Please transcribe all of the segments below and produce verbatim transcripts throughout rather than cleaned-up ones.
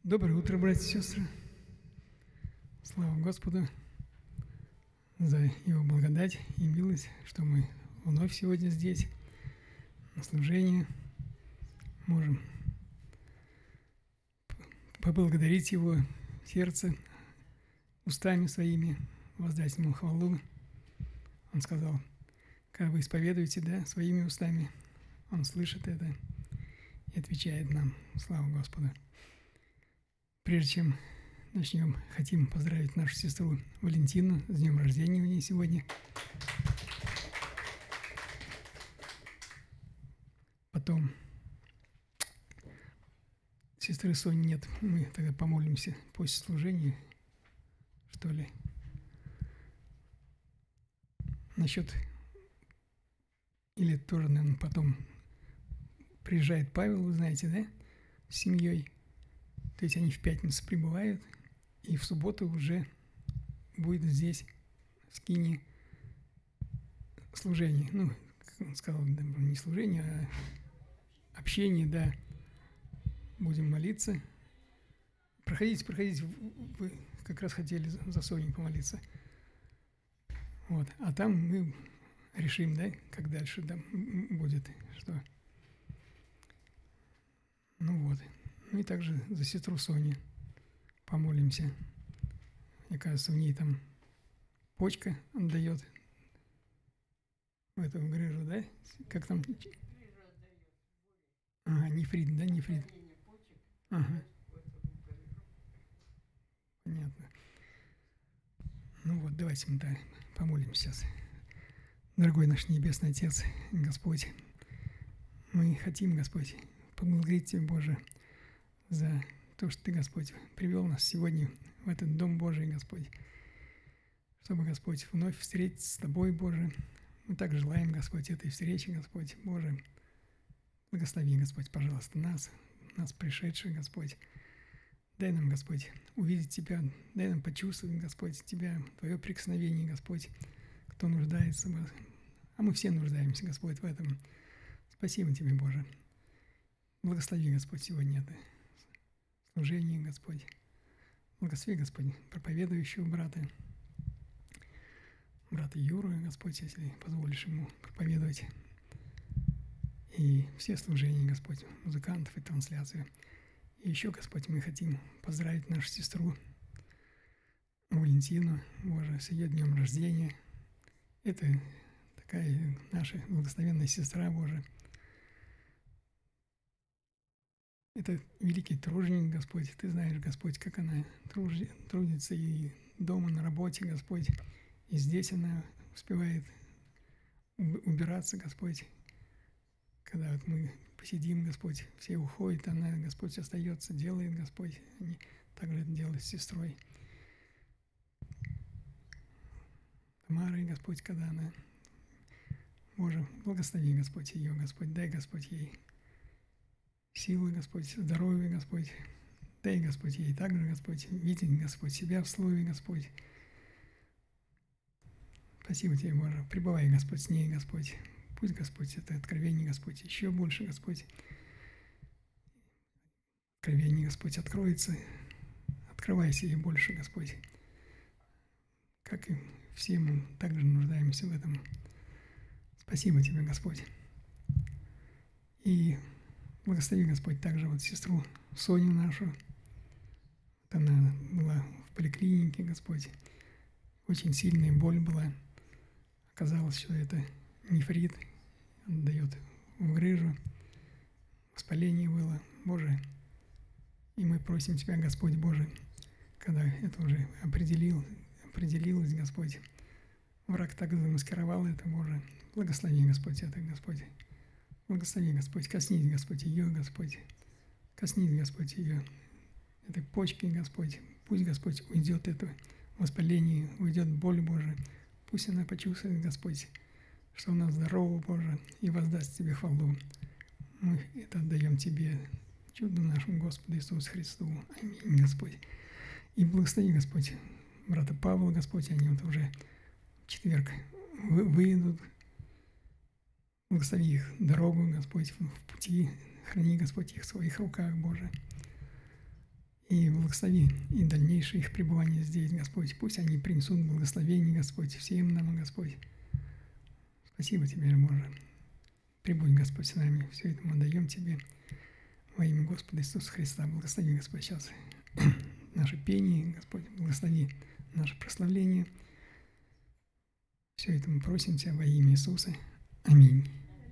Доброе утро, братья и сестры. Слава Господу за Его благодать и милость, что мы вновь сегодня здесь, на служении. Можем поблагодарить Его сердце устами своими, воздать Ему хвалу. Он сказал, как вы исповедуете, да, своими устами, Он слышит это и отвечает нам. Слава Господу. Прежде чем начнем, хотим поздравить нашу сестру Валентину с днем рождения у нее сегодня. Потом сестры Сони нет, мы тогда помолимся после служения, что ли. Насчет, или тоже, наверное, потом приезжает Павел, вы знаете, да, с семьей. То есть они в пятницу прибывают, и в субботу уже будет здесь, в скине, служение. Ну, как он сказал, не служение, а общение, да. Будем молиться. Проходите, проходите. Вы как раз хотели за Соню помолиться. Вот. А там мы решим, да, как дальше там будет, что. Ну вот. Ну и также за сестру Соню помолимся. Мне кажется, в ней там почка отдает в эту грыжу, да? Как там? Ага, нефрит, да, нефрит. Ага. Понятно. Ну вот, давайте мы да, помолимся сейчас. Дорогой наш Небесный Отец, Господь, мы хотим, Господь, поблагодарить Тебя, Боже, за то, что Ты, Господь, привел нас сегодня в этот Дом Божий, Господь, чтобы, Господь, вновь встретиться с Тобой, Боже. Мы так желаем, Господь, этой встречи, Господь, Боже. Благослови, Господь, пожалуйста, нас, нас пришедших, Господь. Дай нам, Господь, увидеть Тебя, дай нам почувствовать, Господь, Тебя, Твое прикосновение, Господь, кто нуждается, а мы все нуждаемся, Господь, в этом. Спасибо Тебе, Боже. Благослови, Господь, сегодня это служение, Господь. Благослови, Господь, проповедующего брата, брата Юру, Господь, если позволишь ему проповедовать. И все служения, Господь, музыкантов и трансляцию. И еще, Господь, мы хотим поздравить нашу сестру Валентину, Боже, с ее днем рождения. Это такая наша благословенная сестра, Боже. Это великий труженик, Господь. Ты знаешь, Господь, как она трудится и дома, на работе, Господь. И здесь она успевает убираться, Господь. Когда вот мы посидим, Господь, все уходят, она, Господь, остается, делает, Господь. Они также это делают с сестрой Тамарой, Господь, когда она... Боже, благослови, Господь, ее, Господь, дай, Господь, ей силы, Господь, здоровье, Господь. Дай, Господь, ей также, Господь, видеть, Господь, себя в Слове, Господь. Спасибо Тебе, Боже. Пребывай, Господь, с ней, Господь. Пусть, Господь, это откровение, Господь, еще больше, Господь. Откровение, Господь, откроется. Открывайся ей больше, Господь. Как и все мы также нуждаемся в этом. Спасибо Тебе, Господь. И благослови, Господь, также вот сестру Соню нашу. Вот она была в поликлинике, Господь. Очень сильная боль была. Оказалось, что это нефрит. Он дает в грыжу. Воспаление было. Боже, и мы просим Тебя, Господь Боже, когда это уже определил, определилось, Господь, враг так замаскировал это, Боже. Благослови, Господь, это, Господь. Благослови, Господь, коснись, Господь, ее, Господь. Коснись, Господь, ее, этой почки, Господь. Пусть, Господь, уйдет это воспаление, уйдет боль, Боже. Пусть она почувствует, Господь, что она здорова, Боже, и воздаст Тебе хвалу. Мы это отдаем Тебе, чуду нашему Господу Иисусу Христу. Аминь, Господь. И благослови, Господь, брата Павла, Господь, они вот уже в четверг выйдут. Благослови их дорогу, Господь, в пути. Храни, Господь, их в своих руках, Боже. И благослови и дальнейшее их пребывание здесь, Господь. Пусть они принесут благословение, Господь, всем нам, Господь. Спасибо Тебе, Боже. Прибудь, Господь, с нами. Все это мы отдаем Тебе во имя Господа Иисуса Христа. Благослови, Господь, сейчас наше пение, Господь. Благослови наше прославление. Все это мы просим Тебя во имя Иисуса. Аминь.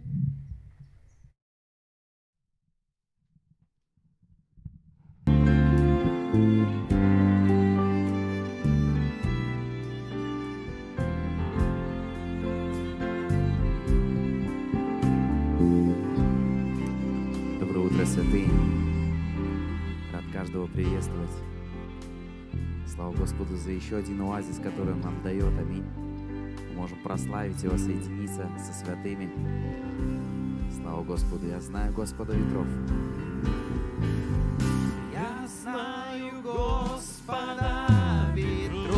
Доброе утро, святые. Рад каждого приветствовать. Слава Господу за еще один оазис, который Он нам дает. Аминь. Мы можем прославить Его, соединиться со святыми. Слава Господу. Я знаю Господа ветров. Я знаю Господа ветров.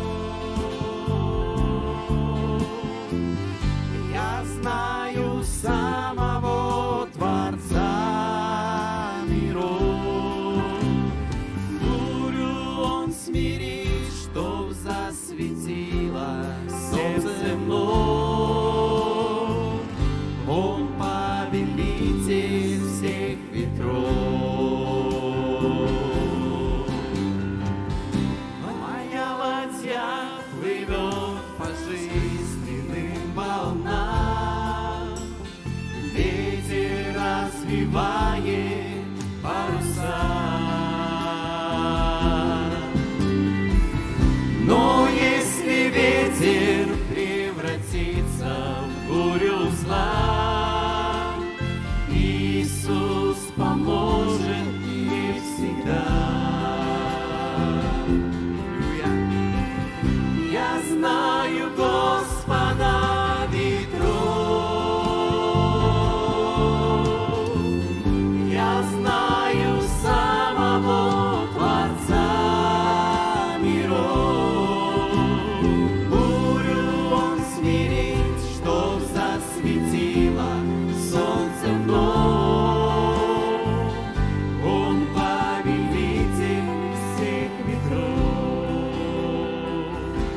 Я знаю самого Творца миров. Бурю Он смирит, чтоб засветило солнце вновь. Он повелитель всех ветров. Моя ладья плывет по жизненным волнам. Ветер развивает паруса. Но если ветер превратится в бурю зла, Иисус поможет мне всегда. Я знаю Господа ветров. Я знаю самого Творца миров. Бурю Он смирит, чтоб засветило солнце вновь. Он повелитель всех ветров.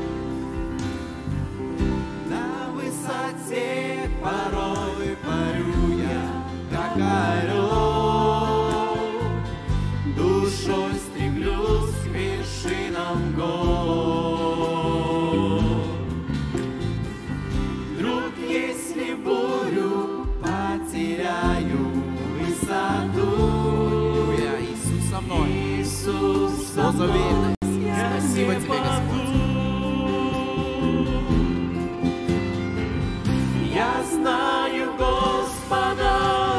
На высоте порой парю я, как орел. Душой стремлюсь к вершинам гор. Вдруг, если бурю потеряю высоту, Аллилуйя. Иисус со мной. Иисус со Что за мной, верность? я Спасибо не Тебе, Господь. Я знаю Господа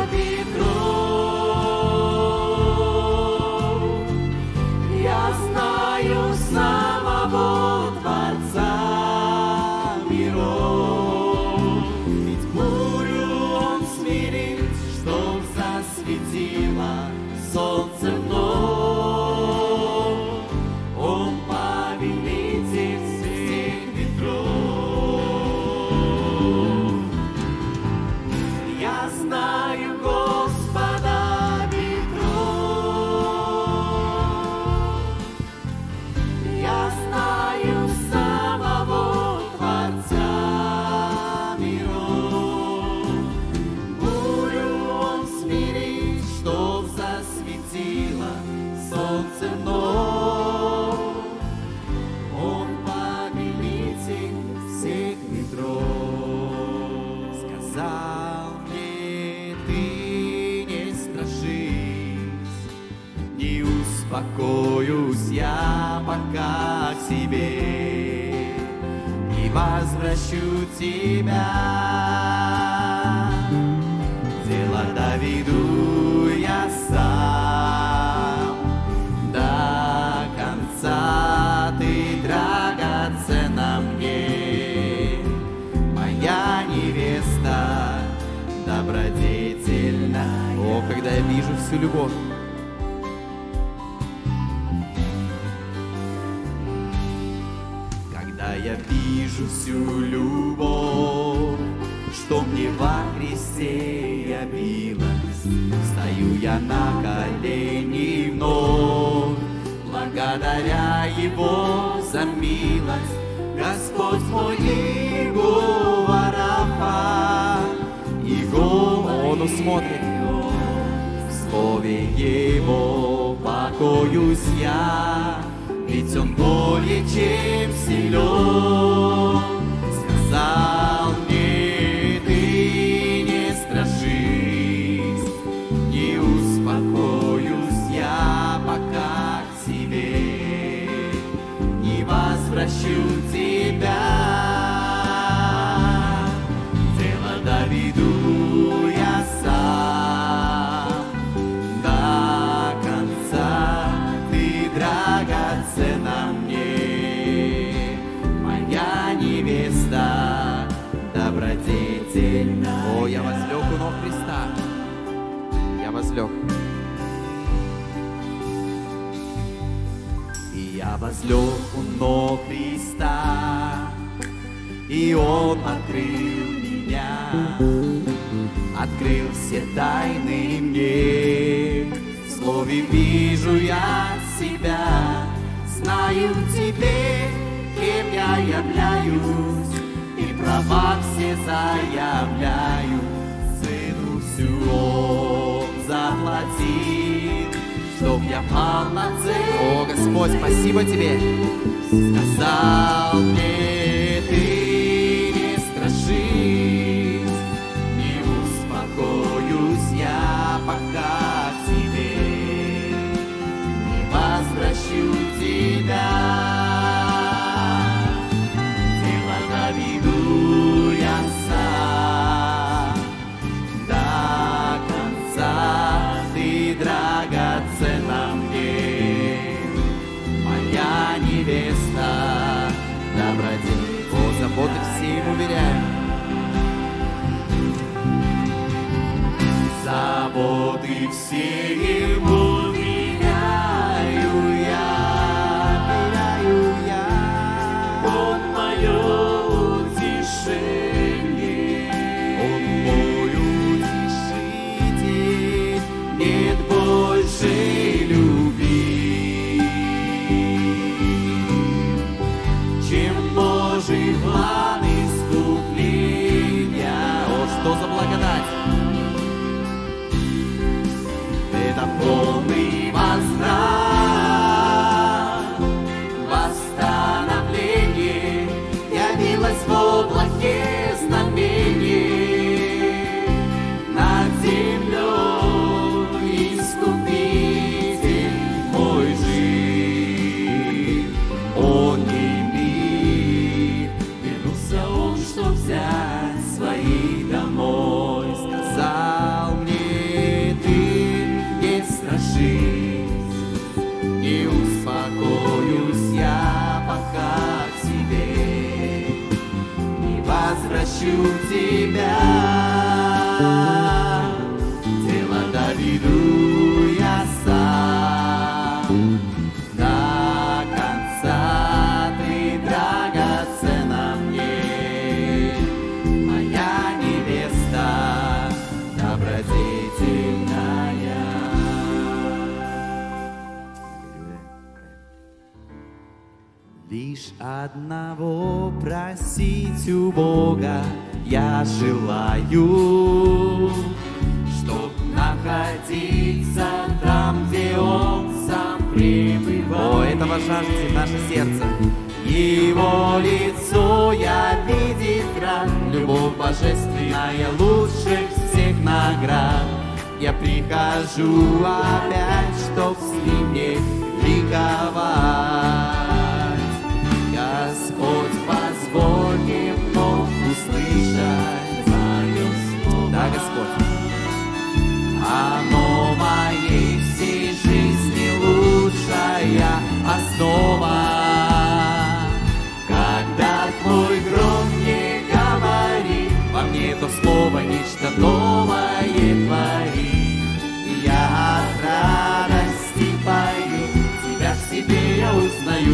ветров. Я знаю самого Творца миров. Ведь бурю Он смирит, чтоб засветило солнце вновь. Он повелитель всех ветров. Я знаю Господа ветров. Я знаю самого Творца миров. Бурю Он смирит, чтоб засветило солнце вновь. Он повелитель всех ветров. Сказал мне, ты не страшись, не успокоюсь я пока к себе и возвращу тебя. Дело доведу я сам до конца. Ты драгоценна мне, моя невеста добродетельная. О, когда я вижу всю любовь. Когда я вижу всю любовь, что мне во Христе явилась, стою я на колени вновь благодаря Его за милость. Господь мой Иегова Рафа, Иегова Он усмотрит. в слове Его покоюсь я, ведь Он более чем силен. Сказал мне, ты не страшись, не успокоюсь я пока к себе, не возвращу тебя. Дело доведу я сам до конца, ты драгоценна мне, моя невеста добродетельная. О, я возлег у ног Христа. Я возлег. И я возлег у ног Христа, и Он открыл меня, открыл все тайны мне. В слове вижу я себя, знаю Тебе, кем я являюсь, и права все заявляю. Цену всю Он заплатил, чтоб я пал на цель. О, Господь, спасибо Тебе. Сказал мне, ты не страшись, не успокоюсь я пока к тебе, не возвращу тебя. Дело доведу я сам до конца, ты драгоценна мне, моя невеста добродетельная. О, заботы все Ему веряю. Заботы все Ему веряю я, веряю я. Он мое утешение, Он мой утешитель, нет больше любви, чем Божий план искупления. О, что за благодать! Это полный возврат, восстановление, явилось в облаке знамение, над землей искупитель мой жив. Он не мир, вернулся Он, чтоб взять своих домой. Сказал мне, ты не страшись, не успокоюсь я пока к тебе, не возвращу тебя. Дело доведу я сам до конца, ты драгоценна мне, моя невеста добродетельная. Лишь одного просить у Бога я желаю, чтоб находиться там, где Он сам пребывает. О, этого жаждет наше сердце. Его лицо я видеть рад, любовь божественная лучше всех наград. Я прихожу опять, чтоб с ним мне ликовать. Господь, позволь мне вновь услышать Твое слово. Да, Господь. Оно моей всей жизни лучшая основа. Когда Твой гром мне говорит, во мне то слово нечто новое творит. И я от радости пою, Тебя в себе я узнаю.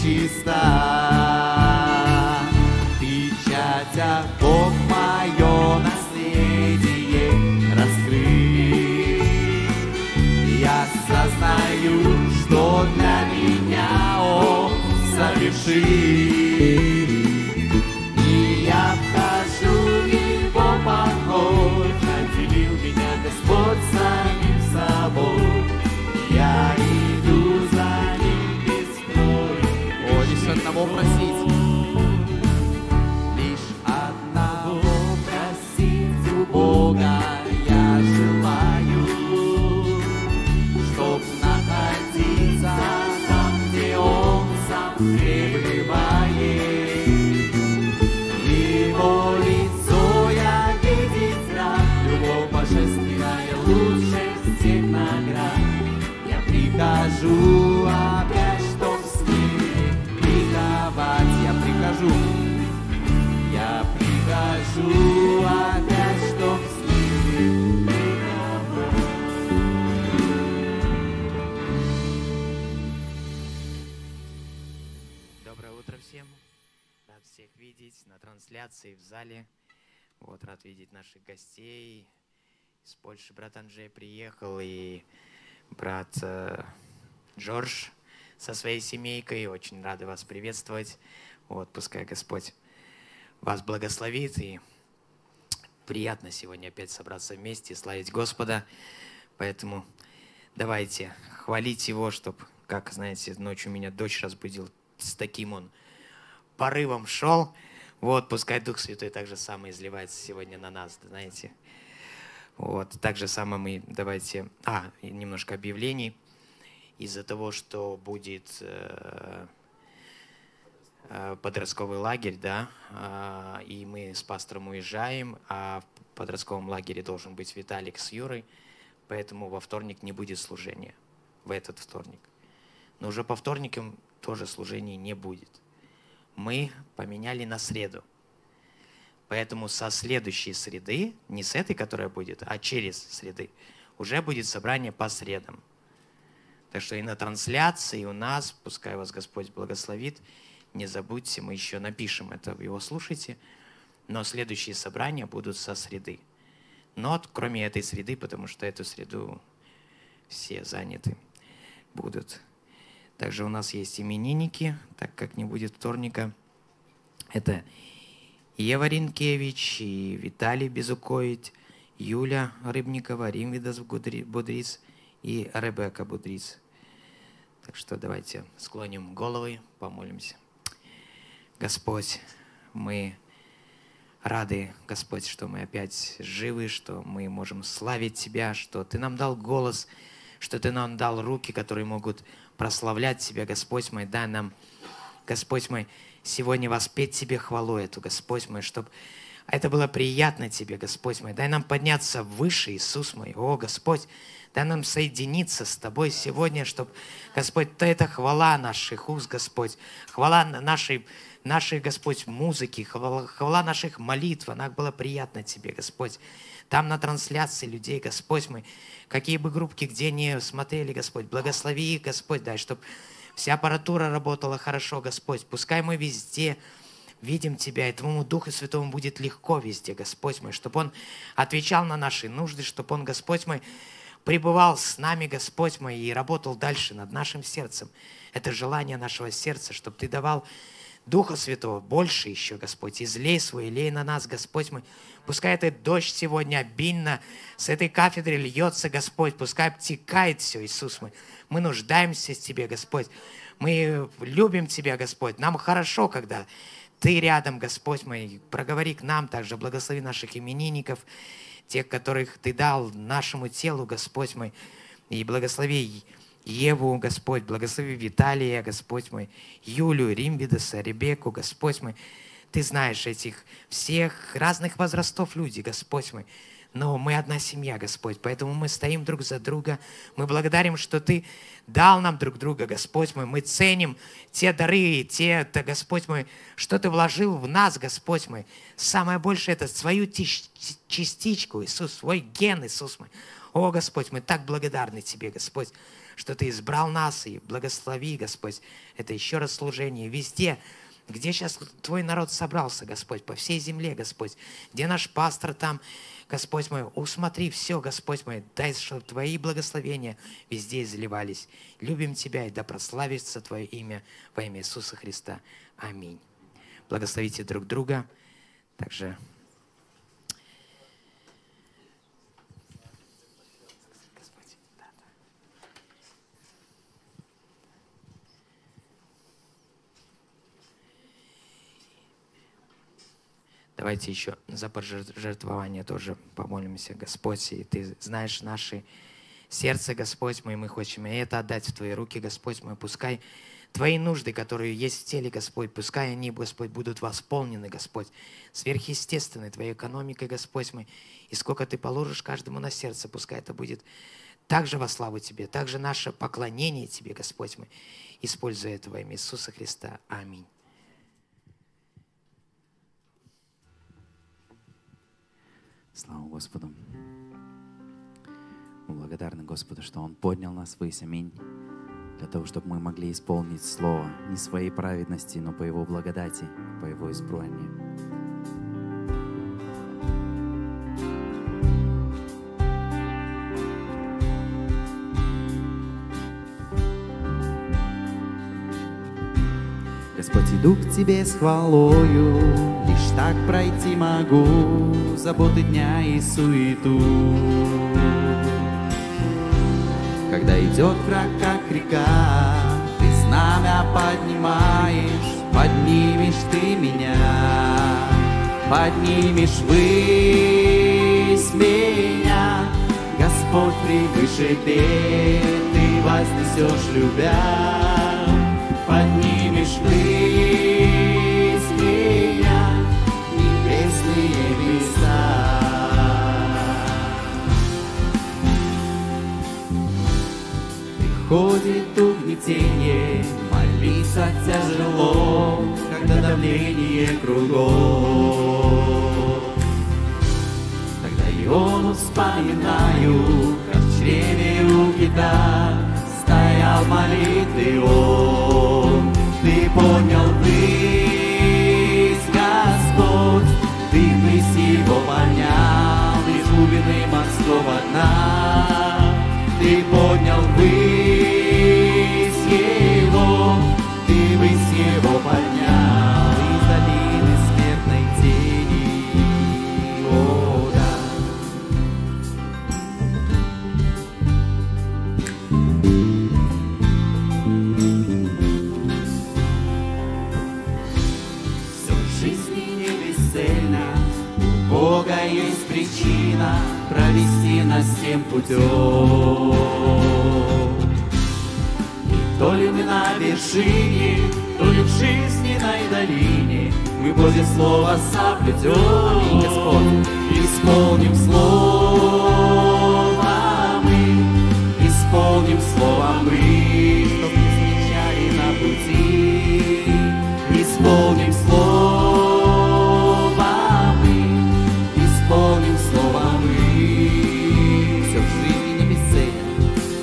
чиста. Печатях Бог мое наследие раскрыл. Я сознаю, что для меня Он совершил. И я вхожу в Его покой, наделил меня Господь самим собой. Я иду за Ним без боя. О, лишь одного просить. Лишь одного просить у Бога я желаю, чтоб находиться там, где Он сам пребывает. Его лицо я видеть рад, любовь божественная лучше всех наград. Я прихожу опять, чтоб с Ним ликовать. Я прихожу, я прихожу опять, чтоб с Ним ликовать. Доброе утро всем. Рад всех видеть на трансляции в зале. Вот, рад видеть наших гостей. Из Польши брат Анджей приехал, и брат э, Джордж со своей семейкой. Очень рады вас приветствовать. Вот, пускай Господь вас благословит. И приятно сегодня опять собраться вместе и славить Господа. Поэтому давайте хвалить Его, чтобы, как, знаете, ночью меня дочь разбудил, с таким он порывом шел. Вот, пускай Дух Святой так же самое изливается сегодня на нас, знаете. Вот, так же самое мы давайте... А, немножко объявлений. Из-за того, что будет э, э, подростковый лагерь, да, э, и мы с пастором уезжаем, а в подростковом лагере должен быть Виталик с Юрой, поэтому во вторник не будет служения, в этот вторник. Но уже по вторникам тоже служения не будет. Мы поменяли на среду. Поэтому со следующей среды, не с этой, которая будет, а через среды, уже будет собрание по средам. Так что и на трансляции у нас, пускай вас Господь благословит, не забудьте, мы еще напишем это, вы его слушайте, но следующие собрания будут со среды. Но кроме этой среды, потому что эту среду все заняты будут. Также у нас есть именинники, так как не будет вторника. Это Ева Ринкевич и Виталий Безукоить, Юля Рыбникова, Римвидас Будриц и Ребекка Будриц. Так что давайте склоним головы, помолимся. Господь, мы рады, Господь, что мы опять живы, что мы можем славить Тебя, что Ты нам дал голос, что Ты нам дал руки, которые могут прославлять Тебя, Господь мой. Дай нам, Господь мой, сегодня воспеть Тебе хвалу эту, Господь мой, чтобы это было приятно Тебе, Господь мой. Дай нам подняться выше, Иисус мой. О, Господь, дай нам соединиться с Тобой сегодня, чтобы, Господь, это хвала наших уст, Господь, хвала нашей, нашей, Господь, музыки, хвала, хвала наших молитв, она была приятна Тебе, Господь. Там на трансляции людей, Господь мой, какие бы группки где не смотрели, Господь, благослови их, Господь, дай, чтобы вся аппаратура работала хорошо, Господь. Пускай мы везде видим Тебя, и Твоему Духу Святому будет легко везде, Господь мой, чтобы Он отвечал на наши нужды, чтобы Он, Господь мой, пребывал с нами, Господь мой, и работал дальше над нашим сердцем. Это желание нашего сердца, чтобы Ты давал Духа Святого больше еще, Господь. Излей свой, лей на нас, Господь мой. Пускай этот дождь сегодня обильно с этой кафедры льется, Господь. Пускай обтекает все, Иисус мой. Мы нуждаемся в Тебе, Господь. Мы любим Тебя, Господь. Нам хорошо, когда Ты рядом, Господь мой. Проговори к нам также. Благослови наших именинников, тех, которых Ты дал нашему телу, Господь мой. И благослови Еву, Господь, благослови Виталия, Господь мой, Юлю, Римвидаса, Ребекку, Господь мой. Ты знаешь этих всех разных возрастов людей, Господь мой. Но мы одна семья, Господь, поэтому мы стоим друг за друга. Мы благодарим, что Ты дал нам друг друга, Господь мой. Мы ценим те дары, те, то, Господь мой, что Ты вложил в нас, Господь мой. Самое большее — это свою частичку, Иисус, свой ген, Иисус мой. О, Господь, мы так благодарны Тебе, Господь, что Ты избрал нас, и благослови, Господь, это еще раз служение везде, где сейчас Твой народ собрался, Господь, по всей земле, Господь, где наш пастор там, Господь мой, усмотри все, Господь мой, дай, чтобы Твои благословения везде изливались. Любим Тебя, и да прославится Твое имя во имя Иисуса Христа. Аминь. Благословите друг друга. Также давайте еще за пожертвование тоже помолимся, Господь. И Ты знаешь наши сердца, Господь мой, мы хотим и это отдать в Твои руки, Господь мой. Пускай Твои нужды, которые есть в теле, Господь, пускай они, Господь, будут восполнены, Господь, сверхъестественной Твоей экономикой, Господь мой. И сколько Ты положишь каждому на сердце, пускай это будет также во славу Тебе, также наше поклонение Тебе, Господь мой. Используя это во имя Иисуса Христа. Аминь. Слава Господу. Мы благодарны Господу, что Он поднял нас ввысь. Аминь. Для того, чтобы мы могли исполнить Слово не своей праведности, но по Его благодати, по Его избранию. Господь, иду к Тебе с хвалою, лишь так пройти могу заботы дня и суету. Когда идет враг, как река, Ты знамя поднимаешь, поднимешь Ты меня, поднимешь ввысь меня. Господь превыше бед, Ты вознесешь, любя, поднимешь ввысь меня, небесные места. Приходит угнетение, молиться тяжело, когда давление кругом. Тогда Иону вспоминаю, как в чреве у кита стоял молитвы он. Ты поднял ввысь, Господь, Ты ввысь его поднял из глубины морского дна. Ты поднял ввысь его, Ты ввысь его поднял из долины смертной тени. О, да. Все в жизни не бесцельно, у Бога есть причина провести нас всем путем. И то ли мы на вершине, то ли в жизненной долине мы Божье Слово соблюдем. Господь, исполним Слово мы, исполним Слово мы, чтоб не встречали на пути. Исполним Слово мы, исполним Слово мы. Все в жизни не бесцельно,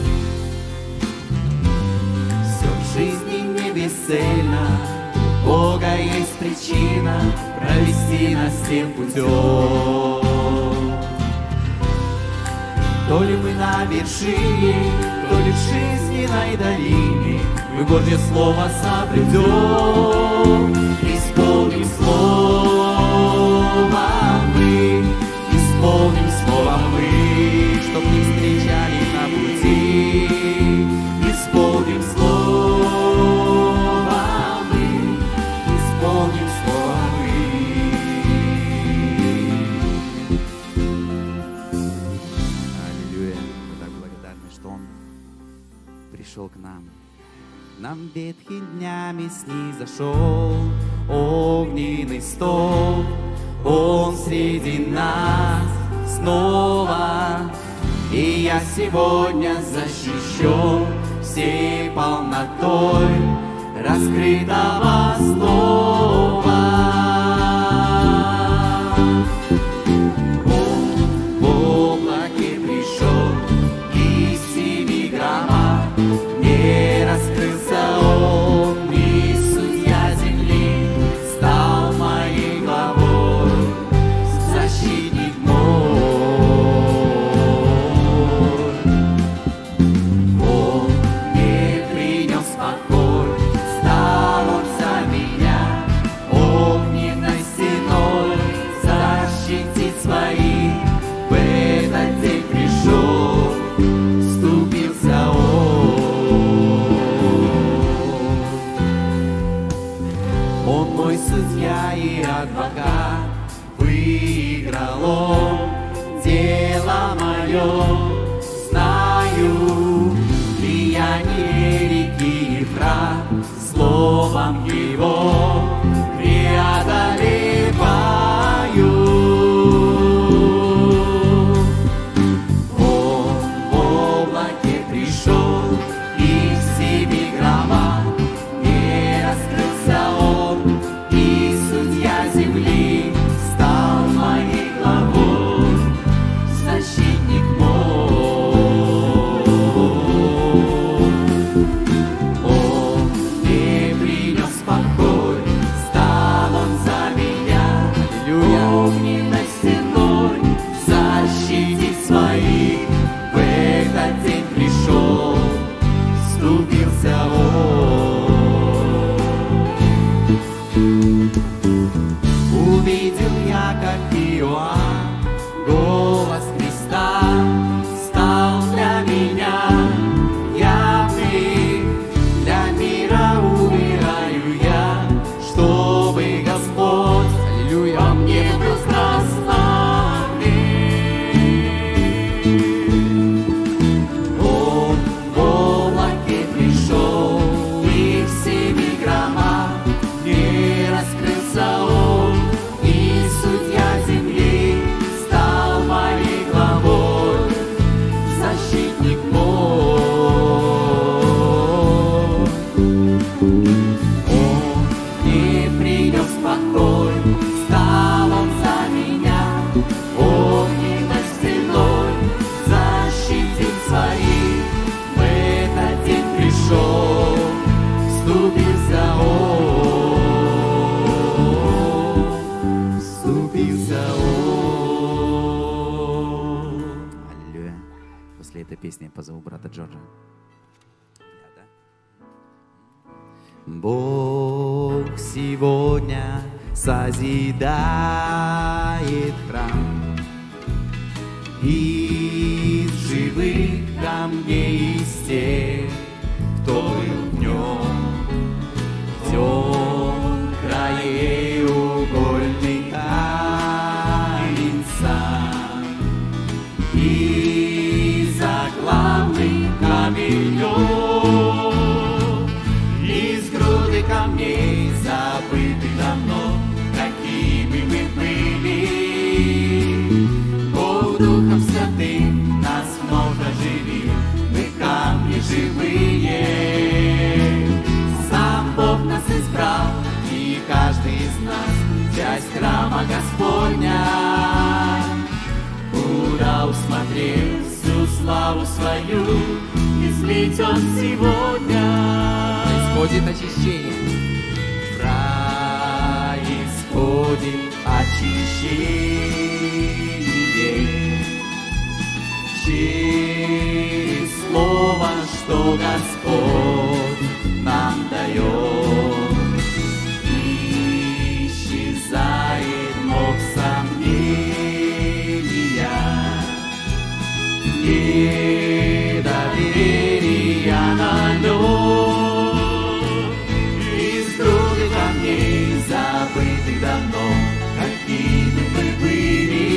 все в жизни не бесцельно. У Бога есть причина провести нас всем путем. То ли мы на вершине, то ли в жизненной долине мы Божье Слово соблюдем. Исполним Слово мы, исполним Слово мы, чтоб не встречали на пути. Исполним Слово мы, исполним Слово мы. Аллилуйя. Мы так благодарны, что Он пришел к нам. Нам ветхими днями снизошел огненный стол. Он среди нас снова, и я сегодня защищен всей полнотой раскрытого слова. Он в облаке пришел из семи громад, судья и адвокат, выиграл он дело мое. Знаю влияние реки Ефрат, словом его преодолеваю. Он в облаке пришел, и в семи громах не раскрылся он, и судья земли стал моей главой, защитник мой. Он мне принес покой, стал он за меня огненной стеной, защитить своих. В этот день пришел, вступился он. Увидел я, как Иоанн, голос Христа стал для меня явный. Для мира умираю я, чтобы Господь, аллилуйя, во мне был прославлен. Он в облаке пришел, и в семи громах не раскрылся он, и судья земли стал моей главой, защитник мой. Он мне принес покой, стал он за меня огненной стеной, защитить своих. В этот день пришел, вступился он, вступился он. Аллилуйя. После этой песни я позову брата Джорджа. Бог сегодня созидает храм, из живых камней, из тех, кто был в нем. В тем крае угольный камень сам, и за главный каменем из груды камней, забытых давно, какими мы были. Бог Духом Святым нас вновь оживил, мы камни живые. Сам Бог нас избрал, и каждый из нас часть храма Господня. Куда усмотрел всю славу свою, излить Он сегодня. Происходит очищение. Происходит очищение через слово, что Господь нам дает. Исчезает вновь сомнения, недоверия налет. Из груды камней, забытых давно, какими мы были.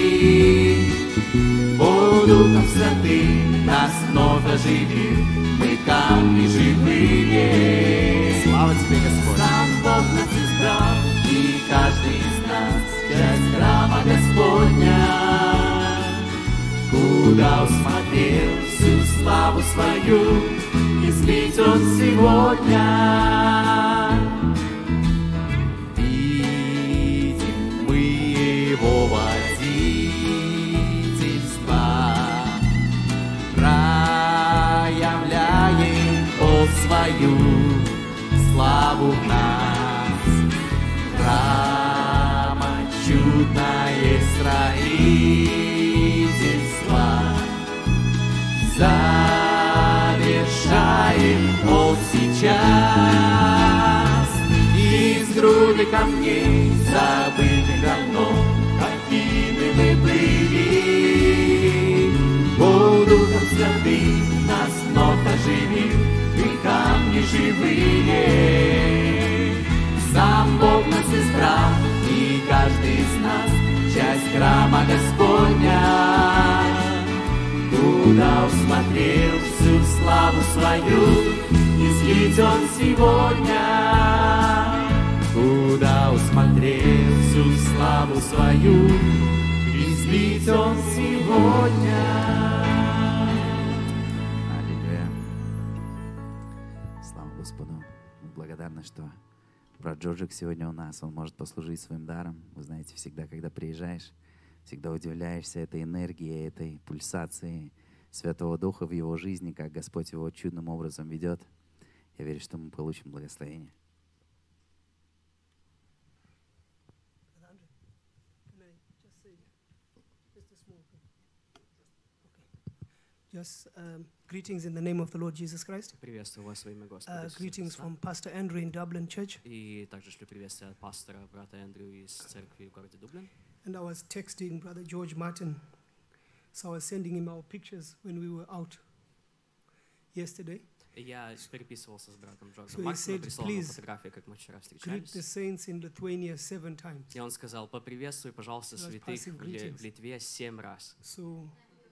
Бог Духом Святым нас вновь оживил, мы камни живые. Слава тебе, Господь. Сам Бог нас избрал, и каждый из нас часть храма Господня. Куда усмотрел всю славу свою, излить Он сегодня. Видим мы Его водительство, проявляем Он свою славу в нас. Храма чудное строительство завершаем Он сейчас. Из груды камней, забытых давно, какими мы были. Бог Духом Святым нас вновь оживил, мы камни живые. Сам Бог нас избрал, каждый из нас часть храма Господня. Куда усмотрел всю славу свою излить Он сегодня? Куда усмотрел всю славу свою излить Он сегодня? Аллилуйя. Слава Господу. Мы благодарны, что брат Джорджик сегодня у нас. Он может послужить своим даром. Вы знаете, всегда, когда приезжаешь, всегда удивляешься этой энергии, этой пульсации Святого Духа в его жизни, как Господь его чудным образом ведет. Я верю, что мы получим благословение. Just um, greetings in the name of the Lord Jesus Christ. Приветствую вас во имя Господа Uh, Иисуса greetings Христа. from Pastor Andrew in Dublin Church. И также шлю приветствие от пастора, брата Эндрю из церкви в городе Дублин. And I was texting Brother George Martin, so I was sending him our pictures when we were out yesterday. И я переписывался с братом So Джорджем he Мартином, said, прислал ему please фотографии, как мы вчера Greet встречались. the saints in Lithuania seven times. И он сказал, поприветствуй, пожалуйста, He was святых passing в, Ли- greetings. в Литве семь раз. So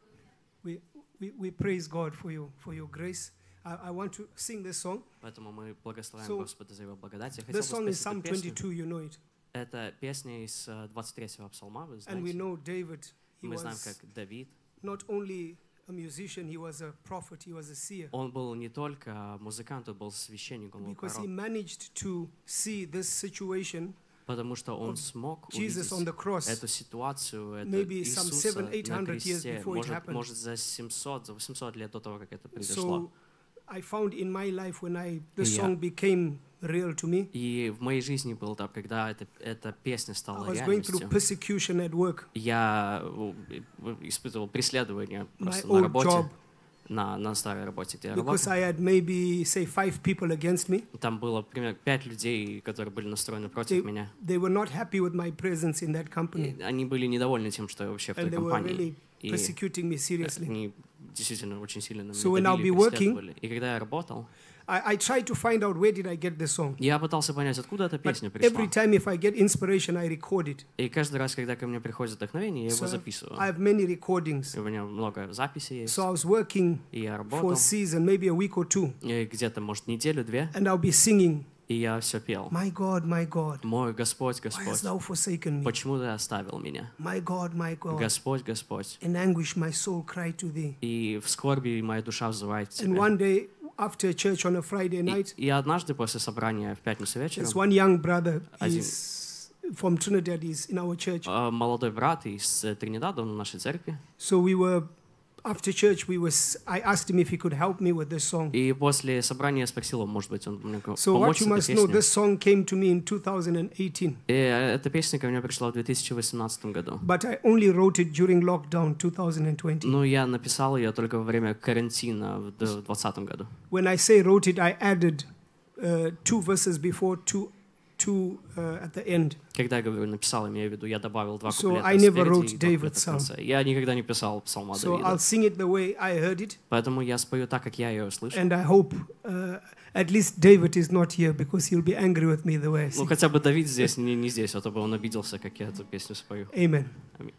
we, we, we praise God for you, for your grace. I, I want to sing this song. Поэтому мы благословляем So, Господа за его благодать. Я хотел This song бы is спеть Psalm эту песню. twenty-two, you know it. Это песня из э, двадцать третьего псалма, вы And we знаете. know David, he Мы знаем, was как Давид. not only a musician, he was a prophet, he was a seer. Он был не только музыкант, он был священник, он был Because he пророк. managed to see this situation, Потому что он of смог Jesus on увидеть the cross, эту ситуацию, это maybe some Иисуса seven, eight на hundred years кресте, before it может, happened. может за семьсот, за восемьсот лет до того, как это произошло. So I found in my life when I this Yeah. song became real to me, И в моей жизни был этап, когда эта, эта песня I стала was going through реальностью. persecution at work, Я э, э, испытывал преследование my просто на old работе, job, на, на старой работе, где я because работал. I had maybe say five people against me. Там было примерно пять людей, которые были настроены против They, меня. they were not happy with my presence in that company, И они были недовольны тем, что я вообще в той and they were компании. really И persecuting me seriously. они действительно очень сильно на So меня when I'll давили, be working, преследовали. И когда я работал, I, I tried to find out where did I get this song. я пытался понять, откуда эта But песня пришла. every time if I get inspiration, I record it. И каждый раз, когда ко мне приходит вдохновение, я его So I've- записываю. I have many recordings. И у меня много записей есть. So I was working И я for a работал. season, maybe a week or two, И где-то, может, неделю-две. and I'll be singing, И я все пел. My God, my God, Мой Господь, why hast Господь, thou forsaken me? почему ты оставил меня? My God, my God, Господь, Господь. in anguish my soul cried to thee. И в скорби моя душа взывает к And тебе. one day after church on a Friday И, night, и однажды после собрания в пятницу there's вечером one young brother, Один. he's from Trinidad, he's in our church. э, молодой брат из э, Тринидада, он в нашей церкви. So we were, after church, we was, I asked him if he could help me with this song. И после собрания я спросил его, может быть, он мне ко- So what помочь you с этой must know, песней. this song came to me in two thousand eighteen, И э, эта песня ко мне пришла в две тысячи восемнадцатом году. but I only wrote it during lockdown two thousand twenty. Ну, я написал ее только во время карантина в д- в двадцатом году. When I say wrote it, I added uh, two verses before, two, two uh, at the end. Когда я говорю написал, имею в виду, я добавил два So куплета I never спереди wrote и два куплета David's в конце. Я никогда не писал псалма So I'll Давида. sing it the way I heard it, Поэтому я спою так, как я ее услышал. and I hope uh, at least David is not here because he'll be angry with me the way I Ну, sing. хотя бы Давид здесь, не, не здесь, а то бы он обиделся, как я эту песню спою. Amen. Аминь.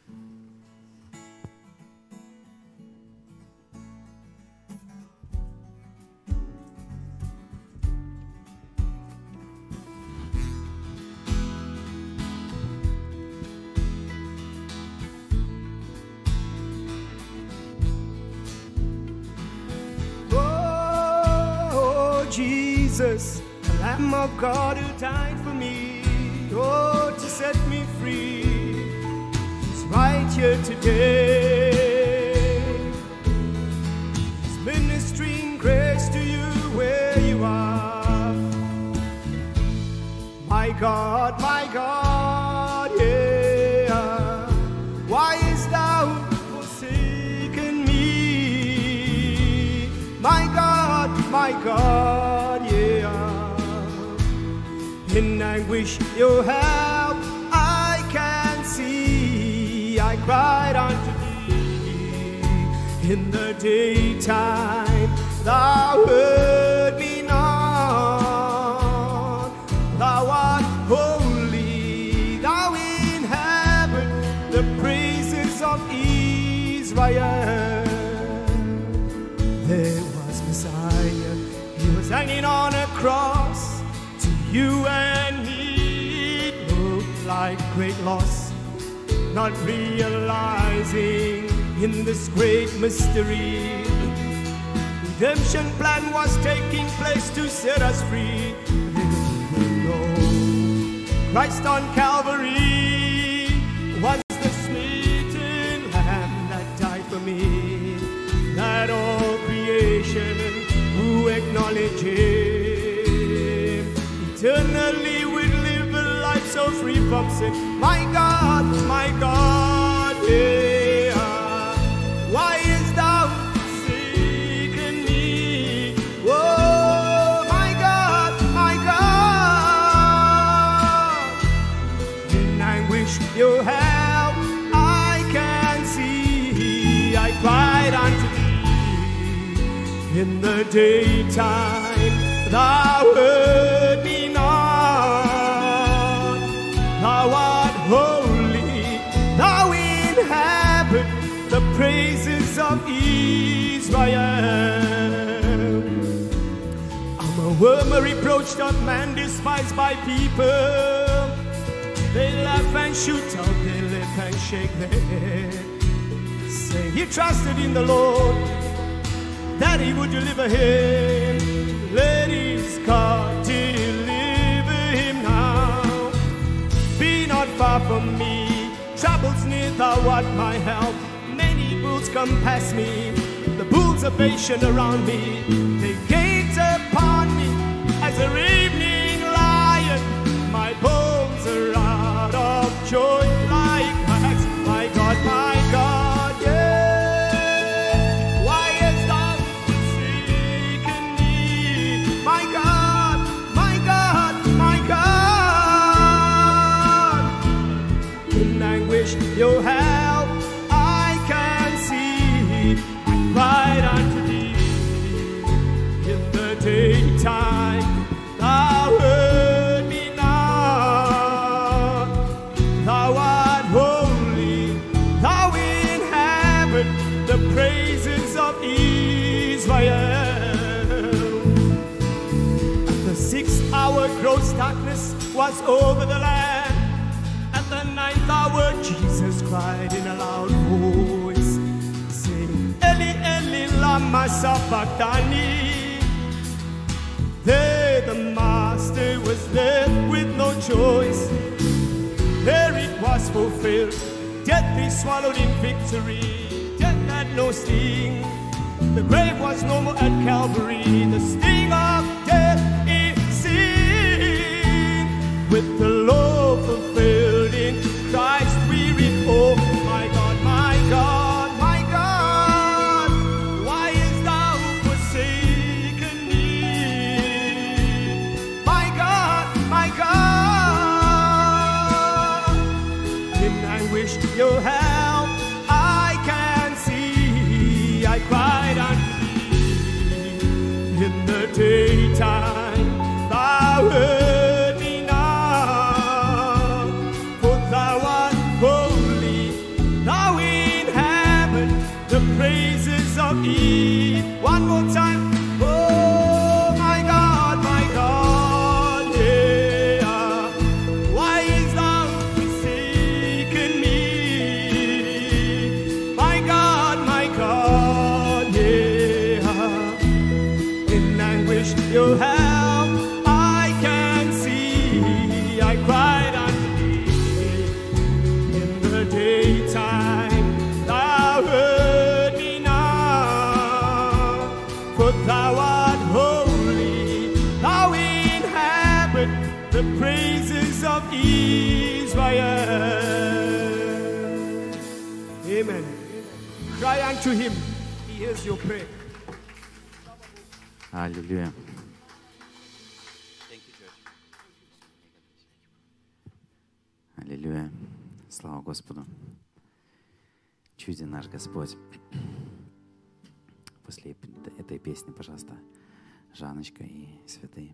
Oh, Jesus, the Lamb of God who died for me, oh, to set me free, is right here today. He's ministering grace to you where you are. My God, my God, yeah. Why is thou forsaken me? My God, my God, yeah. In anguish your help I can see. I cried unto thee in the daytime. Thou heard me not. Thou art holy. Thou of Israel. There was Messiah, he was hanging on a cross. To you and me it looked like great loss, not realizing in this great mystery, redemption plan was taking place to set us free. Little we know, Christ on Calvary was the smitten lamb that died for me, that all creation who acknowledge him eternally will live a life so free from sin. My God, my God, yeah, why is thou forsaken me? Oh, my God, my God, in anguish your help I can see. I cried unto thee in the daytime, thou heard me not. Thou art holy, thou inhabit the praises of Israel. I'm a worm, a reproached of man, despised by people. They laugh and shoot out their lip and shake their head, saying he trusted in the Lord, that he would deliver him. Let his God deliver him now. Be not far from me, troubles near, thou art my help. Many bulls compass me, the bulls of Bashan around me. They gate upon me as a ravening lion. My bones are out of joy like wax. My God, my God, yeah. Why hast thou forsaken me? My God, my God, my God. In anguish your help I can see. I cried unto thee in the daytime, thou heard me not. Thou art holy, thou inhabit the praises of Israel. At the sixth hour gross darkness was over the land. At the ninth hour Jesus cried in a loud voice, saying, Eli, Eli, lama sabachthani. There the master was left with no choice. There it was fulfilled, death is swallowed in victory. Death had no sting, the grave was no more at Calvary. The sting of death is sin, with the law fulfilled in Christ we reap. Oh, my God, my God, my God, why hast thou forsaken me? My God, my God, in anguish your help I can see. I cried unto thee in the daytime, thou heard me not. For thou art holy, thou inhabit the praises of Eve. One more time. Oh, my God, my God, yeah. Why is thou forsaken me? My God, my God, yeah. In anguish your help I can see. I cried unto thee in the daytime, thou heard me not. For thou art holy, thou inhabit the praises of Israel. Amen. Cry unto him, he hears your prayer. Аллилуйя. Аллилуйя. Слава Господу. Чуден наш Господь. После этой песни, пожалуйста, Жанночка и святые.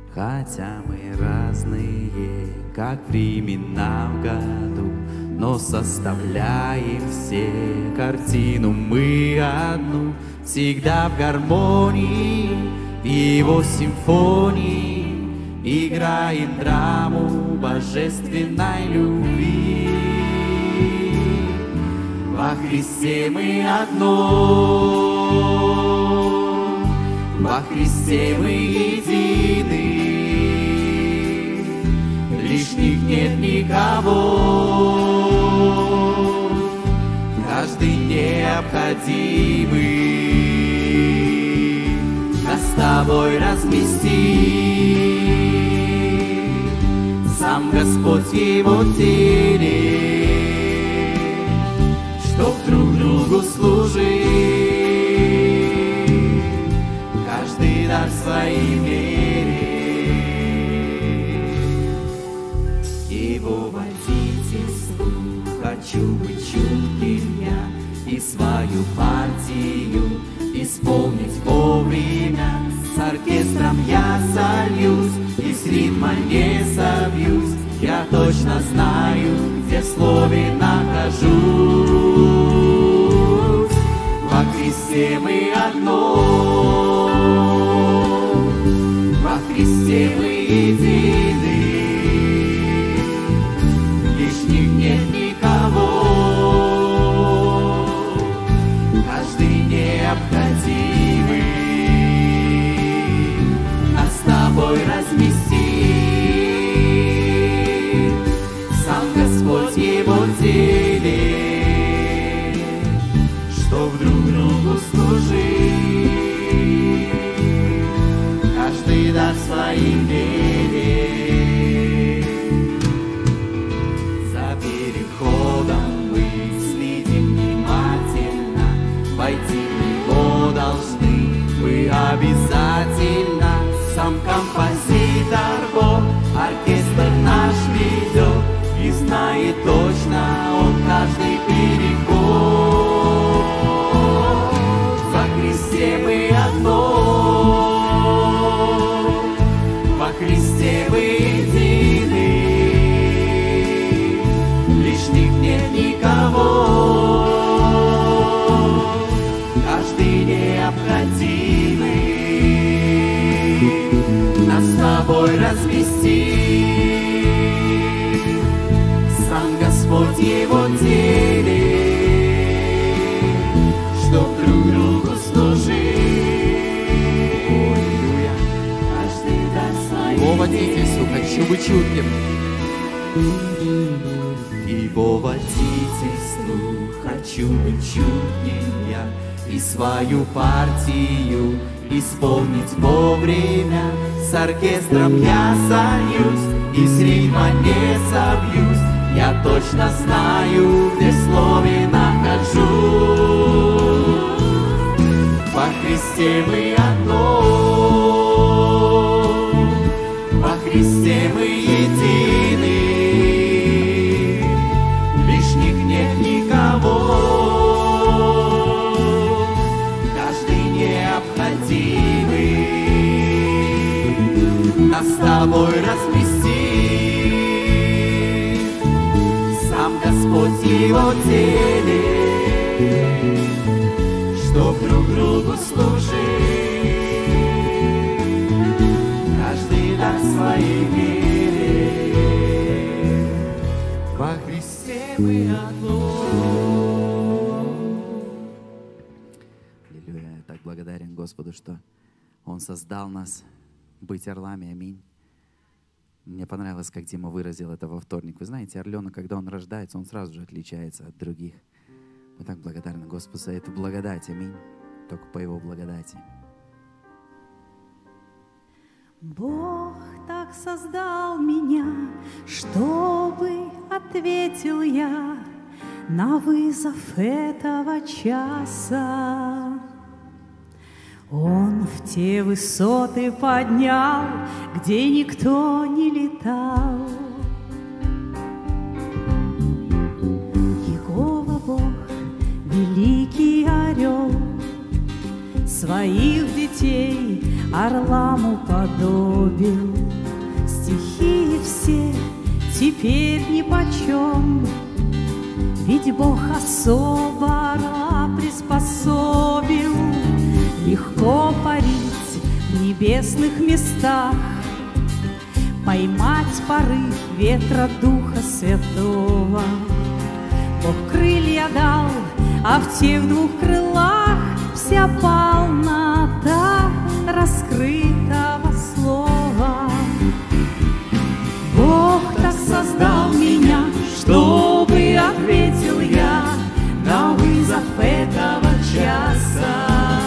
Хотя мы разные, как времена в году, но составляем все картину мы одну. Всегда в гармонии, в его симфонии играем драму божественной любви. Во Христе мы одно, во Христе мы едины, лишних нет никого, каждый необходимый нас с тобой разместит. Сам Господь в его теле, чтоб друг другу служить, каждый дар в своей мере. Его водительству хочу быть чутким я и свою партию исполнить вовремя. С оркестром я сольюсь и с ритма не собьюсь. Я точно знаю, где в слове нахожусь. Во Христе мы одно, во Христе мы едины, лишних нет никого, каждый необходимый нас с тобой разместит. Сам Господь в его теле, чтоб друг другу служить, каждый дар в своей мере. За переходом мы следим внимательно, войти в него должны мы обязательно. Сам композитор Бог, оркестр наш ведет, и знает точно он каждый переход. Во Христе мы одно, во Христе мы едины, лишних нет никого, каждый необходимый нас с тобой разместит. Сам Господь в его теле, чтоб друг другу служить, каждый дар своей. Его водительству хочу быть чутким. Его водительству хочу быть чутким я и свою партию исполнить вовремя. С оркестром я сольюсь и с ритма не собьюсь. Я точно знаю, где в слове нахожусь. Во Христе мы одно, во Христе мы едины, лишних нет никого, каждый необходимый нас с тобой разместит. Сам Господь в его теле, чтоб друг другу служить, каждый дар в своей мере. Во Христе мы одно. Аллилуйя. Я так благодарен Господу, что Он создал нас быть орлами. Аминь. Мне понравилось, как Дима выразил это во вторник. Вы знаете, орленок, когда он рождается, он сразу же отличается от других. Мы так благодарны Господу за эту благодать. Аминь. Только по Его благодати. Бог так создал меня, чтобы ответил я на вызов этого часа. Он в те высоты поднял, где никто не летал. Иегова Бог, великий орел, своих детей орлам уподобил. Стихии все теперь нипочем, ведь Бог особо орла приспособил. Легко парить в небесных местах, поймать порыв ветра Духа Святого. Бог крылья дал, а в тех двух крылах вся полнота раскрытого слова. Бог так создал меня, чтобы ответил я на вызов этого часа.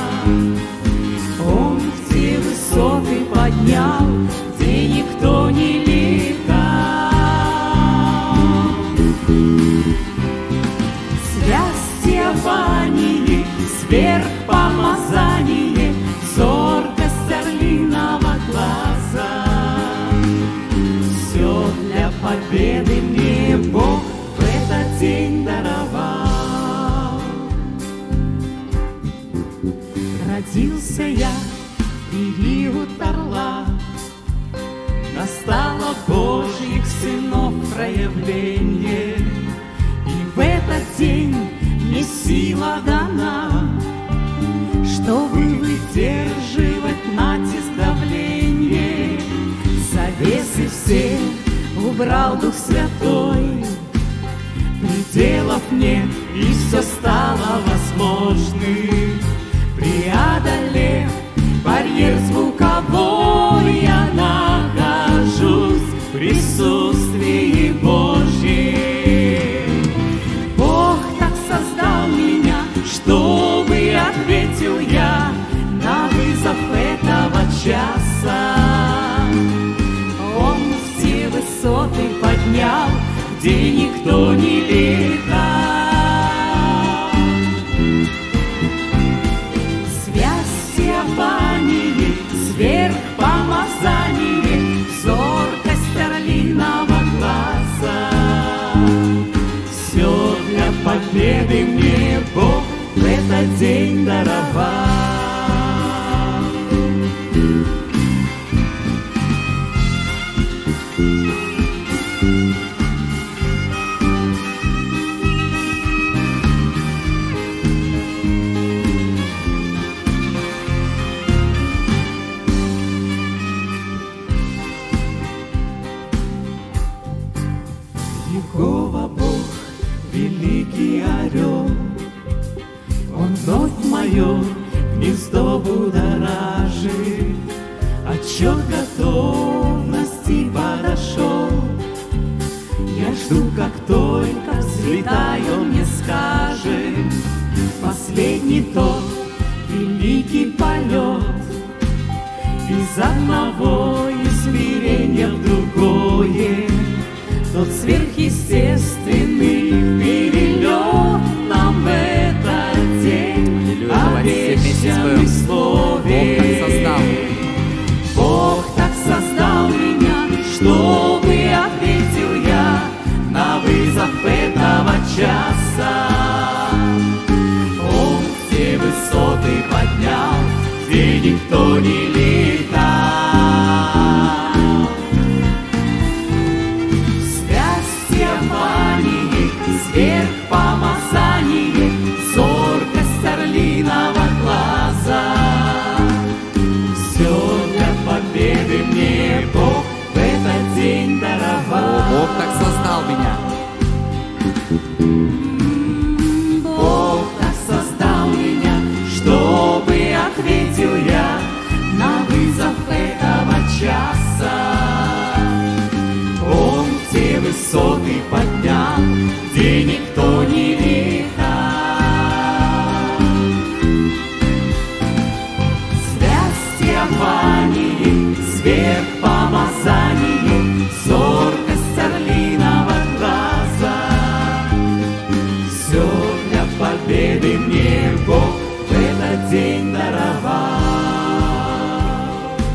Он в те высоты поднял, где никто не летал. Связь Теофании, сверхпомазание, зоркость орлиного глаза. Все для победы мне Бог в этот день даровал. Родился я в период орла, настало Божьих сынов проявление, и в этот день мне сила дана, чтобы выдерживать натиск давления. Завесы все убрал Дух Святой, пределов нет, и все стало возможным. Преодолев барьер звуковой, я нахожусь в присутствии Божьем. Бог так создал меня, чтобы ответил я на вызов этого часа. Он все высоты поднял, где никто не летал. Сверхпомазание, зоркость орлиного глаза. Все для победы мне Бог в этот день даровал. Иегова Бог, великий орел, Он вновь мое гнездо будоражит. Отчет готовности подошел, я жду, как только взлетай, Он мне скажет. Последний тот великий полет, из одного измерения в другое, тот сверхъестественный перелет нам в этот день обещанный в слове. Бог так создал меня, чтобы ответил я на вызов этого часа. Он все высоты поднял, где никто не летал. Сверхпомазание, зоркость орлиного глаза. Все для победы мне Бог в этот день даровал. Бог так создал меня. Бог так создал меня, чтобы ответил я на вызов этого часа. Он все высоты поднял, где никто не летал. Связь Теофании, сверхпомазание, зоркость орлиного глаза. Все для победы мне Бог в этот день даровал.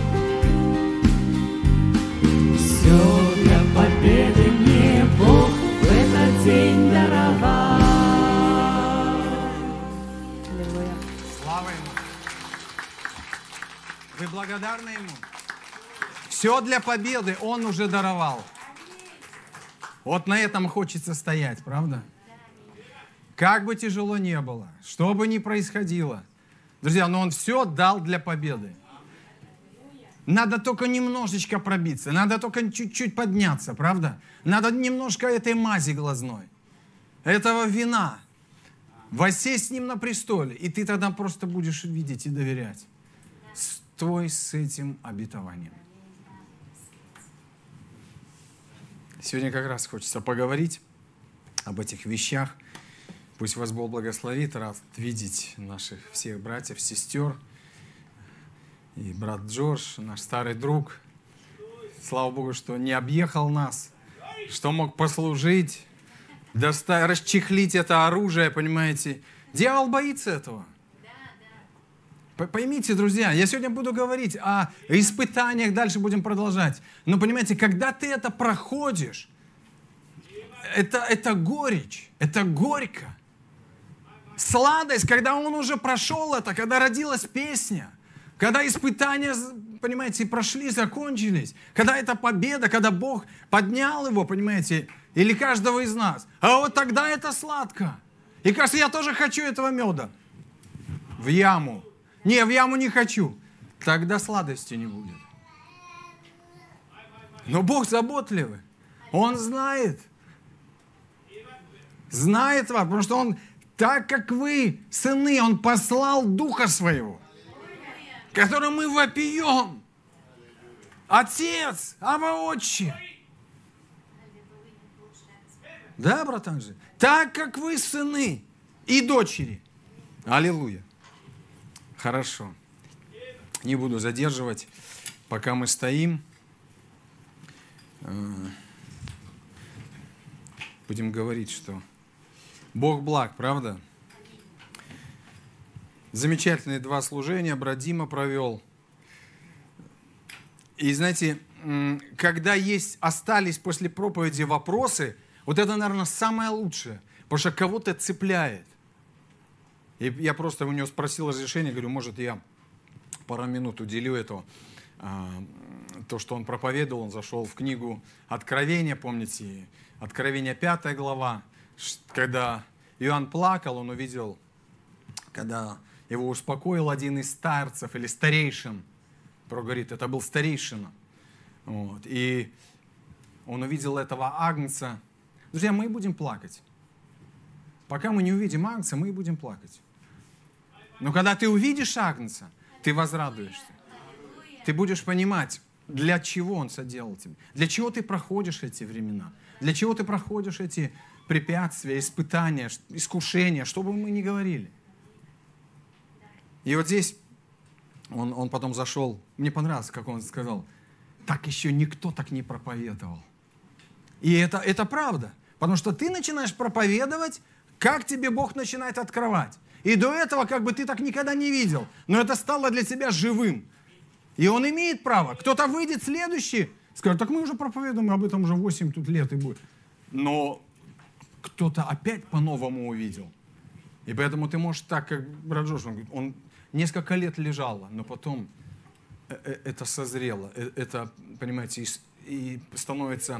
Все для победы мне Бог в этот день даровал. Слава Ему. Вы благодарны Ему? Все для победы Он уже даровал. Вот на этом хочется стоять, правда? Как бы тяжело не было, что бы ни происходило. Друзья, но Он все дал для победы. Надо только немножечко пробиться, надо только чуть-чуть подняться, правда? Надо немножко этой мази глазной, этого вина, воссесть с Ним на престоле, и ты тогда просто будешь видеть и доверять. Стой с этим обетованием. Сегодня как раз хочется поговорить об этих вещах. Пусть вас Бог благословит, рад видеть наших всех братьев, сестер. И брат Джордж, наш старый друг, слава Богу, что не объехал нас, что мог послужить, доста- расчехлить это оружие, понимаете. Дьявол боится этого. Поймите, друзья, я сегодня буду говорить о испытаниях, дальше будем продолжать. Но понимаете, когда ты это проходишь, это, это горечь, это горько. Сладость, когда он уже прошел это, когда родилась песня, когда испытания, понимаете, прошли, закончились, когда это победа, когда Бог поднял его, понимаете, или каждого из нас. А вот тогда это сладко. И кажется, я тоже хочу этого меда. В яму. Не, в яму не хочу. Тогда сладости не будет. Но Бог заботливый. Он знает. Знает вас, потому что Он, так как вы, сыны, Он послал Духа Своего, которым мы вопием. Отец, Абба, Отче. Да, братан же? Так как вы, сыны и дочери. Аллилуйя. Хорошо. Не буду задерживать, пока мы стоим. Будем говорить, что Бог благ, правда? Замечательные два служения брат Дима провел. И знаете, когда есть, остались после проповеди вопросы, вот это, наверное, самое лучшее, потому что кого-то цепляет. И я просто у него спросил разрешение, говорю, может, я пару минут уделю этого. То, что он проповедовал, он зашел в книгу Откровения, помните, Откровение пятая глава, когда Иоанн плакал, он увидел, когда его успокоил один из старцев или старейшин, Пророк говорит, это был старейшина. Вот. И он увидел этого агнца. Друзья, мы будем плакать. Пока мы не увидим агнца, мы и будем плакать. Но когда ты увидишь агнца, ты возрадуешься. Ты будешь понимать, для чего он соделал тебе. Для чего ты проходишь эти времена. Для чего ты проходишь эти препятствия, испытания, искушения, что бы мы ни говорили. И вот здесь он, он потом зашел, мне понравилось, как он сказал, так еще никто так не проповедовал. И это, это правда. Потому что ты начинаешь проповедовать, как тебе Бог начинает открывать. И до этого как бы ты так никогда не видел. Но это стало для тебя живым. И он имеет право. Кто-то выйдет следующий, скажет, так мы уже проповедуем об этом уже восемь тут лет и будет. Но кто-то опять по-новому увидел. И поэтому ты можешь так, как брат Джош, он говорит, он несколько лет лежало, но потом это созрело. Это, понимаете, и становится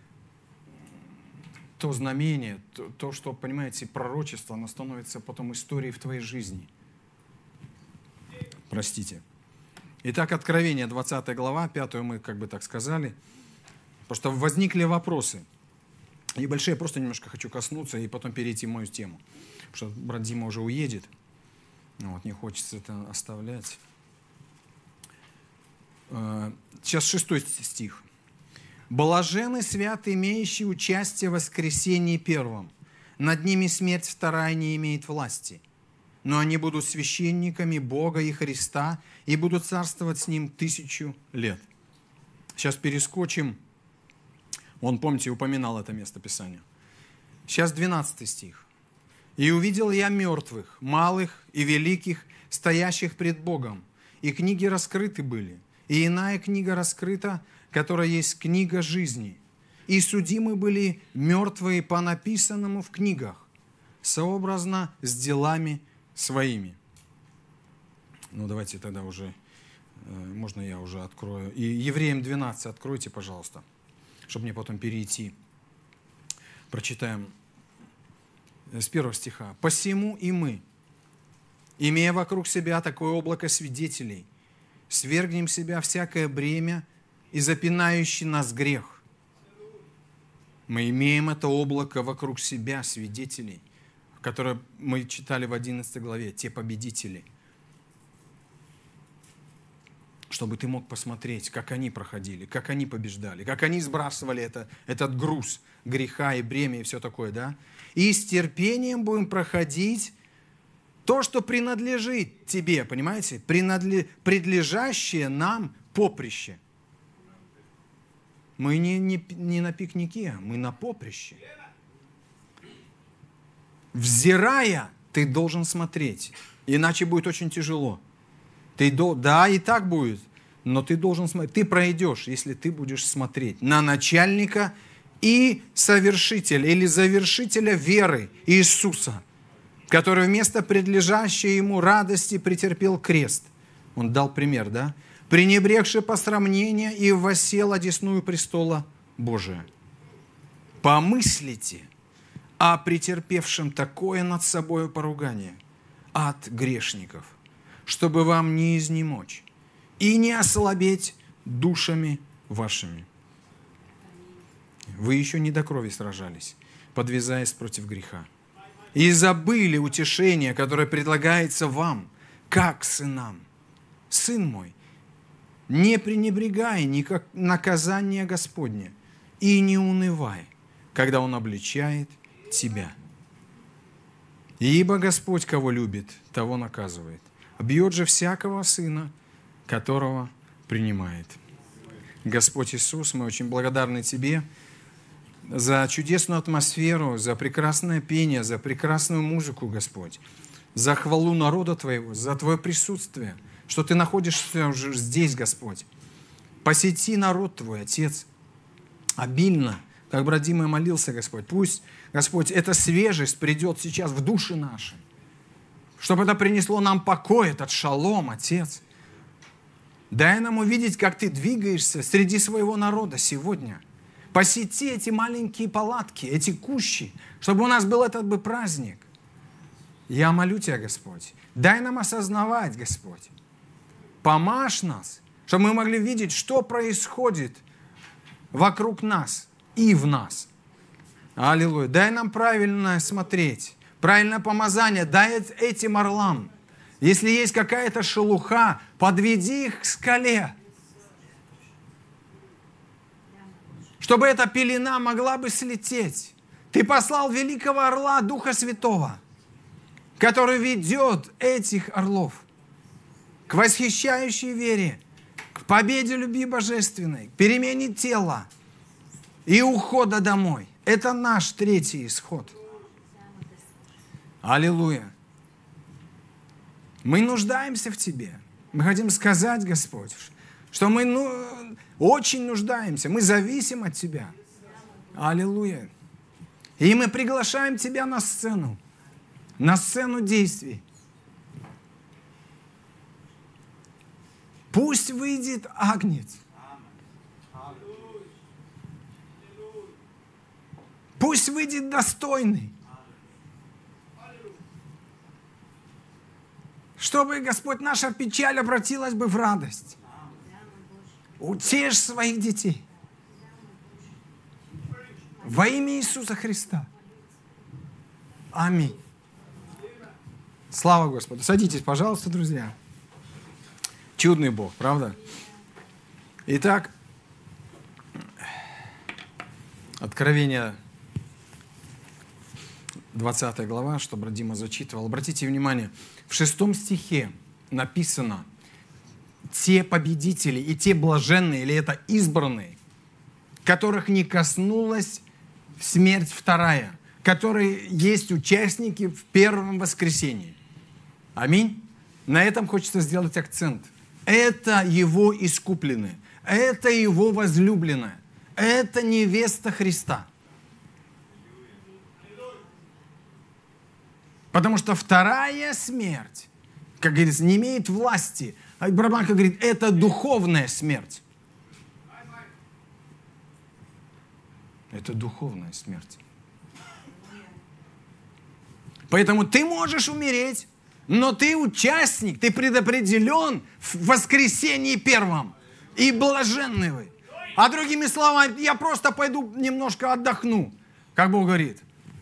то знамение, то, то, что, понимаете, пророчество, оно становится потом историей в твоей жизни. Простите. Итак, Откровение, двадцатая глава, пятую мы как бы так сказали, потому что возникли вопросы. Небольшие, я просто немножко хочу коснуться и потом перейти в мою тему. Потому что брат Дима уже уедет. Вот, не хочется это оставлять. Сейчас шестой стих. «Блаженны святые, имеющие участие в воскресении первом. Над ними смерть вторая не имеет власти. Но они будут священниками Бога и Христа и будут царствовать с Ним тысячу лет». Сейчас перескочим. Он, помните, упоминал это место Писания. Сейчас двенадцатый стих. «И увидел я мертвых, малых и великих, стоящих пред Богом, и книги раскрыты были, и иная книга раскрыта, которая есть книга жизни. И судимы были мертвые по написанному в книгах, сообразно с делами своими». Ну, давайте тогда уже Можно я уже открою? И Евреям двенадцать откройте, пожалуйста, чтобы мне потом перейти. Прочитаем с первого стиха. «Посему и мы, имея вокруг себя такое облако свидетелей, свергнем себя всякое бремя и запинающий нас грех». Мы имеем это облако вокруг себя, свидетелей, которое мы читали в одиннадцатой главе, те победители. Чтобы ты мог посмотреть, как они проходили, как они побеждали, как они сбрасывали это, этот груз греха и бремя и все такое, да? И с терпением будем проходить то, что принадлежит тебе, понимаете? Принадле... Предлежащее нам поприще. Мы не, не, не на пикнике, мы на поприще. Взирая, ты должен смотреть, иначе будет очень тяжело. Ты до... Да, и так будет, но ты должен смотреть. Ты пройдешь, если ты будешь смотреть на начальника и совершителя или завершителя веры Иисуса, который вместо предлежащей ему радости претерпел крест. Он дал пример, да? Пренебрегши посрамления и воссел одесную престола Божия. Помыслите о претерпевшем такое над собой поругание от грешников, чтобы вам не изнемочь и не ослабеть душами вашими. Вы еще не до крови сражались, подвязаясь против греха. И забыли утешение, которое предлагается вам, как сынам. Сын мой, не пренебрегай никак наказание Господне и не унывай, когда Он обличает тебя. Ибо Господь, кого любит, того наказывает. Бьет же всякого сына, которого принимает. Господь Иисус, мы очень благодарны Тебе за чудесную атмосферу, за прекрасное пение, за прекрасную музыку, Господь, за хвалу народа Твоего, за Твое присутствие, что Ты находишься уже здесь, Господь. Посети народ Твой, Отец, обильно, как брат Дима молился, Господь. Пусть, Господь, эта свежесть придет сейчас в души наши, чтобы это принесло нам покой, этот шалом, Отец. Дай нам увидеть, как Ты двигаешься среди своего народа сегодня. Посети эти маленькие палатки, эти кущи, чтобы у нас был этот бы праздник. Я молю Тебя, Господь, дай нам осознавать, Господь. Помажь нас, чтобы мы могли видеть, что происходит вокруг нас и в нас. Аллилуйя. Дай нам правильно смотреть, правильное помазание. Дай этим орлам. Если есть какая-то шелуха, подведи их к скале. Чтобы эта пелена могла бы слететь. Ты послал великого орла, Духа Святого, который ведет этих орлов к восхищающей вере, к победе любви божественной, к перемене тела и ухода домой. Это наш третий исход. Аллилуйя. Мы нуждаемся в Тебе. Мы хотим сказать, Господь, что мы ну, очень нуждаемся. Мы зависим от Тебя. Аллилуйя. И мы приглашаем Тебя на сцену. На сцену действий. Пусть выйдет агнец. Пусть выйдет достойный. Чтобы, Господь, наша печаль обратилась бы в радость. Утешь своих детей. Во имя Иисуса Христа. Аминь. Слава Господу. Садитесь, пожалуйста, друзья. Чудный Бог, правда? Итак, Откровение, двадцатая глава, что брат Дима зачитывал. Обратите внимание, в шестом стихе написано: те победители и те блаженные, или это избранные, которых не коснулась смерть вторая, которые есть участники в первом воскресении. Аминь. На этом хочется сделать акцент. Это его искупленные, это его возлюбленная, это невеста Христа. Потому что вторая смерть, как говорится, не имеет власти А Брабланка говорит, это духовная смерть. Это духовная смерть. Поэтому ты можешь умереть, но ты участник, ты предопределен в воскресении первом. И блаженны вы. А другими словами, я просто пойду немножко отдохну. Как Бог говорит.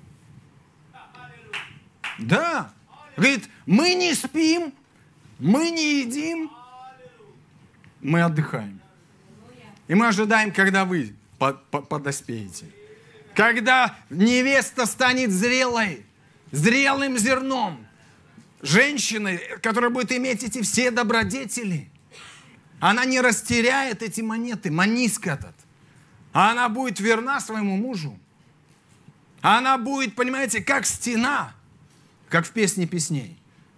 Да. Говорит, мы не спим, мы не едим, мы отдыхаем. И мы ожидаем, когда вы подоспеете. Когда невеста станет зрелой, зрелым зерном, женщиной, которая будет иметь эти все добродетели, она не растеряет эти монеты, маниск этот. А она будет верна своему мужу. Она будет, понимаете, как стена, как в песне песней.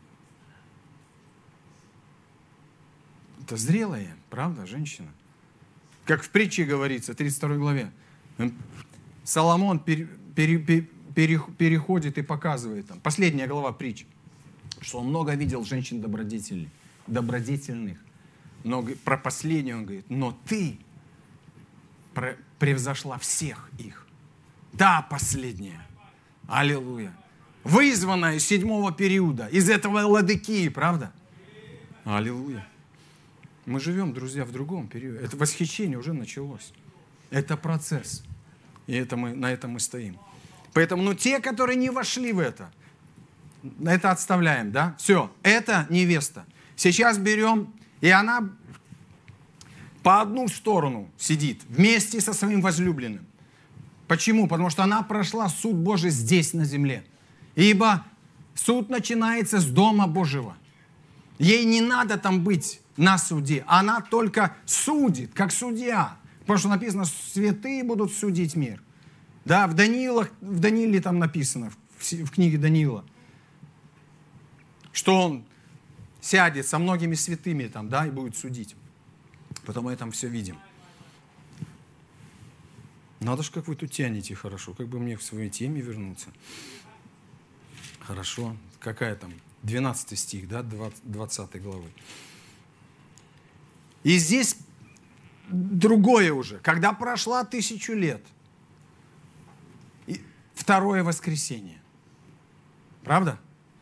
Это зрелая, правда, женщина. Как в притче говорится, тридцать второй главе. Соломон пере, пере, пере, переходит и показывает, там, последняя глава притч, что он много видел женщин добродетельных, добродетельных. Но про последнюю он говорит, но ты превзошла всех их. Да, последняя. Аллилуйя. Вызванная из седьмого периода, из этого Ладыкии, правда? Аллилуйя. Мы живем, друзья, в другом периоде. Это восхищение уже началось. Это процесс. И это мы, на этом мы стоим. Поэтому, ну, те, которые не вошли в это, это отставляем, да? Все, это невеста. Сейчас берем, и она по одну сторону сидит, вместе со своим возлюбленным. Почему? Потому что она прошла суд Божий здесь, на земле. Ибо суд начинается с Дома Божьего. Ей не надо там быть на суде. Она только судит, как судья. Потому что написано, святые будут судить мир. Да, в Даниилах, в Данииле там написано, в, в книге Даниила, что он сядет со многими святыми там, да, и будет судить. Потом мы там все видим. Надо же, как вы тут тянете хорошо. Как бы мне в своей теме вернуться. Хорошо. Какая там? двенадцатый стих, да, двадцатой главы. И здесь другое уже. Когда прошла тысячу лет, и второе воскресенье. Правда?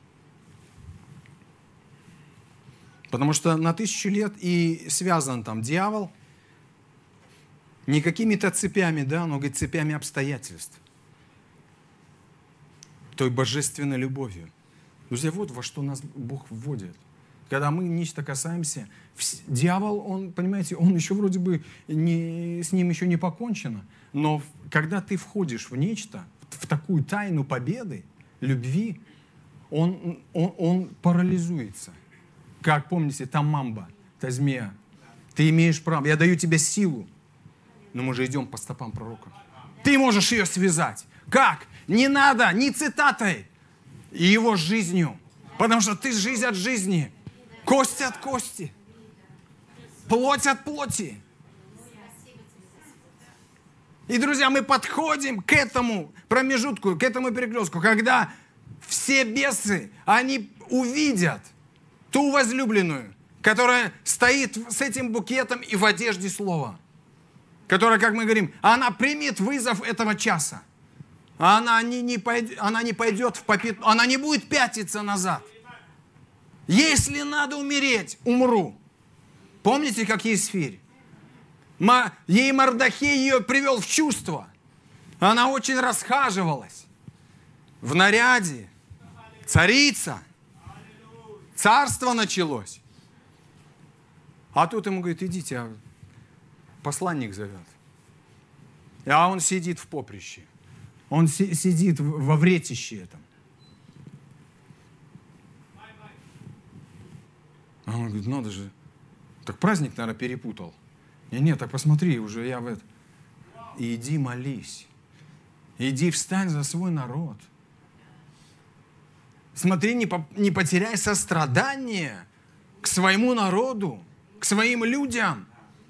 Потому что на тысячу лет и связан там дьявол не какими-то цепями, да, но говорит, цепями обстоятельств. Той божественной любовью. Друзья, вот во что нас Бог вводит. Когда мы нечто касаемся, дьявол, он, понимаете, он еще вроде бы, не, с ним еще не покончено, но когда ты входишь в нечто, в такую тайну победы, любви, он, он, он парализуется. Как, помните, та мамба, та змея. Ты имеешь право, я даю тебе силу, но мы же идем по стопам пророка. Ты можешь ее связать. Как? Не надо ни цитатой, и его жизнью. Потому что ты жизнь от жизни. Кость от кости. Плоть от плоти. И, друзья, мы подходим к этому промежутку, к этому перекрестку, когда все бесы, они увидят ту возлюбленную, которая стоит с этим букетом и в одежде слова. Которая, как мы говорим, она примет вызов этого часа. Она не, не пойдет, она не пойдет в попит, она не будет пятиться назад. Если надо умереть, умру. Помните, как Есфирь? Ей Мордохей ее привел в чувство. Она очень расхаживалась. В наряде. Царица. Царство началось. А тут ему говорит, идите, а посланник зовет. А он сидит в поприще. Он си- сидит во вретище этом. А он говорит, надо же. Так праздник, наверное, перепутал. Не, нет, так посмотри, уже я в это. Иди молись. Иди встань за свой народ. Смотри, не, по, не потеряй сострадание к своему народу, к своим людям.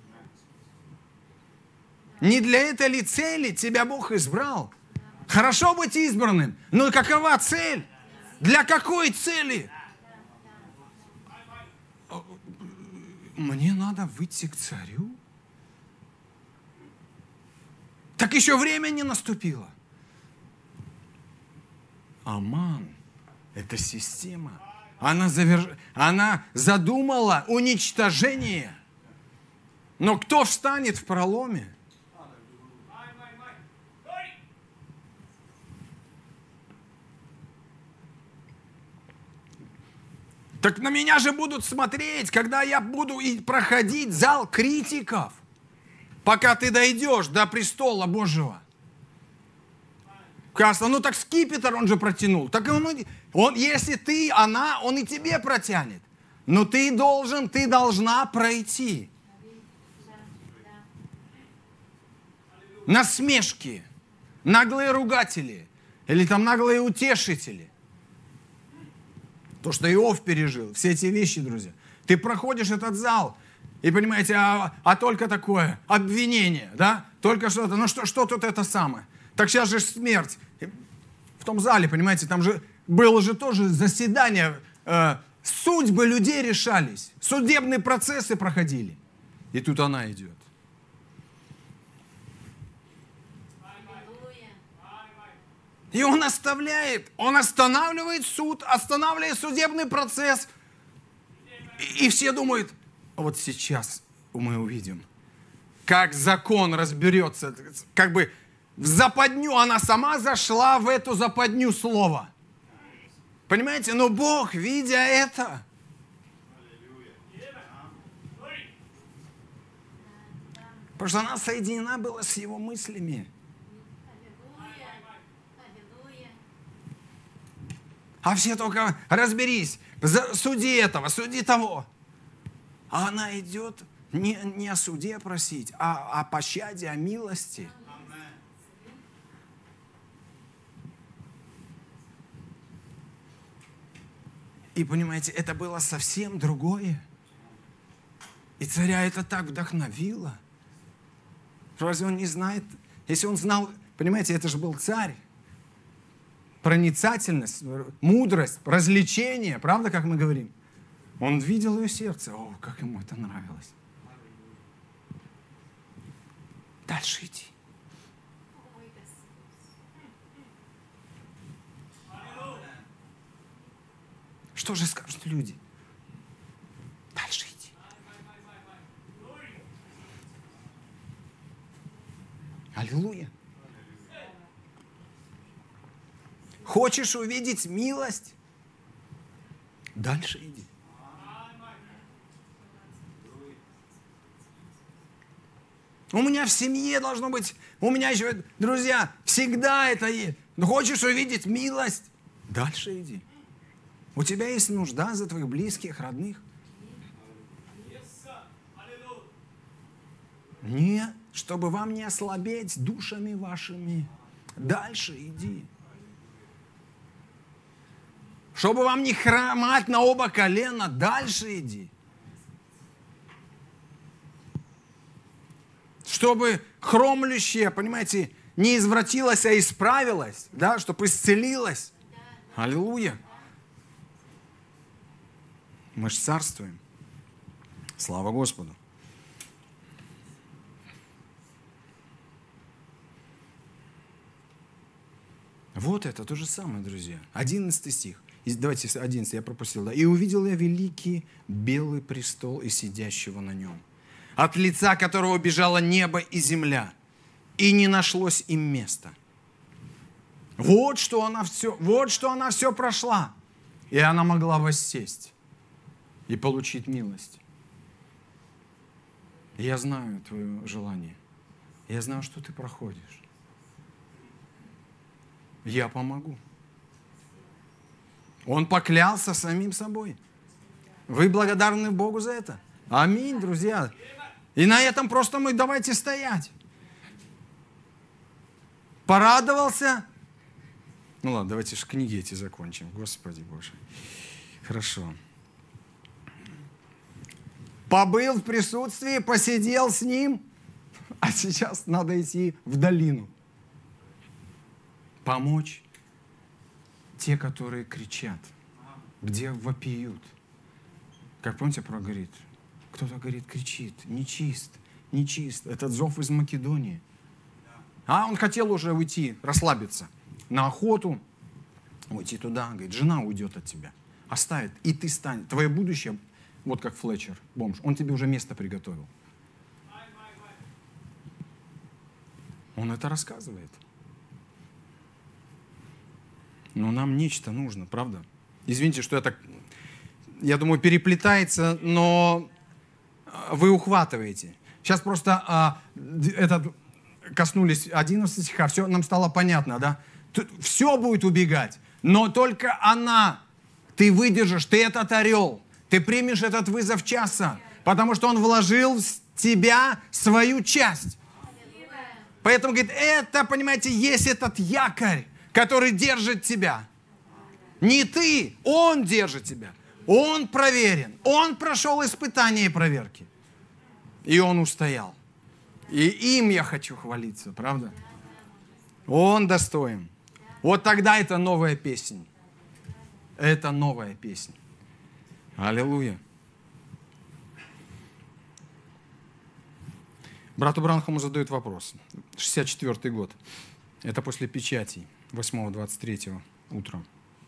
Не для этой ли цели тебя Бог избрал? Хорошо быть избранным, но какова цель? Для какой цели? мне надо выйти к царю? Так еще время не наступило. Аман – это система. Она, заверш... Она задумала уничтожение. Но кто встанет в проломе? Так на меня же будут смотреть, когда я буду и проходить зал критиков, пока ты дойдешь до престола Божьего. Кажется, ну так скипетр он же протянул. Так он, он, если ты, она, он и тебе протянет. Но ты должен, ты должна пройти. Насмешки, наглые ругатели или там наглые утешители. То, что Иов пережил, все эти вещи, друзья. Ты проходишь этот зал, и понимаете, а, а только такое, обвинение, да? Только что-то, ну что, что тут это самое? Так сейчас же смерть. В том зале, понимаете, там же было же тоже заседание, э, судьбы людей решались, судебные процессы проходили. И тут она идет. И он оставляет, он останавливает суд, останавливает судебный процесс. И, и все думают, вот сейчас мы увидим, как закон разберется. Как бы в западню, она сама зашла в эту западню слова. Понимаете, но Бог, видя это, потому что она соединена была с его мыслями. А все только разберись, суди этого, суди того. А она идет не, не о суде просить, а о пощаде, о милости. И понимаете, это было совсем другое. И царя это так вдохновило. Разве он не знает? Если он знал, понимаете, это же был царь. Проницательность, мудрость, развлечение, правда, как мы говорим? Он видел ее сердце. О, как ему это нравилось. Дальше иди. Что же скажут люди? Дальше иди. Аллилуйя. Хочешь увидеть милость? Дальше иди. У меня в семье должно быть, у меня еще, друзья, всегда это есть. Хочешь увидеть милость? Дальше иди. У тебя есть нужда за твоих близких, родных? Не, чтобы вам не ослабеть душами вашими. Дальше иди. Чтобы вам не хромать на оба колена, дальше иди. Чтобы хромлющее, понимаете, не извратилось, а исправилось, да, чтобы исцелилось. Да. Аллилуйя. Мы же царствуем. Слава Господу. Вот это то же самое, друзья. Одиннадцатый стих. Давайте одиннадцатый, я пропустил. Да. «И увидел я великий белый престол и сидящего на нем, от лица которого бежало небо и земля, и не нашлось им места». Вот что она все, вот что она все прошла. И она могла воссесть и получить милость. Я знаю твое желание. Я знаю, что ты проходишь. Я помогу. Он поклялся самим собой. Вы благодарны Богу за это? Аминь, друзья. И на этом просто мы давайте стоять. Порадовался. Ну ладно, давайте же книги эти закончим. Господи Боже. Хорошо. Побыл в присутствии, посидел с ним, а сейчас надо идти в долину. Помочь те, которые кричат, где вопиют. Как помните, про говорит, Кто-то говорит, кричит, нечист, нечист. Этот зов из Македонии. А он хотел уже уйти, расслабиться. На охоту, уйти туда. Говорит, жена уйдет от тебя. Оставит, и ты станешь. Твое будущее, вот как Флетчер, бомж, он тебе уже место приготовил. Он это рассказывает. Но нам нечто нужно, правда? Извините, что я так, я думаю, переплетается, но вы ухватываете. Сейчас просто а, этот, коснулись одиннадцатого стиха, все нам стало понятно, да? Тут все будет убегать, но только она, ты выдержишь, ты этот орел, ты примешь этот вызов часа, потому что он вложил в тебя свою часть. Поэтому, говорит, это, понимаете, есть этот якорь, который держит тебя. Не ты, он держит тебя. Он проверен, он прошел испытания и проверки. И он устоял. И им я хочу хвалиться, правда? Он достоин. Вот тогда это новая песня. Это новая песня. Аллилуйя. Брату Бранхаму задают вопрос. шестьдесят четвёртый год. Это после печатей. восьмого двадцать третьего утром.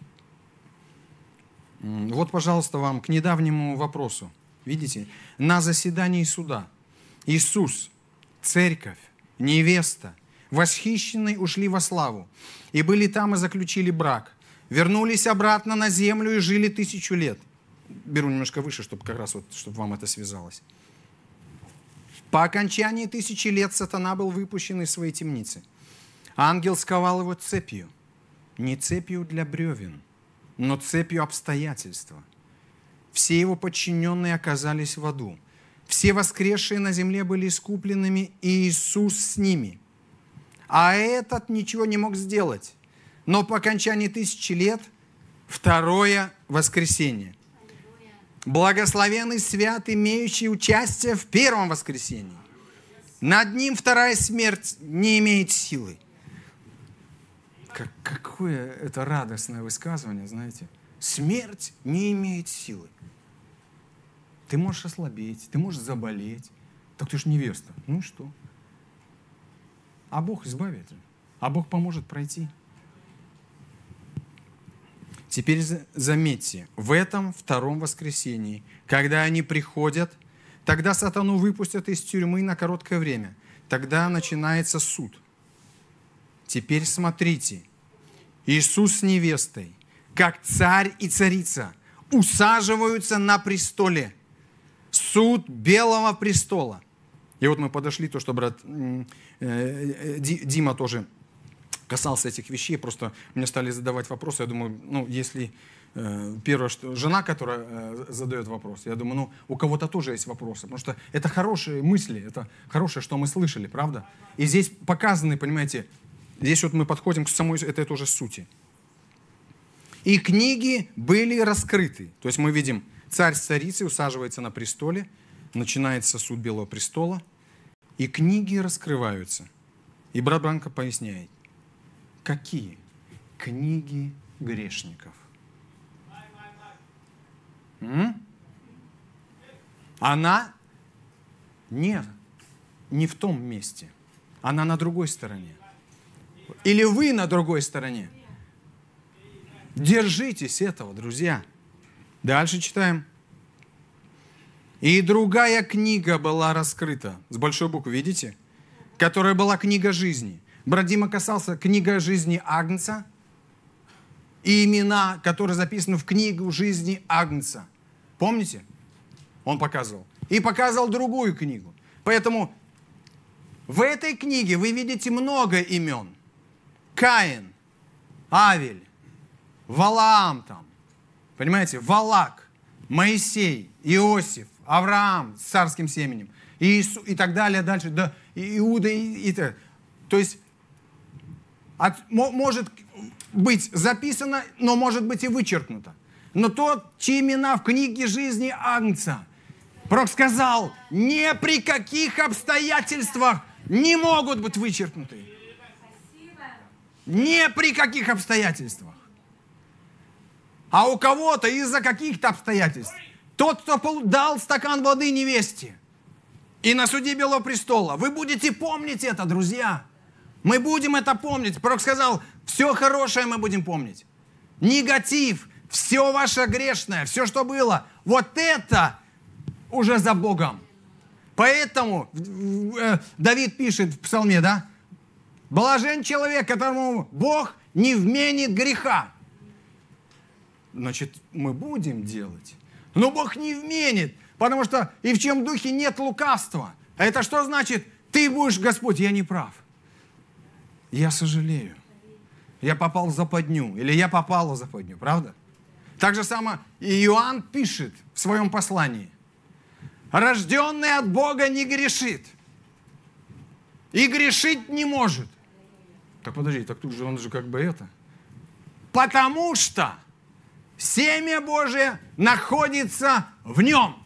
Вот, пожалуйста, вам к недавнему вопросу. Видите? На заседании суда Иисус, церковь, невеста, восхищенные ушли во славу. И были там и заключили брак. Вернулись обратно на землю и жили тысячу лет. Беру немножко выше, чтобы как раз вот, чтобы вам это связалось. По окончании тысячи лет сатана был выпущен из своей темницы. Ангел сковал его цепью. Не цепью для бревен, но цепью обстоятельства. Все его подчиненные оказались в аду. Все воскресшие на земле были искупленными, и Иисус с ними. А этот ничего не мог сделать. Но по окончании тысячи лет второе воскресенье. Благословенный свят, имеющий участие в первом воскресении. Над ним вторая смерть не имеет силы. Как, какое это радостное высказывание, знаете. Смерть не имеет силы. Ты можешь ослабеть, ты можешь заболеть. Так ты ж невеста. Ну и что? А Бог избавит. А Бог поможет пройти. Теперь заметьте, в этом втором воскресении, когда они приходят, тогда сатану выпустят из тюрьмы на короткое время. Тогда начинается суд. Теперь смотрите. Иисус с невестой, как царь и царица, усаживаются на престоле. Суд Белого престола. И вот мы подошли, то, что брат Дима тоже касался этих вещей, просто мне стали задавать вопросы. Я думаю, ну, если э, первое, что жена, которая э, задает вопрос, я думаю, ну, у кого-то тоже есть вопросы, потому что это хорошие мысли, это хорошее, что мы слышали, правда? И здесь показаны, понимаете, здесь вот мы подходим к самой этой тоже сути. И книги были раскрыты. То есть мы видим, царь с царицей усаживается на престоле, начинается суд Белого престола, и книги раскрываются. И брат Бранко поясняет. Какие? Книги грешников. М? Она не, не в том месте. Она на другой стороне. Или вы на другой стороне. Держитесь этого, друзья. Дальше читаем. И другая книга была раскрыта. С большой буквы, видите? Которая была книга жизни. Брат Дима касался книга жизни Агнца и имена, которые записаны в книгу жизни Агнца. Помните? Он показывал. И показывал другую книгу. Поэтому в этой книге вы видите много имен. Каин, Авель, Валаам там. Понимаете? Валак, Моисей, Иосиф, Авраам с царским семенем. И, Иисус, и так далее, дальше. Да, Иуда и, и так. То есть От, может быть записано, но может быть и вычеркнуто. Но тот, чьи имена в книге жизни Агнца, пророк сказал, ни при каких обстоятельствах не могут быть вычеркнуты. Ни при каких обстоятельствах. А у кого-то из-за каких-то обстоятельств Тот, кто дал стакан воды невесте и на суде Белого престола. Вы будете помнить это, друзья. Мы будем это помнить. Пророк сказал, все хорошее мы будем помнить. Негатив, все ваше грешное, все, что было, вот это уже за Богом. Поэтому Давид пишет в псалме, да? Блажен человек, которому Бог не вменит греха. Значит, мы будем делать. Но Бог не вменит, потому что и в чем духе нет лукавства. А это что значит? Ты будешь, Господь, я не прав. Я сожалею. Я попал в западню. Или я попала в западню, правда? Так же само и Иоанн пишет в своем послании. Рожденный от Бога не грешит. И грешить не может. Так подожди, так тут же он же как бы это. Потому что семя Божие находится в нем.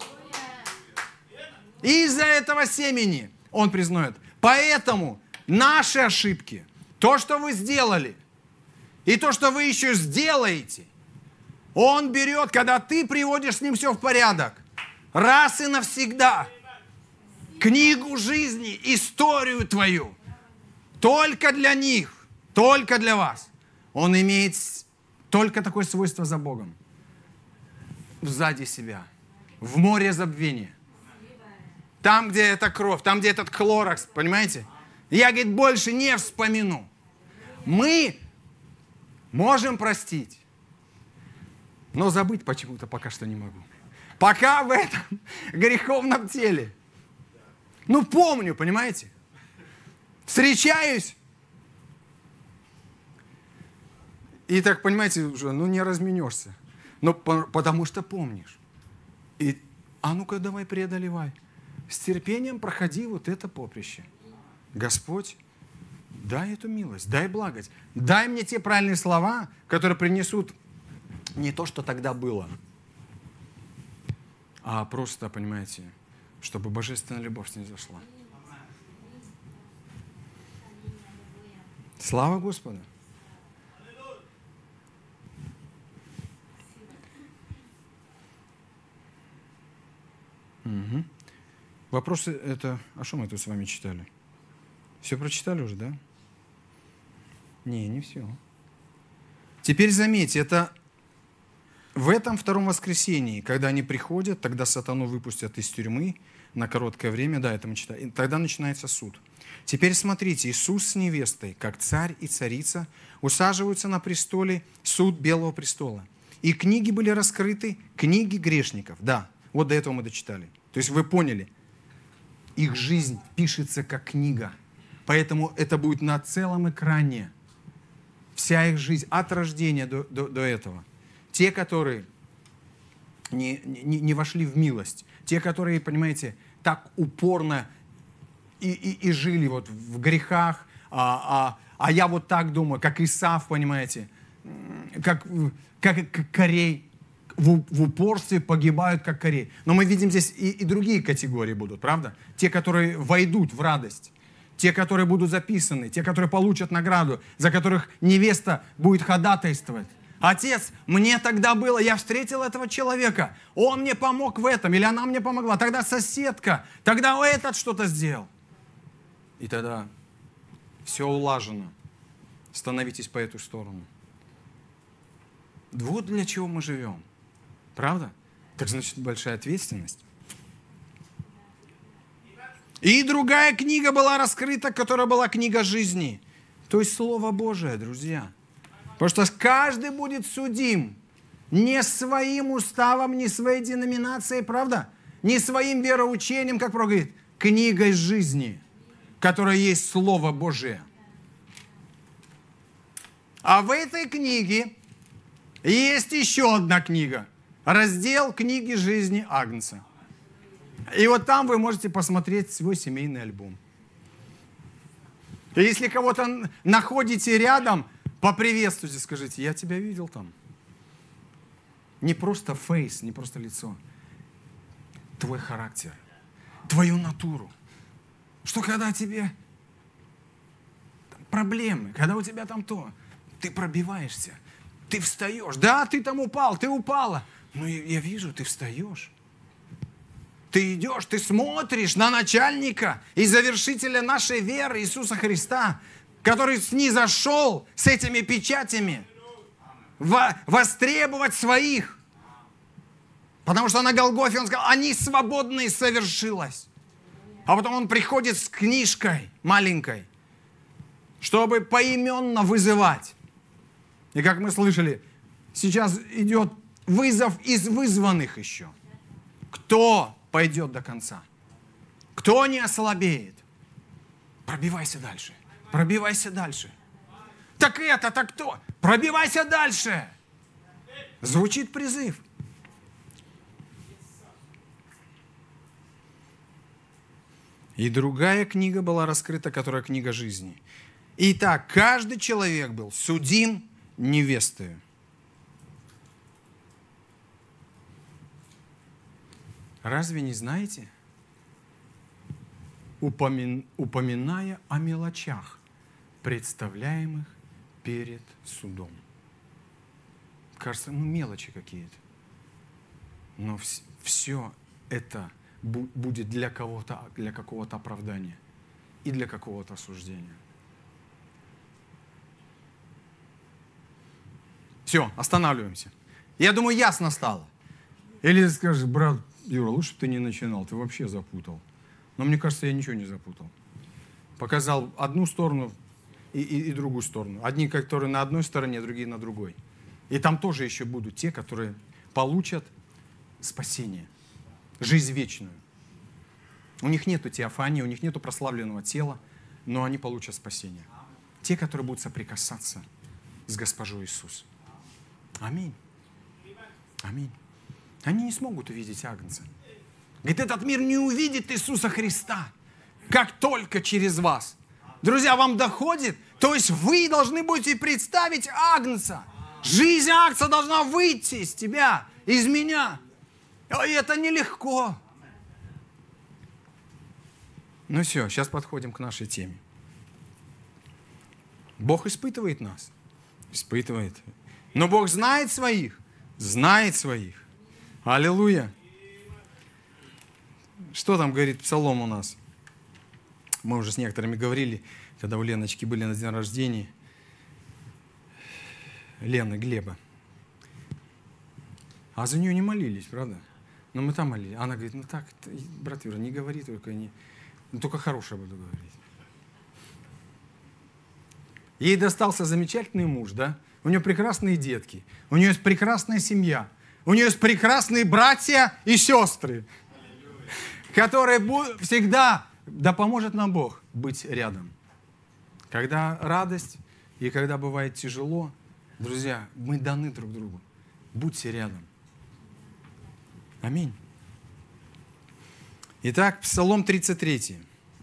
И из-за этого семени он признает. Поэтому наши ошибки, то, что вы сделали, и то, что вы еще сделаете, он берет, когда ты приводишь с ним все в порядок, раз и навсегда, книгу жизни, историю твою, только для них, только для вас. Он имеет только такое свойство за Богом. Сзади себя, в море забвения. Там, где эта кровь, там, где этот хлоракс, понимаете? Я, говорит, больше не вспомину. Мы можем простить, но забыть почему-то пока что не могу. Пока в этом греховном теле. Ну, помню, понимаете? Встречаюсь. И так, понимаете, уже, ну, не разменешься. Но потому что помнишь. И, а ну-ка, давай преодолевай. С терпением проходи вот это поприще. Господь, дай эту милость, дай благость. Дай мне те правильные слова, которые принесут не то, что тогда было, а просто, понимаете, чтобы божественная любовь снизошла. Слава Господу! Угу. Вопросы это... А что мы тут с вами читали? Все прочитали уже, да? Не, не все. Теперь заметьте, это в этом втором воскресении, когда они приходят, тогда сатану выпустят из тюрьмы на короткое время, да, это мы читаем, тогда начинается суд. Теперь смотрите, Иисус с невестой, как царь и царица, усаживаются на престоле, суд Белого престола. И книги были раскрыты, книги грешников. Да, вот до этого мы дочитали. То есть вы поняли, их жизнь пишется как книга. Поэтому это будет на целом экране. Вся их жизнь от рождения до, до, до этого. Те, которые не, не, не вошли в милость. Те, которые, понимаете, так упорно и, и, и жили вот в грехах. А, а, а я вот так думаю, как Исав, понимаете, как, как, как Корей. В, в упорстве погибают, как Корей. Но мы видим здесь и, и другие категории будут, правда? Те, которые войдут в радость. Те, которые будут записаны, те, которые получат награду, за которых невеста будет ходатайствовать. Отец, мне тогда было, я встретил этого человека, он мне помог в этом, или она мне помогла, тогда соседка, тогда этот что-то сделал. И тогда все улажено. Становитесь по эту сторону. Вот для чего мы живем. Правда? Так значит, большая ответственность. И другая книга была раскрыта, которая была книга жизни. То есть Слово Божие, друзья. Потому что каждый будет судим не своим уставом, не своей деноминацией, правда? Не своим вероучением, как пророк говорит, книгой жизни, которая есть Слово Божие. А в этой книге есть еще одна книга. Раздел книги жизни Агнца. И вот там вы можете посмотреть свой семейный альбом. И если кого-то находите рядом, поприветствуйте, скажите, я тебя видел там. Не просто фейс, не просто лицо. Твой характер, твою натуру. Что когда тебе проблемы, когда у тебя там то, ты пробиваешься, ты встаешь. Да, ты там упал, ты упала. Ну, я вижу, ты встаешь. Ты идешь, ты смотришь на начальника и завершителя нашей веры Иисуса Христа, который снизошел с этими печатями, востребовать своих. Потому что на Голгофе он сказал, они свободны, совершилось. А потом он приходит с книжкой маленькой, чтобы поименно вызывать. И как мы слышали, сейчас идет вызов из вызванных еще. Кто пойдет до конца? Кто не ослабеет? Пробивайся дальше. Пробивайся дальше. Так это, так кто? Пробивайся дальше. Звучит призыв. И другая книга была раскрыта, которая книга жизни. Итак, каждый человек был судим невестою. Разве не знаете? Упомин, упоминая о мелочах, представляемых перед судом. Кажется, ну мелочи какие-то. Но вс- все это бу- будет для кого-то, для какого-то оправдания и для какого-то осуждения. Все, останавливаемся. Я думаю, ясно стало. Или скажешь, брат Юра, лучше бы ты не начинал, ты вообще запутал. Но мне кажется, я ничего не запутал. Показал одну сторону и, и, и другую сторону. Одни, которые на одной стороне, другие на другой. И там тоже еще будут те, которые получат спасение, жизнь вечную. У них нету теофании, у них нету прославленного тела, но они получат спасение. Те, которые будут соприкасаться с Госпожой Иисус. Аминь. Аминь. Они не смогут увидеть Агнца. Говорит, этот мир не увидит Иисуса Христа, как только через вас. Друзья, вам доходит? То есть вы должны будете представить Агнца. Жизнь Агнца должна выйти из тебя, из меня. И это нелегко. Ну все, сейчас подходим к нашей теме. Бог испытывает нас. Испытывает. Но Бог знает своих. Знает своих. Аллилуйя. Что там говорит Псалом у нас? Мы уже с некоторыми говорили, когда у Леночки были на день рождения. Лена, Глеба. А за нее не молились, правда? Но мы там молились. Она говорит, ну так, брат Юра, не говори только, не... ну, только хорошее буду говорить. Ей достался замечательный муж, да? У нее прекрасные детки, у нее есть прекрасная семья, у нее есть прекрасные братья и сестры, которые всегда, да поможет нам Бог, быть рядом. Когда радость и когда бывает тяжело, друзья, мы даны друг другу. Будьте рядом. Аминь. Итак, Псалом тридцать три.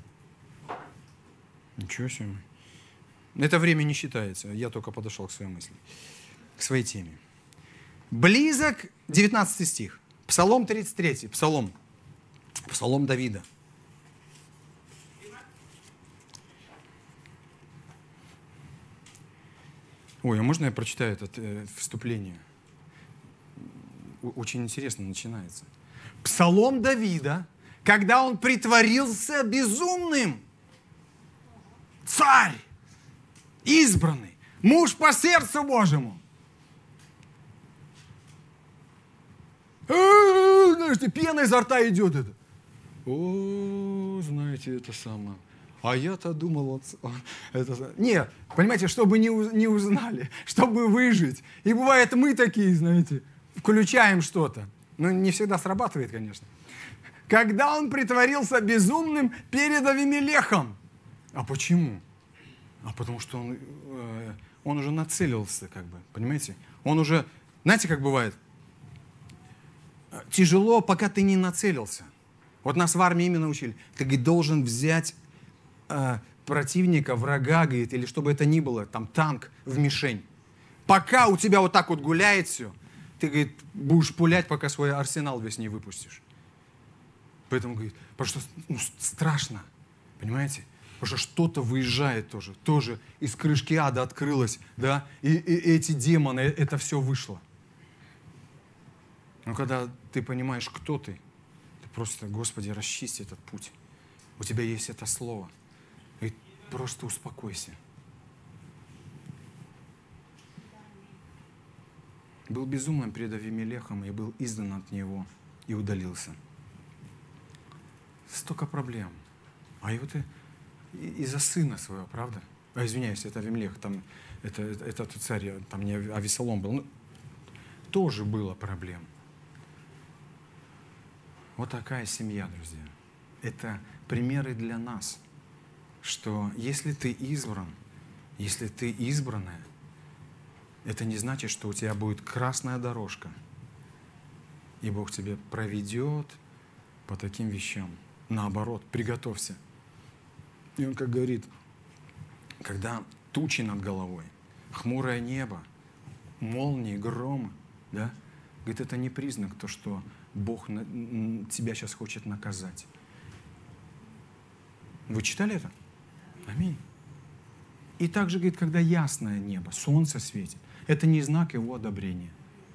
Ничего себе. Это время не считается. Я только подошел к своей мысли, к своей теме. Близок, девятнадцатый стих. Псалом тридцать три. Псалом. Псалом Давида. Ой, а можно я прочитаю это э, вступление? Очень интересно начинается. Псалом Давида, когда он притворился безумным. Царь, избранный, муж по сердцу Божьему. Знаете, пена изо рта идет это. О, знаете, это самое. А я-то думал, вот, это... Нет, понимаете, чтобы не, не узнали, чтобы выжить. И бывает, мы такие, знаете, включаем что-то. Но не всегда срабатывает, конечно. Когда он притворился безумным перед Авимелехом. А почему? А потому что он, э, он уже нацелился, как бы, понимаете? Он уже, знаете, как бывает? Тяжело, пока ты не нацелился. Вот нас в армии именно учили. Ты, говорит, должен взять э, противника, врага, говорит, или чтобы это ни было, там танк в мишень. Пока у тебя вот так вот гуляет все, ты, говорит, будешь пулять, пока свой арсенал весь не выпустишь. Поэтому, говорит, потому что ну, страшно, понимаете? Потому что что-то выезжает тоже, тоже из крышки ада открылось, да, и, и эти демоны, это все вышло. Но когда ты понимаешь, кто ты, ты просто, Господи, расчисти этот путь. У тебя есть это слово. И просто успокойся. Был безумным перед Авимелехом и был изгнан от него и удалился. Столько проблем. А и вот из-за сына своего, правда? А, извиняюсь, это Авимелех, там, это, это, это царь, там не Авесолом был. Ну, тоже было проблем. Вот такая семья, друзья. Это примеры для нас, что если ты избран, если ты избранная, это не значит, что у тебя будет красная дорожка, и Бог тебя проведет по таким вещам. Наоборот, приготовься. И Он как говорит, когда тучи над головой, хмурое небо, молнии, громы, да, говорит, это не признак то, что Бог тебя сейчас хочет наказать. Вы читали это? Аминь. И также, говорит, когда ясное небо, солнце светит, это не знак Его одобрения.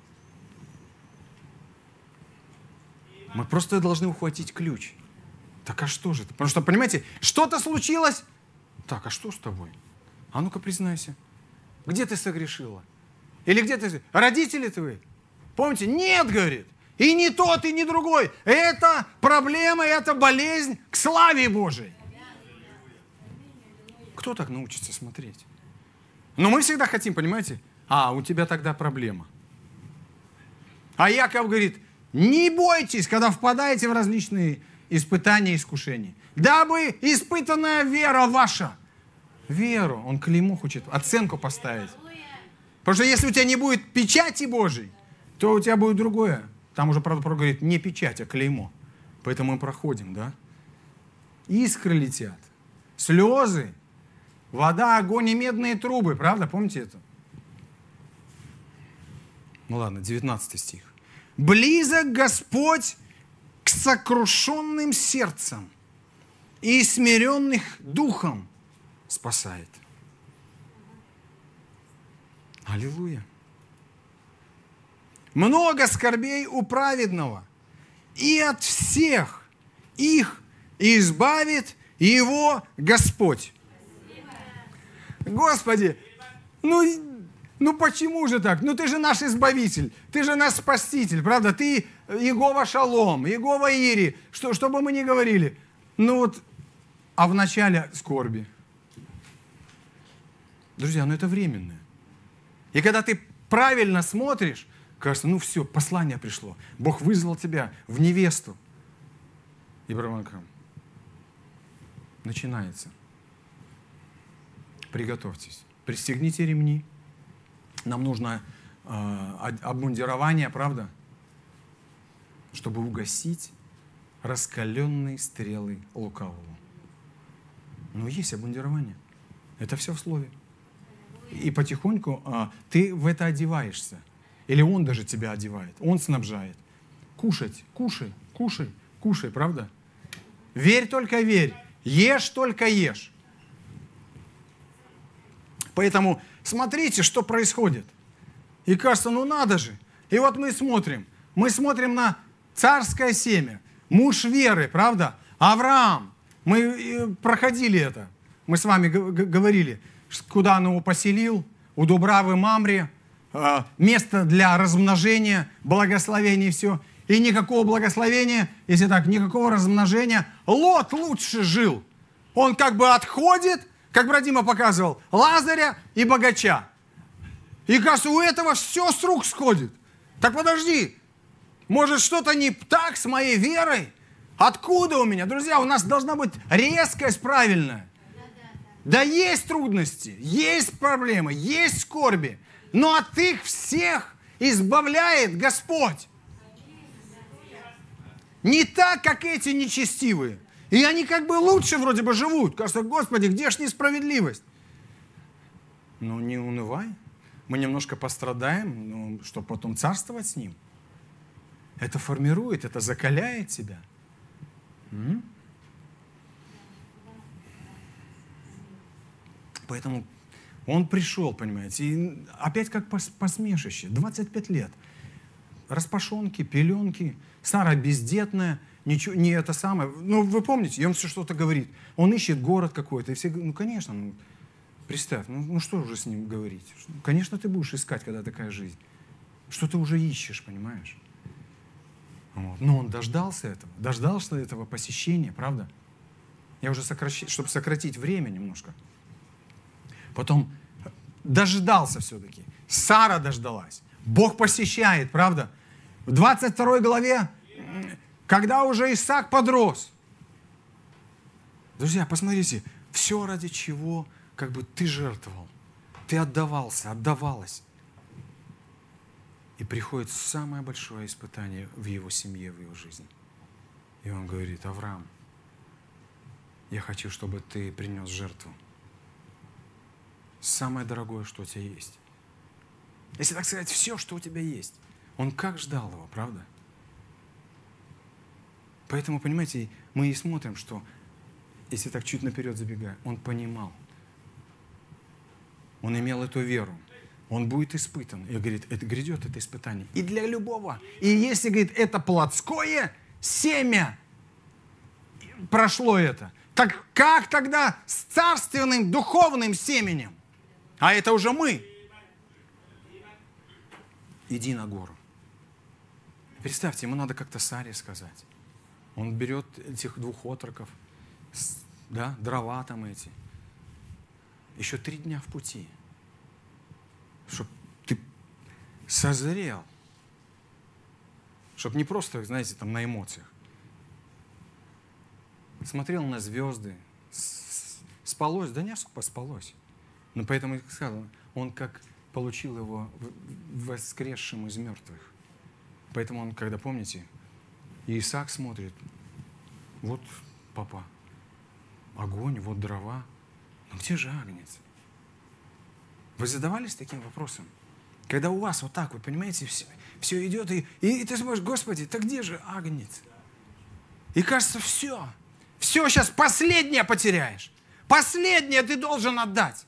Мы просто должны ухватить ключ. Так а что же это? Потому что, понимаете, что-то случилось. Так, а что с тобой? А ну-ка признайся. Где ты согрешила? Или где ты... Родители твои? Помните? Нет, говорит. И не тот, и не другой. Это проблема, это болезнь к славе Божией. Кто так научится смотреть? Но мы всегда хотим, понимаете? А, у тебя тогда проблема. А Яков говорит, не бойтесь, когда впадаете в различные испытания и искушения. Дабы испытанная вера ваша. Веру. Он клеймо хочет, оценку поставить. Потому что если у тебя не будет печати Божьей, то у тебя будет другое. Там уже, правда, говорит, не печать, а клеймо. Поэтому мы проходим, да? Искры летят, слезы, вода, огонь и медные трубы. Правда? Помните это? Ну ладно, девятнадцатый стих. «Близок Господь к сокрушенным сердцам и смиренных духом спасает». Аллилуйя. «Много скорбей у праведного, и от всех их избавит его Господь». Господи, ну... Ну почему же так? Ну ты же наш Избавитель, ты же наш Спаситель, правда? Ты Иегова Шалом, Иегова Ири, что, что бы мы ни говорили. Ну вот, а в начале скорби. Друзья, ну это временное. И когда ты правильно смотришь, кажется, ну все, послание пришло. Бог вызвал тебя в невесту. И прямо начинается. Приготовьтесь, пристегните ремни. Нам нужно э, обмундирование, правда? Чтобы угасить раскаленные стрелы лукавого. Но есть обмундирование. Это все в слове. И потихоньку э, ты в это одеваешься. Или Он даже тебя одевает. Он снабжает. Кушать, кушай, кушай, кушай, правда? Верь только верь. Ешь только ешь. Поэтому смотрите, что происходит. И кажется, ну надо же. И вот мы смотрим. Мы смотрим на царское семя. Муж веры, правда? Авраам. Мы проходили это. Мы с вами говорили, куда он его поселил. У Дубравы Мамре. Место для размножения, благословения и все. И никакого благословения, если так, никакого размножения. Лот лучше жил. Он как бы отходит, как брат Дима показывал, Лазаря и богача. И кажется, у этого все с рук сходит. Так подожди, может что-то не так с моей верой? Откуда у меня? Друзья, у нас должна быть резкость правильная. Да есть трудности, есть проблемы, есть скорби, но от их всех избавляет Господь. Не так, как эти нечестивые. И они как бы лучше вроде бы живут. Кажется, Господи, где ж несправедливость? Ну, не унывай. Мы немножко пострадаем, ну, чтобы потом царствовать с Ним. Это формирует, это закаляет тебя. М? Поэтому Он пришел, понимаете, и опять как посмешище. двадцать пять лет. распашонки, пеленки, Сара бездетная, ничего, не это самое. Ну, вы помните, и он все что-то говорит. Он ищет город какой-то, и все говорят, ну, конечно, ну, представь, ну, ну что уже с ним говорить? Конечно, ты будешь искать, когда такая жизнь. Что ты уже ищешь, понимаешь? Вот. Но он дождался этого, дождался этого посещения, правда? Я уже сокращу, чтобы сократить время немножко. Потом дождался все-таки. Сара дождалась. Бог посещает, правда? В двадцать второй главе, когда уже Исаак подрос. Друзья, посмотрите, все ради чего как бы ты жертвовал. Ты отдавался, отдавалась. И приходит самое большое испытание в его семье, в его жизни. И он говорит: Авраам, я хочу, чтобы ты принес жертву. Самое дорогое, что у тебя есть. Если так сказать, все, что у тебя есть. Он как ждал его, правда? Поэтому, понимаете, мы и смотрим, что, если так чуть наперед забегая, он понимал. Он имел эту веру. Он будет испытан. И говорит, это грядет это испытание. И для любого. И если, говорит, это плотское семя прошло это, так как тогда с царственным духовным семенем? А это уже мы. Иди на гору. Представьте, ему надо как-то Саре сказать. Он берет этих двух отроков, да, дрова там эти. Еще три дня в пути. Чтобы ты созрел. Чтобы не просто, знаете, там на эмоциях. Смотрел на звезды. Спалось, да не особо спалось. Но поэтому я сказал, он как получил его воскресшим из мертвых. Поэтому он, когда, помните, Исаак смотрит, вот папа, огонь, вот дрова. Но где же агнец? Вы задавались таким вопросом? Когда у вас вот так вот, понимаете, все, все идет, и, и, и ты смотришь, Господи, так где же агнец? И кажется, все, все, сейчас последнее потеряешь. Последнее ты должен отдать.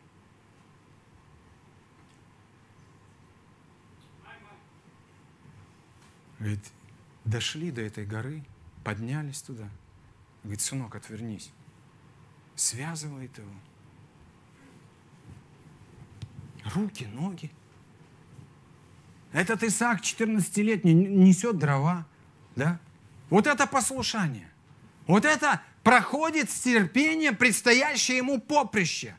Говорит, дошли до этой горы, поднялись туда. Говорит, сынок, отвернись. Связывает его. Руки, ноги. Этот Исаак четырнадцатилетний несет дрова. Да? Вот это послушание. Вот это проходит с терпением предстоящее ему поприще.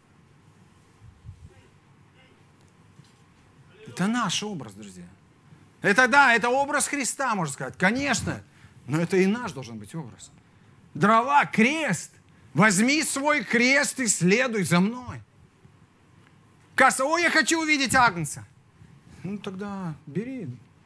Это наш образ, друзья. Это да, это образ Христа, можно сказать. Конечно, но это и наш должен быть образ. Дрова, крест. Возьми свой крест и следуй за мной. Кажется, ой, я хочу увидеть агнца. Ну тогда бери.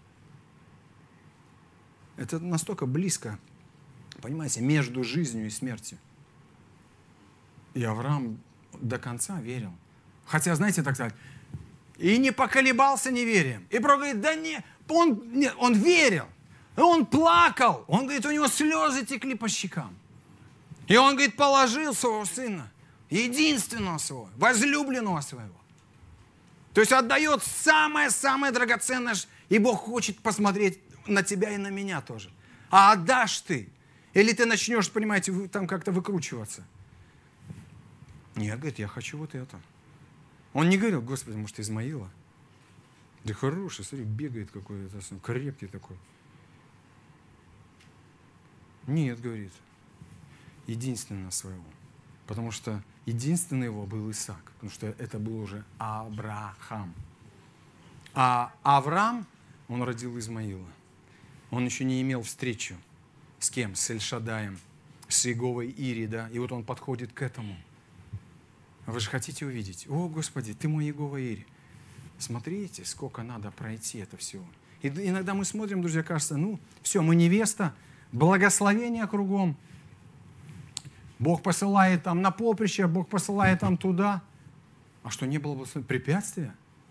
Это настолько близко, понимаете, между жизнью и смертью. И Авраам до конца верил. Хотя, знаете, так сказать, и не поколебался неверием. И Бог говорит, да не, он, не, он верил. Он плакал. Он говорит, у него слезы текли по щекам. И он, говорит, положил своего сына, единственного своего, возлюбленного своего. То есть отдает самое-самое драгоценное, и Бог хочет посмотреть на тебя и на меня тоже. А отдашь ты? Или ты начнешь, понимаете, там как-то выкручиваться? Нет, говорит, я хочу вот это. Он не говорил, Господи, может, Измаила? Да хороший, смотри, бегает какой-то, крепкий такой. Нет, говорит, единственного своего. Потому что единственный его был Исаак, потому что это был уже Авраам. А Авраам, он родил Измаила. Он еще не имел встречу с кем? С Эль-Шадаем, с Иеговой Ири, да? И вот он подходит к этому. Вы же хотите увидеть? О, Господи, ты мой Иегова Ири. Смотрите, сколько надо пройти это все. И иногда мы смотрим, друзья, кажется, ну, все, мы невеста, благословение кругом. Бог посылает там на поприще, Бог посылает там туда. А что, не было бы препятствия?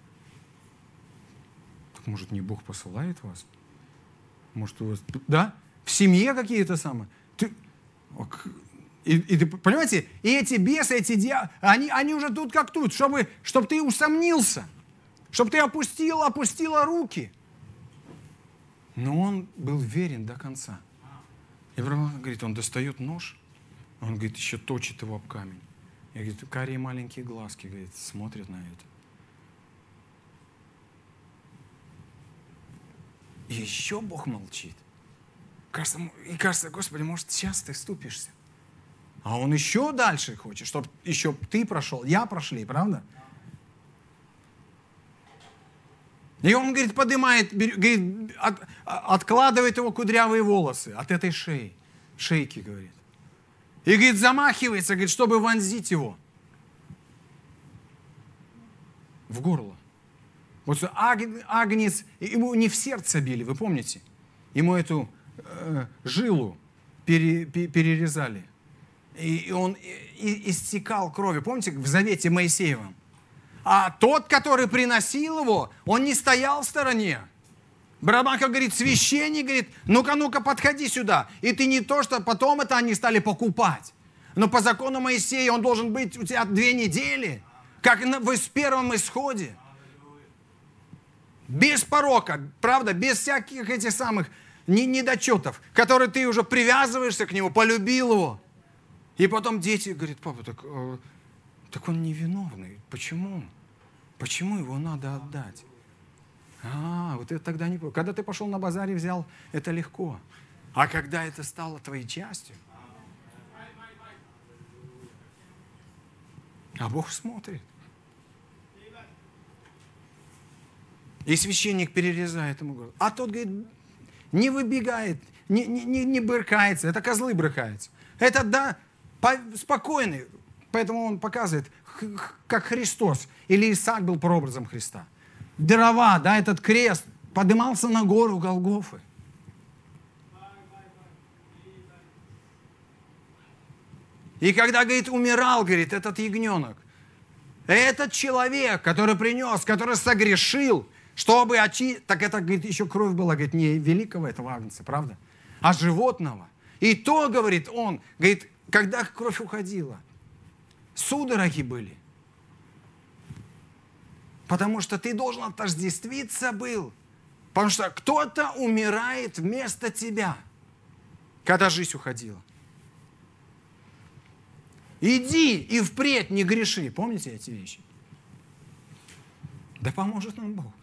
Так может, не Бог посылает вас? Может, у вас, да? В семье какие-то самые. Ты, и, и ты, понимаете, и эти бесы, эти дьяволы, они, они уже тут как тут, чтобы, чтобы ты усомнился, чтобы ты опустила, опустила руки. Но он был верен до конца. И Авраам говорит, он достает нож, он, говорит, еще точит его об камень. И, говорит, карие маленькие глазки, говорит, смотрят на это. И еще Бог молчит. Кажется, и кажется, Господи, может, сейчас ты вступишься. А он еще дальше хочет, чтобы еще ты прошел, я прошли, правда? И он, говорит, поднимает, говорит, от, откладывает его кудрявые волосы от этой шеи, шейки, говорит. И, говорит, замахивается, говорит, чтобы вонзить его в горло. Вот аг, агнец, ему не в сердце били, вы помните? Ему эту э, жилу пере, пере, перерезали. И, и он и, и истекал кровью. Помните, в завете Моисеевом? А тот, который приносил его, он не стоял в стороне. Барабанка говорит, священник, говорит, ну-ка, ну-ка, подходи сюда. И ты не то, что потом это они стали покупать. Но по закону Моисея он должен быть у тебя две недели, как в первом исходе. Без порока, правда, без всяких этих самых недочетов, которые ты уже привязываешься к нему, полюбил его. И потом дети говорят, папа, так, э, так он невиновный. Почему? Почему его надо отдать? А, вот это тогда не... Когда ты пошел на базар и взял, это легко. А когда это стало твоей частью? А Бог смотрит. И священник перерезает ему горло. А тот, говорит, не выбегает, не, не, не брыкается. Это козлы брыкаются. Это, да, по, спокойный. Поэтому он показывает, как Христос. Или Исаак был прообразом Христа. Дрова, да, этот крест поднимался на гору Голгофы. И когда, говорит, умирал, говорит, этот ягненок, этот человек, который принес, который согрешил, чтобы очистить, так это, говорит, еще кровь была, говорит, не великого этого агнца, правда, а животного. И то, говорит, он, говорит, когда кровь уходила, судороги были. Потому что ты должен отождествиться был. Потому что кто-то умирает вместо тебя, когда жизнь уходила. Иди и впредь не греши. Помните эти вещи? Да поможет нам Бог.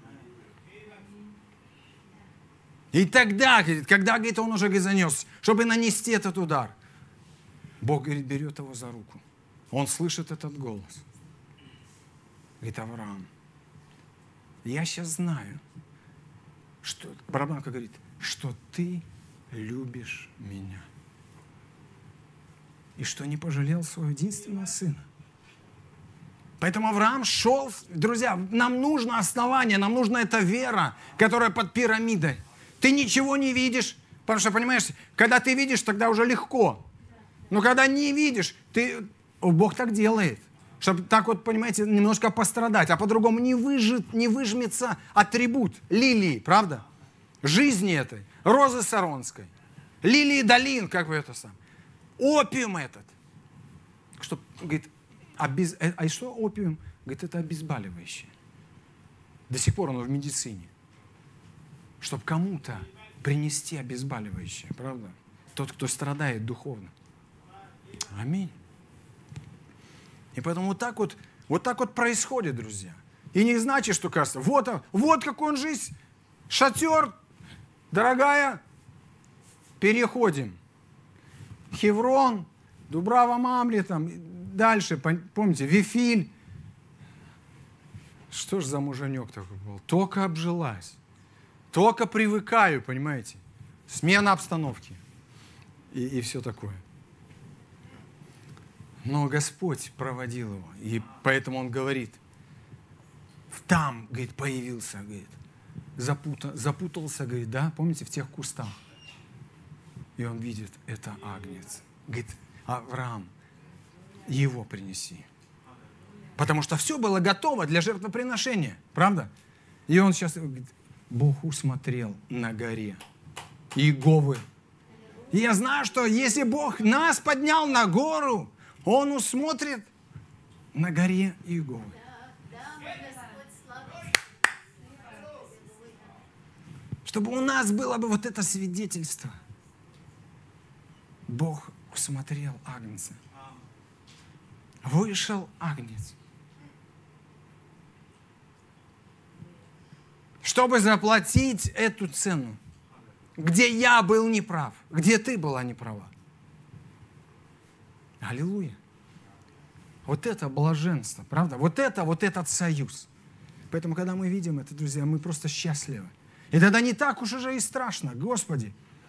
И тогда, когда, говорит, он уже, говорит, занес, чтобы нанести этот удар, Бог, говорит, берет его за руку. Он слышит этот голос. Говорит, Авраам, я сейчас знаю, что, Барабанка говорит, что ты любишь меня. И что не пожалел своего единственного сына. Поэтому Авраам шел, друзья, нам нужно основание, нам нужна эта вера, которая под пирамидой. Ты ничего не видишь, потому что, понимаешь, когда ты видишь, тогда уже легко. Но когда не видишь, ты, Бог так делает, чтобы так вот, понимаете, немножко пострадать, а по-другому не, выжит, не выжмется атрибут лилии, правда? Жизни этой, розы Саронской, лилии долин, как вы это сам. Опиум этот. Что, говорит, обез... а что опиум? Говорит, это обезболивающее. До сих пор оно в медицине. Чтобы кому-то принести обезболивающее, правда? Тот, кто страдает духовно. Аминь. И поэтому вот так вот, вот так вот происходит, друзья. И не значит, что кажется, вот, вот какой он жизнь, шатер, дорогая, переходим. Хеврон, Дубрава Мамре, там, дальше, помните, Вифиль. Что ж за муженек такой был? Только обжилась. Только привыкаю, понимаете? Смена обстановки. И, и все такое. Но Господь проводил его. И поэтому он говорит, там, говорит, появился, говорит, запута, запутался, говорит, да, помните, в тех кустах. И он видит, это агнец. Говорит, Авраам, его принеси. Потому что все было готово для жертвоприношения. Правда? И он сейчас говорит, Бог усмотрел на горе Иеговы. И я знаю, что если Бог нас поднял на гору, Он усмотрит на горе Иеговы. Чтобы у нас было бы вот это свидетельство. Бог усмотрел агнца. Вышел агнец. Чтобы заплатить эту цену. Где я был неправ, где ты была неправа. Аллилуйя. Вот это блаженство, правда? Вот это, вот этот союз. Поэтому, когда мы видим это, друзья, мы просто счастливы. И тогда не так уж уже и страшно. Господи,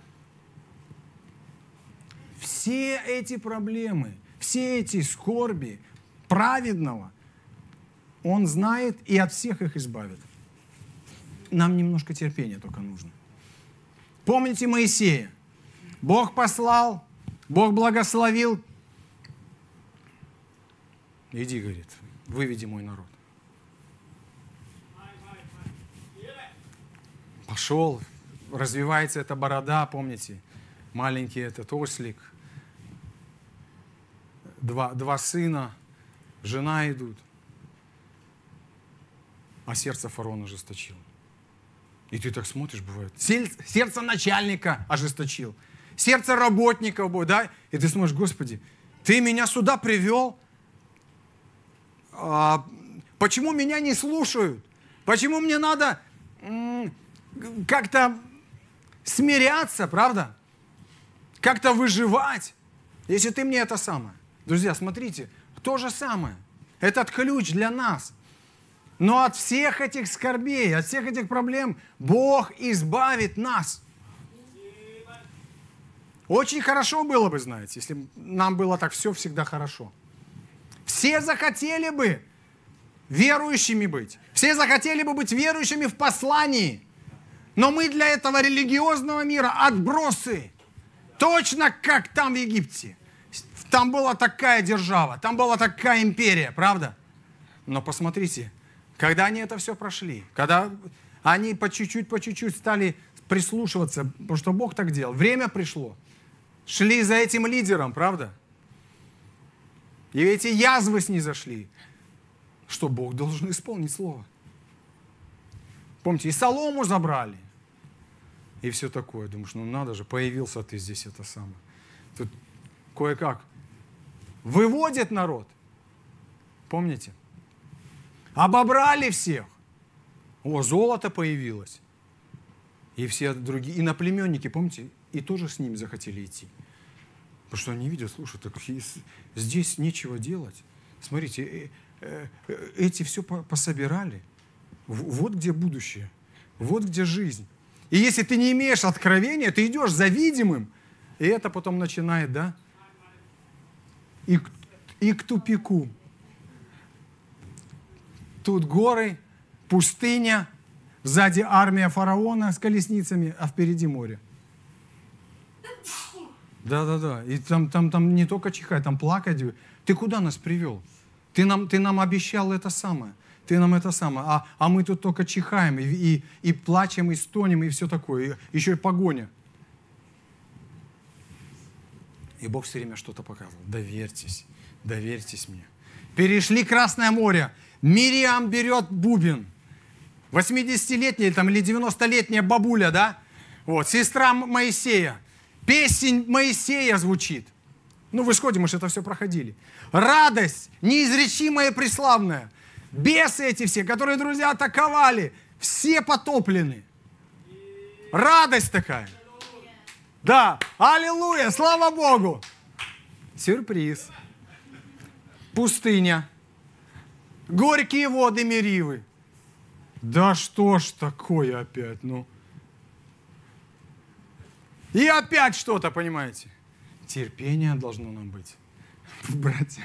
все эти проблемы, все эти скорби праведного, Он знает и от всех их избавит. Нам немножко терпения только нужно. Помните Моисея? Бог послал, Бог благословил. Иди, говорит, выведи мой народ. Пошел, развивается эта борода, помните? Маленький этот ослик. Два, два сына, жена идут. А сердце фараона ожесточило. И ты так смотришь, бывает. Сердце начальника ожесточил. Сердце работников будет, да? И ты смотришь, Господи, ты меня сюда привел. А, почему меня не слушают? Почему мне надо м- как-то смиряться, правда? Как-то выживать. Если ты мне это самое. Друзья, смотрите, то же самое. Этот ключ для нас. Но от всех этих скорбей, от всех этих проблем Бог избавит нас. Очень хорошо было бы, знаете, если нам было так все всегда хорошо. Все захотели бы верующими быть. Все захотели бы быть верующими в послании. Но мы для этого религиозного мира отбросы. Точно как там в Египте. Там была такая держава, там была такая империя, правда? Но посмотрите, когда они это все прошли, когда они по чуть-чуть, по чуть-чуть стали прислушиваться, потому что Бог так делал, время пришло, шли за этим лидером, правда? И эти язвы снизошли, что Бог должен исполнить слово. Помните, и солому забрали, и все такое. Думаешь, ну надо же, появился ты здесь, это самое. Тут кое-как выводит народ. Помните? Обобрали всех. О, золото появилось. И все другие, иноплеменники, помните, и тоже с ними захотели идти. Потому что они видят, слушай, так здесь нечего делать. Смотрите, эти все пособирали. Вот где будущее. Вот где жизнь. И если ты не имеешь откровения, ты идешь за видимым, и это потом начинает, да? И, и к тупику. Тут горы, пустыня, сзади армия фараона с колесницами, а впереди море. Да-да-да. И там, там, там не только чихать, там плакать. Ты куда нас привел? Ты нам, ты нам обещал это самое. Ты нам это самое. А, а мы тут только чихаем, и, и, и плачем, и стонем, и все такое. И, еще и погоня. И Бог все время что-то показывал. Доверьтесь, доверьтесь мне. Перешли Красное море. Мириам берет бубен. восьмидесятилетняя там, или девяностолетняя бабуля, да? Вот, сестра Моисея. Песень Моисея звучит. Ну, в исходе мы же это все проходили. Радость неизречимая и преславная. Бесы эти все, которые, друзья, атаковали, все потоплены. Радость такая. Да, аллилуйя, слава Богу. Сюрприз. Пустыня. Горькие воды Меривы. Да что ж такое опять, ну. И опять что-то, понимаете. Терпение должно нам быть. Братья,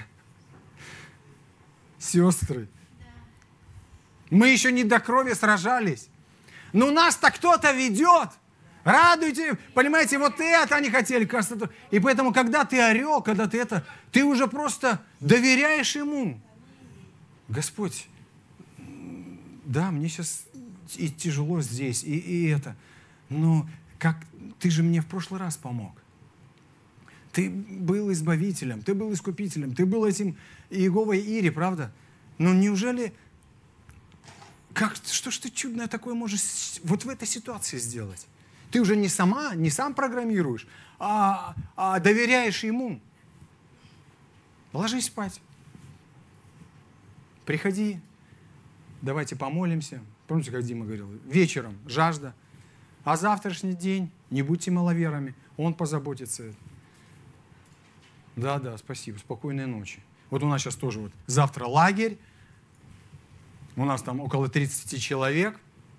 сестры. Мы еще не до крови сражались. Но нас-то кто-то ведет. Радуйте, понимаете, вот это они хотели, кажется. И поэтому, когда ты орел, когда ты это, ты уже просто доверяешь ему. Господь, да, мне сейчас и тяжело здесь, и, и это. Но как ты же мне в прошлый раз помог. Ты был избавителем, ты был искупителем, ты был этим Иеговой Ире, правда? Но неужели как, что ж ты чудное такое можешь вот в этой ситуации сделать? Ты уже не сама, не сам программируешь, а, а доверяешь ему. Ложись спать. Приходи, давайте помолимся. Помните, как Дима говорил? Вечером жажда. А завтрашний день не будьте маловерами. Он позаботится. Да, да, спасибо. Спокойной ночи. Вот у нас сейчас тоже вот завтра лагерь. У нас там около тридцати человек.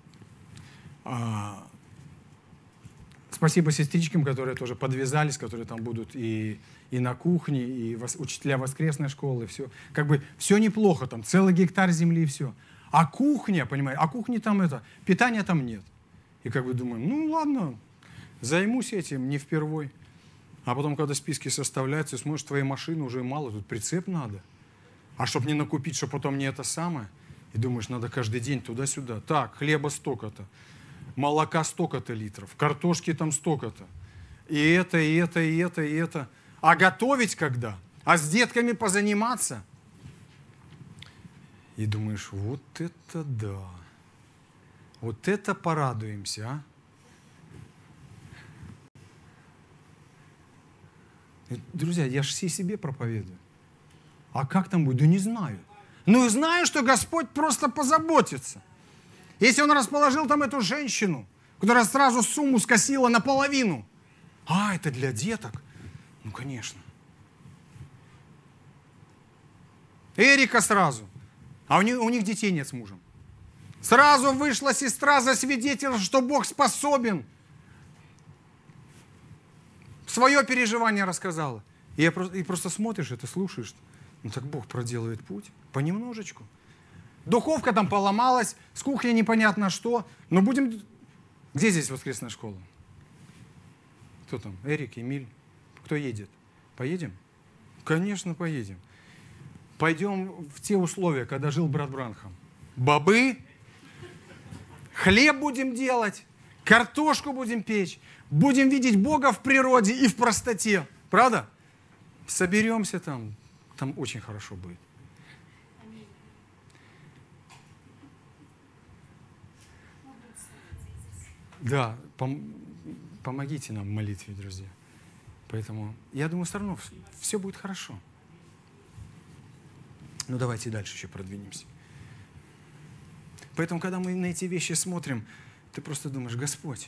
А, спасибо сестричкам, которые тоже подвязались, которые там будут и, и на кухне, и вос, учителя воскресной школы. Все. Как бы все неплохо, там целый гектар земли и все. А кухня, понимаете, а кухни там это, питания там нет. И как бы думаем, ну ладно, займусь этим, не впервой. А потом, когда списки составляются, смотришь, твоей машины уже мало, тут прицеп надо. А чтобы не накупить, чтобы потом не это самое. И думаешь, надо каждый день туда-сюда. Так, хлеба столько-то, молока столько-то литров, картошки там столько-то. И это, и это, и это, и это. А готовить когда? А с детками позаниматься? И думаешь, вот это да. Вот это порадуемся, а? И, друзья, я же все себе проповедую. А как там будет? Да не знаю. Ну и знаю, что Господь просто позаботится. Если Он расположил там эту женщину, которая сразу сумму скосила наполовину. А, это для деток? Ну, конечно. Эрика сразу. А у них, у них детей нет с мужем. Сразу вышла сестра засвидетельствовала, что Бог способен. Свое переживание рассказала. И, я просто, и просто смотришь это, слушаешь. Ну так Бог проделывает путь понемножечку. Духовка там поломалась, с кухни непонятно что. Но будем... Где здесь воскресная школа? Кто там? Эрик, Эмиль? Кто едет? Поедем? Конечно, поедем. Пойдем в те условия, когда жил брат Бранхам. Бобы, хлеб будем делать, картошку будем печь, будем видеть Бога в природе и в простоте. Правда? Соберемся там, там очень хорошо будет. Да, пом- помогите нам в молитве, друзья. Поэтому я думаю, все равно все будет хорошо. Ну, давайте дальше еще продвинемся. Поэтому, когда мы на эти вещи смотрим, ты просто думаешь, Господь,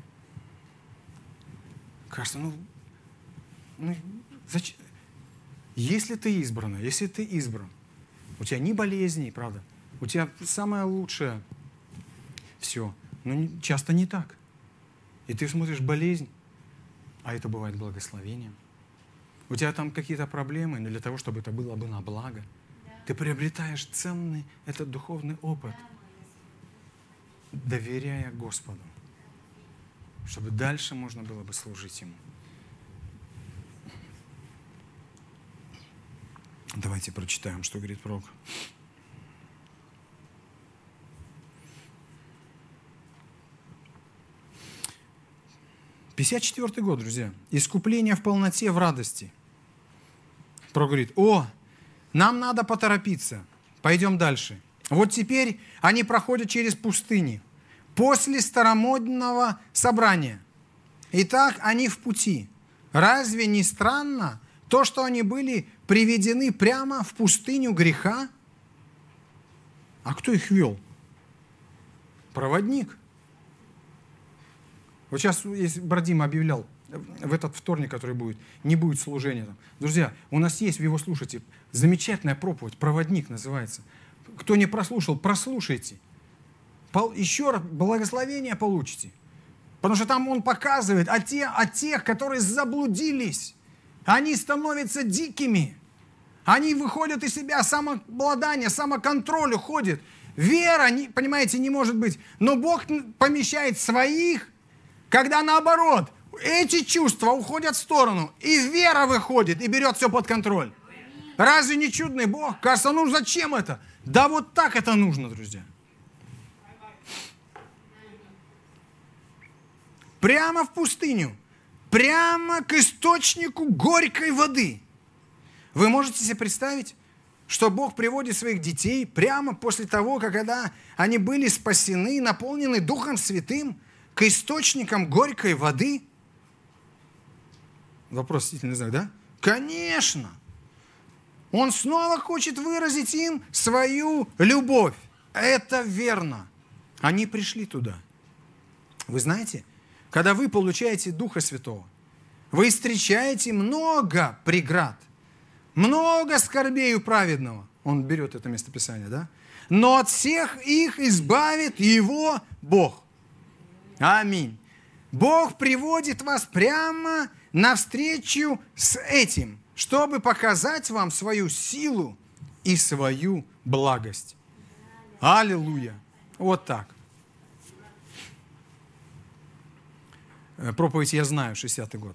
кажется, ну, ну зачем? Если ты избрана, если ты избран, у тебя ни болезней, правда, у тебя самое лучшее все, но часто не так. И ты смотришь болезнь, а это бывает благословением. У тебя там какие-то проблемы, но для того, чтобы это было бы на благо. Ты приобретаешь ценный этот духовный опыт, доверяя Господу, чтобы дальше можно было бы служить Ему. Давайте прочитаем, что говорит пророк. пятьдесят четвёртый год, друзья. Искупление в полноте, в радости. Пророк говорит, о, нам надо поторопиться. Пойдем дальше. Вот теперь они проходят через пустыни. После старомодного собрания. Итак, они в пути. Разве не странно то, что они были приведены прямо в пустыню греха? А кто их вел? Проводник. Вот сейчас, если брат Дима объявлял, в этот вторник, который будет, не будет служения. Там. Друзья, у нас есть, вы его слушайте, замечательная проповедь, «Проводник» называется. Кто не прослушал, прослушайте. Еще раз благословение получите. Потому что там он показывает о, те, о тех, которые заблудились. Они становятся дикими. Они выходят из себя, самообладание, самоконтроль уходит. Вера, понимаете, не может быть. Но Бог помещает своих, когда наоборот, эти чувства уходят в сторону, и вера выходит, и берет все под контроль. Разве не чудный Бог? Кажется, ну зачем это? Да вот так это нужно, друзья. Прямо в пустыню, прямо к источнику горькой воды. Вы можете себе представить, что Бог приводит своих детей прямо после того, как когда они были спасены, наполнены Духом Святым, к источникам горькой воды? Вопросительный знак, да? Конечно! Он снова хочет выразить им свою любовь. Это верно. Они пришли туда. Вы знаете, когда вы получаете Духа Святого, вы встречаете много преград, много скорбей у праведного. Он берет это местописание, да? Но от всех их избавит его Бог. Аминь. Бог приводит вас прямо навстречу с этим, чтобы показать вам свою силу и свою благость. Аллилуйя. Вот так. Проповедь «Я знаю», шестидесятый год.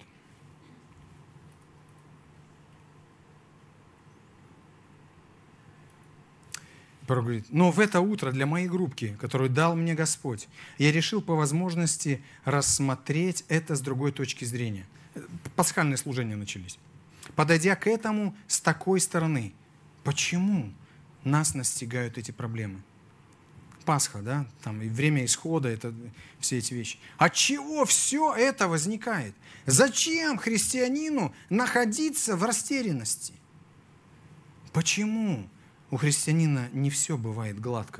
Пророк говорит: но в это утро для моей группки, которую дал мне Господь, я решил по возможности рассмотреть это с другой точки зрения. Пасхальные служения начались. Подойдя к этому с такой стороны, почему нас настигают эти проблемы? Пасха, да, там и время исхода, это все эти вещи. От чего все это возникает? Зачем христианину находиться в растерянности? Почему у христианина не все бывает гладко?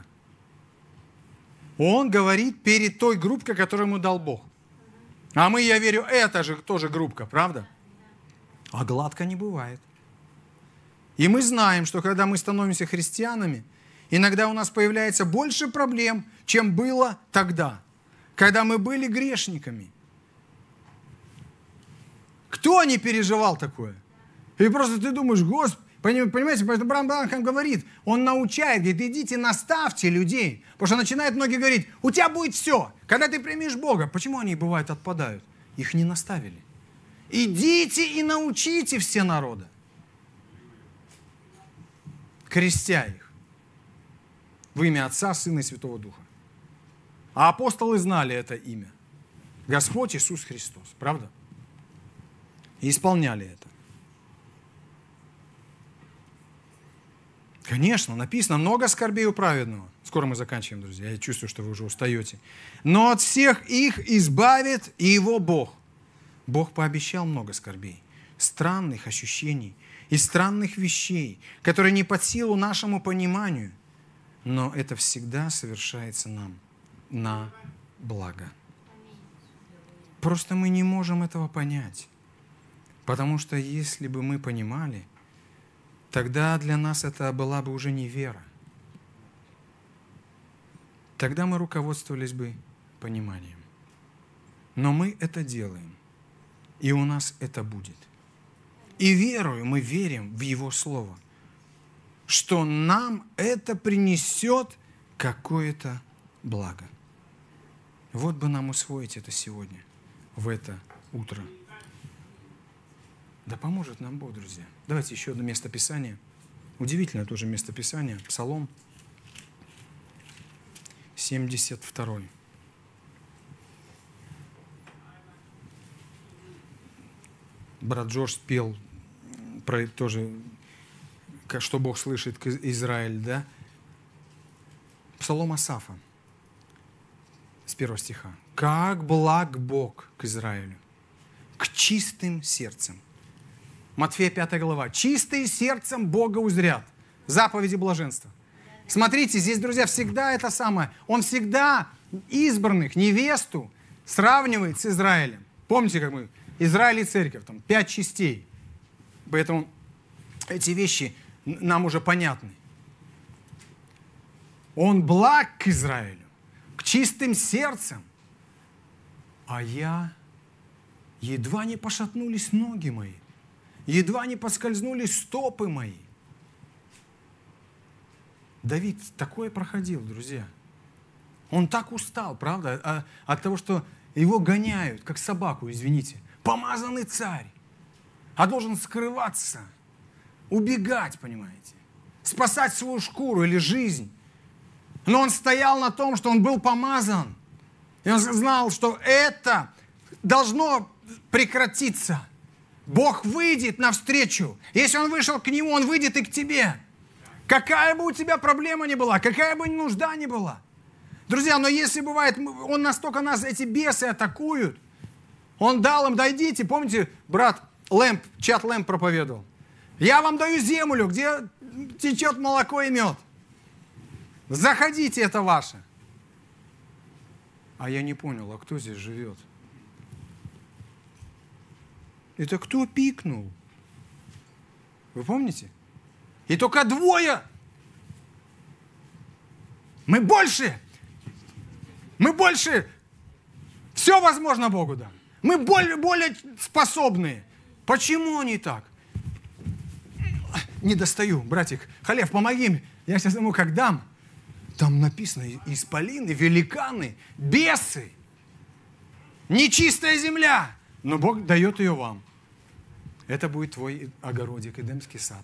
Он говорит перед той группкой, которую ему дал Бог. А мы, я верю, это же тоже группка, правда? А гладко не бывает. И мы знаем, что когда мы становимся христианами, иногда у нас появляется больше проблем, чем было тогда, когда мы были грешниками. Кто не переживал такое? И просто ты думаешь: Господи, понимаете, поэтому Бран Бранхам говорит, он научает, говорит: идите наставьте людей. Потому что начинают многие говорить: у тебя будет все, когда ты примешь Бога. Почему они, бывает, отпадают? Их не наставили. Идите и научите все народы, крестя их в имя Отца, Сына и Святого Духа. А апостолы знали это имя. Господь Иисус Христос. Правда? И исполняли это. Конечно, написано: много скорбей у праведного. Скоро мы заканчиваем, друзья. Я чувствую, что вы уже устаете. Но от всех их избавит и его Бог. Бог пообещал много скорбей, странных ощущений и странных вещей, которые не под силу нашему пониманию. Но это всегда совершается нам на благо. Просто мы не можем этого понять. Потому что если бы мы понимали, тогда для нас это была бы уже не вера. Тогда мы руководствовались бы пониманием. Но мы это делаем, и у нас это будет. И верою мы верим в Его Слово, что нам это принесет какое-то благо. Вот бы нам усвоить это сегодня, в это утро. Да поможет нам Бог, друзья. Давайте еще одно место Писания. Удивительное тоже место Писания. Псалом семьдесят второй. Брат Джордж спел про тоже, что Бог слышит Израиль, да? Псалом Асафа с первого стиха. «Как благ Бог к Израилю, к чистым сердцем». Матфея пятая глава. «Чистые сердцем Бога узрят». Заповеди блаженства. Смотрите, здесь, друзья, всегда это самое. Он всегда избранных, невесту, сравнивает с Израилем. Помните, как мы? Израиль и церковь, там, пять частей. Поэтому эти вещи нам уже понятны. Он благ к Израилю, к чистым сердцем. А я, едва не пошатнулись ноги мои, едва не поскользнулись стопы мои. Давид такое проходил, друзья. Он так устал, правда, от того, что его гоняют, как собаку, извините. Помазанный царь, а должен скрываться, убегать, понимаете, спасать свою шкуру или жизнь. Но он стоял на том, что он был помазан. И он знал, что это должно прекратиться. Бог выйдет навстречу. Если он вышел к нему, он выйдет и к тебе. Какая бы у тебя проблема ни была, какая бы нужда ни была. Друзья, но если бывает, он настолько нас, эти бесы атакуют, он дал им, дойдите, помните, брат Лэмп, Чат Лэмп проповедовал. Я вам даю землю, где течет молоко и мед. Заходите, это ваше. А я не понял, а кто здесь живет? Это кто пикнул? Вы помните? И только двое. Мы больше. Мы больше. Все возможно Богу дам. Мы более, более способные. Почему они так? Не достаю, братик. Халев, помоги мне. Я сейчас ему как дам. Там написано исполины, великаны, бесы. Нечистая земля. Но Бог дает ее вам. Это будет твой огородик, Эдемский сад.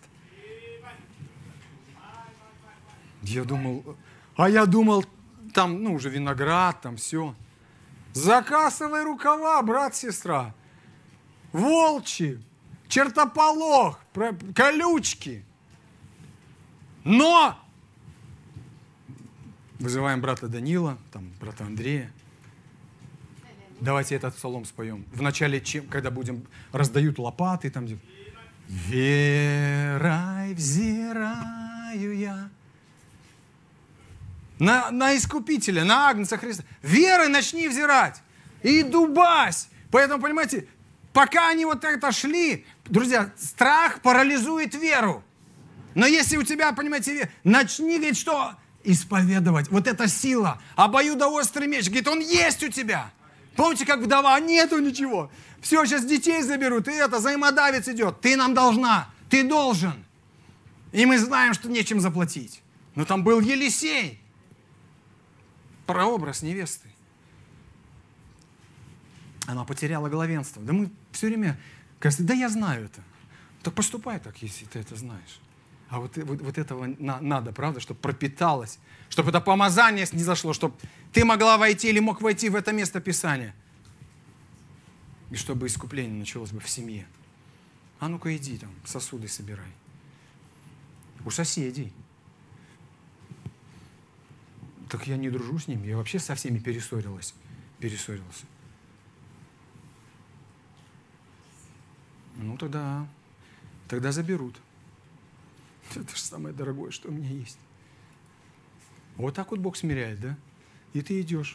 Я думал, а я думал, там, ну, уже виноград, там все. Закасывай рукава, брат, сестра. Волчи, чертополох, колючки. Но вызываем брата Данила, там, брата Андрея. Давайте этот псалом споем. Вначале, когда будем, раздают лопаты, там, где... Верой взираю я на, на Искупителя, на Агнца Христа. Верой начни взирать. И дубась. Поэтому, понимаете, пока они вот это шли, друзья, страх парализует веру. Но если у тебя, понимаете, начни, говорит, что? Исповедовать. Вот эта сила, обоюдоострый меч. Говорит, он есть у тебя. Помните, как вдова? Нету ничего. Все, сейчас детей заберут, и это, взаимодавец идет. Ты нам должна, ты должен. И мы знаем, что нечем заплатить. Но там был Елисей. Прообраз невесты. Она потеряла главенство. Да мы все время, кажется, да я знаю это. Так поступай так, если ты это знаешь. А вот, вот, вот этого на, надо, правда, чтобы пропиталось, чтобы это помазание снизошло, чтобы ты могла войти или мог войти в это место Писания. И чтобы искупление началось бы в семье. А ну-ка иди там, сосуды собирай. У соседей. Так я не дружу с ними, я вообще со всеми перессорилась. Перессорился. Ну тогда, тогда заберут. Это же самое дорогое, что у меня есть. Вот так вот Бог смиряет, да? И ты идешь.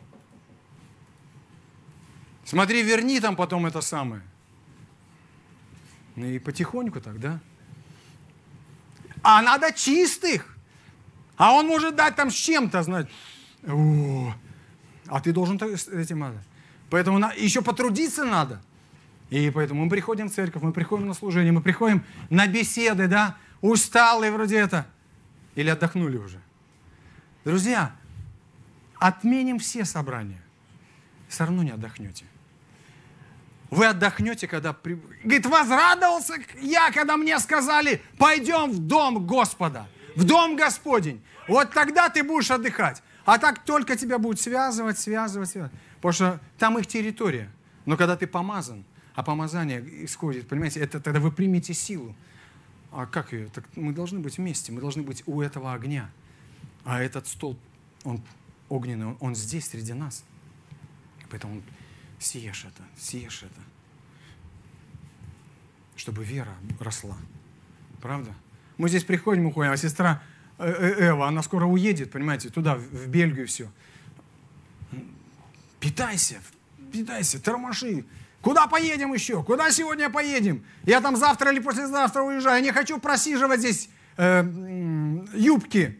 Смотри, верни там потом это самое. Ну и потихоньку так, да? А надо чистых. А он может дать там с чем-то, знать. О, а ты должен с этим надо. Поэтому на, еще потрудиться надо. И поэтому мы приходим в церковь, мы приходим на служение, мы приходим на беседы, да? Усталые вроде это. Или отдохнули уже. Друзья, отменим все собрания. Все равно не отдохнете. Вы отдохнете, когда... При... Говорит, возрадовался я, когда мне сказали, пойдем в дом Господа, в дом Господень. Вот тогда ты будешь отдыхать. А так только тебя будут связывать, связывать, связывать. Потому что там их территория. Но когда ты помазан, а помазание исходит, понимаете, это тогда вы примете силу. А как ее? Так мы должны быть вместе, мы должны быть у этого огня. А этот столб, он огненный, он, он здесь, среди нас. Поэтому съешь это, съешь это. Чтобы вера росла. Правда? Мы здесь приходим, уходим, а сестра Эва, она скоро уедет, понимаете, туда, в Бельгию все. Питайся, питайся, тормоши. Куда поедем еще? Куда сегодня поедем? Я там завтра или послезавтра уезжаю. Я не хочу просиживать здесь э, юбки.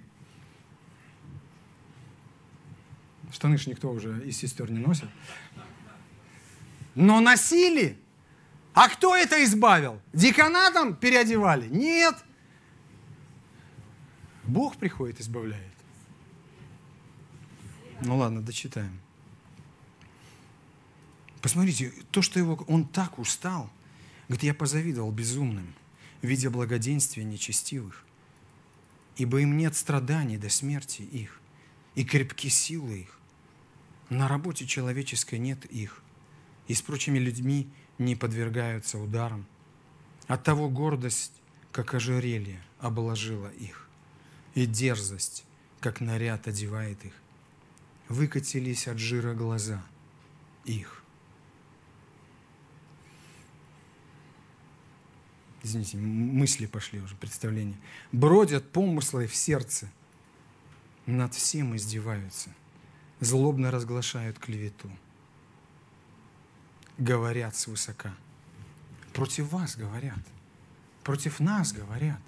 Штаны ж никто уже из сестер не носит. Но носили. А кто это избавил? Деканатом переодевали? Нет. Бог приходит, избавляет. Ну ладно, дочитаем. Посмотрите, то, что его, он так устал, говорит, я позавидовал безумным, видя благоденствия нечестивых, ибо им нет страданий до смерти их, и крепки силы их. На работе человеческой нет их, и с прочими людьми не подвергаются ударам. Оттого гордость, как ожерелье, обложила их. и дерзость, как наряд, одевает их. Выкатились от жира глаза их. Извините, мысли пошли уже, представления. Бродят помыслы в сердце, над всем издеваются, злобно разглашают клевету. Говорят свысока. Против вас говорят, против нас говорят.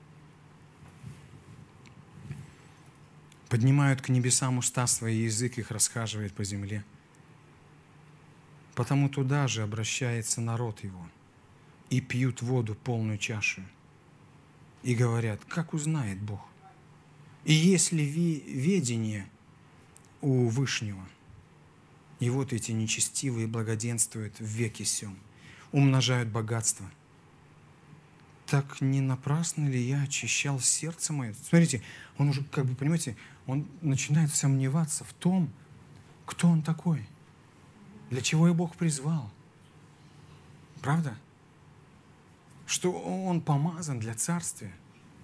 Поднимают к небесам уста свои, язык их расхаживает по земле. Потому туда же обращается народ его, и пьют воду полную чашу, и говорят, как узнает Бог? И есть ли ведение у Вышнего? И вот эти нечестивые благоденствуют в веке сем, умножают богатство. Так не напрасно ли я очищал сердце мое? Смотрите, он уже, как бы, понимаете, он начинает сомневаться в том, кто он такой, для чего его Бог призвал. Правда? Что он помазан для царствия.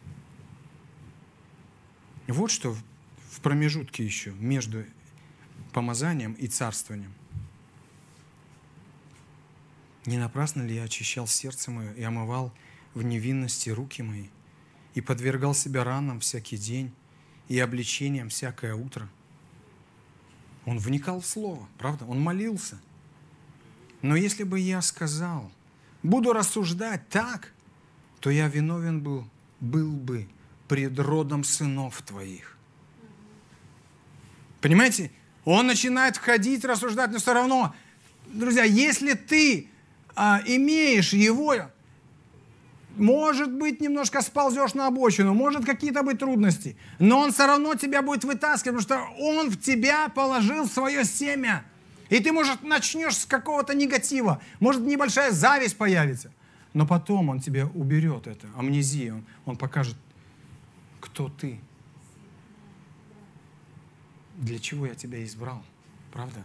Вот что в промежутке еще между помазанием и царствованием. Не напрасно ли я очищал сердце мое и омывал в невинности руки мои, и подвергал себя ранам всякий день и обличениям всякое утро? Он вникал в слово, правда? Он молился. Но если бы я сказал, буду рассуждать так, то я виновен был, был бы пред родом сынов твоих. Понимаете? Он начинает входить, рассуждать, но все равно, друзья, если ты а, имеешь его, может быть, немножко сползешь на обочину, может какие-то быть трудности, но он все равно тебя будет вытаскивать, потому что он в тебя положил свое семя. И ты, может, начнешь с какого-то негатива, может, небольшая зависть появится, но потом он тебе уберет это, амнезия, он, он покажет, кто ты, для чего я тебя избрал, правда?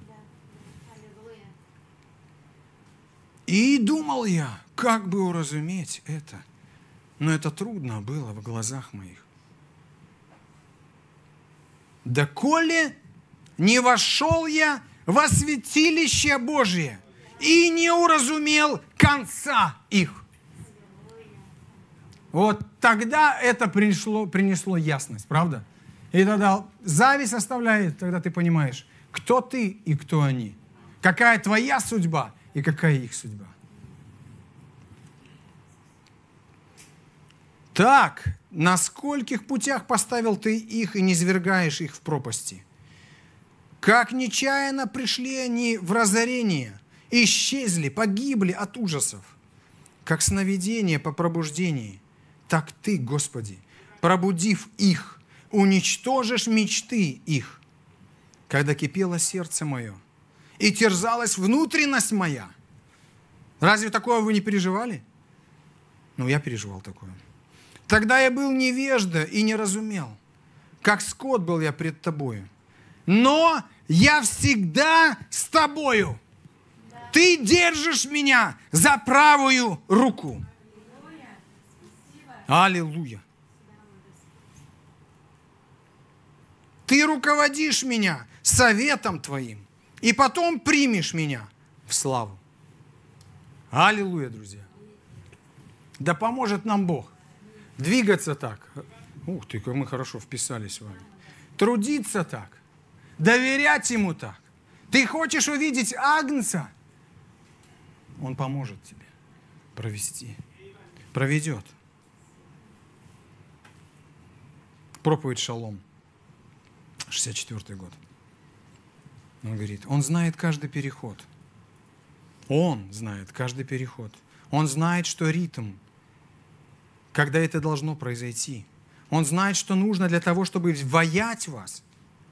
И думал я, как бы уразуметь это, но это трудно было в глазах моих. Доколе не вошел я во святилище Божие и не уразумел конца их. Вот тогда это принесло, принесло ясность, правда? И тогда зависть оставляет, тогда ты понимаешь, кто ты и кто они. Какая твоя судьба и какая их судьба. Так, на скольких путях поставил ты их и не свергаешь их в пропасти? Как нечаянно пришли они в разорение, исчезли, погибли от ужасов. Как сновидение по пробуждении, так ты, Господи, пробудив их, уничтожишь мечты их. Когда кипело сердце мое и терзалась внутренность моя. Разве такое вы не переживали? Ну, я переживал такое. Тогда я был невежда и не разумел, как скот был я пред тобою. Но я всегда с тобою. Ты держишь меня за правую руку. Аллилуйя. Ты руководишь меня советом твоим, и потом примешь меня в славу. Аллилуйя, друзья. Да поможет нам Бог двигаться так. Ух ты, как мы хорошо вписались с вами. Трудиться так. Доверять Ему так. Ты хочешь увидеть Агнца? Он поможет тебе провести. Проведет. Проповедь Шалом. шестьдесят четвёртый год. Он говорит, он знает каждый переход. Он знает каждый переход. Он знает, что ритм, когда это должно произойти. Он знает, что нужно для того, чтобы воять вас.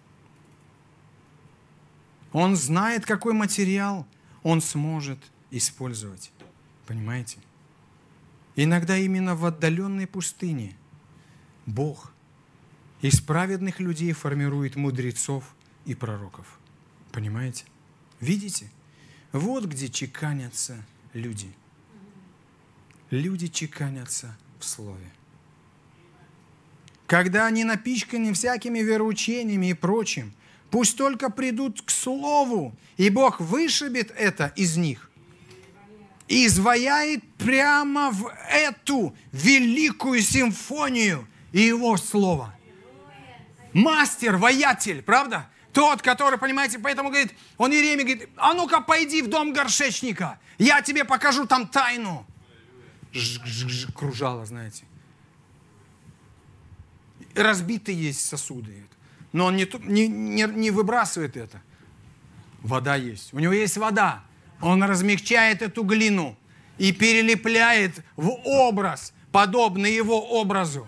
Он знает, какой материал он сможет использовать. Понимаете? Иногда именно в отдаленной пустыне Бог из праведных людей формирует мудрецов и пророков. Понимаете? Видите? Вот где чеканятся люди. Люди чеканятся в Слове. когда они напичканы всякими вероучениями и прочим, пусть только придут к Слову, и Бог вышибет это из них и изваяет прямо в эту великую симфонию Его Слова. Мастер, воятель, правда? Тот, который, понимаете, поэтому говорит, он Иеремии говорит, а ну-ка пойди в дом горшечника, я тебе покажу там тайну. Ж-ж-ж, кружало, знаете. Разбитые есть сосуды. Но он не, не, не, не выбрасывает это. Вода есть. У него есть вода. Он размягчает эту глину и перелепляет в образ, подобный его образу.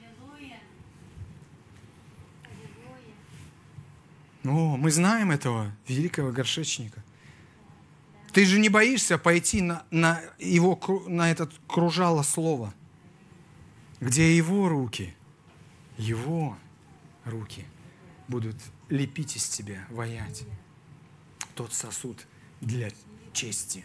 О, мы знаем этого великого горшечника. Ты же не боишься пойти на, на, его, на этот кружало слова, где его руки, его руки будут лепить из тебя, ваять тот сосуд для чести.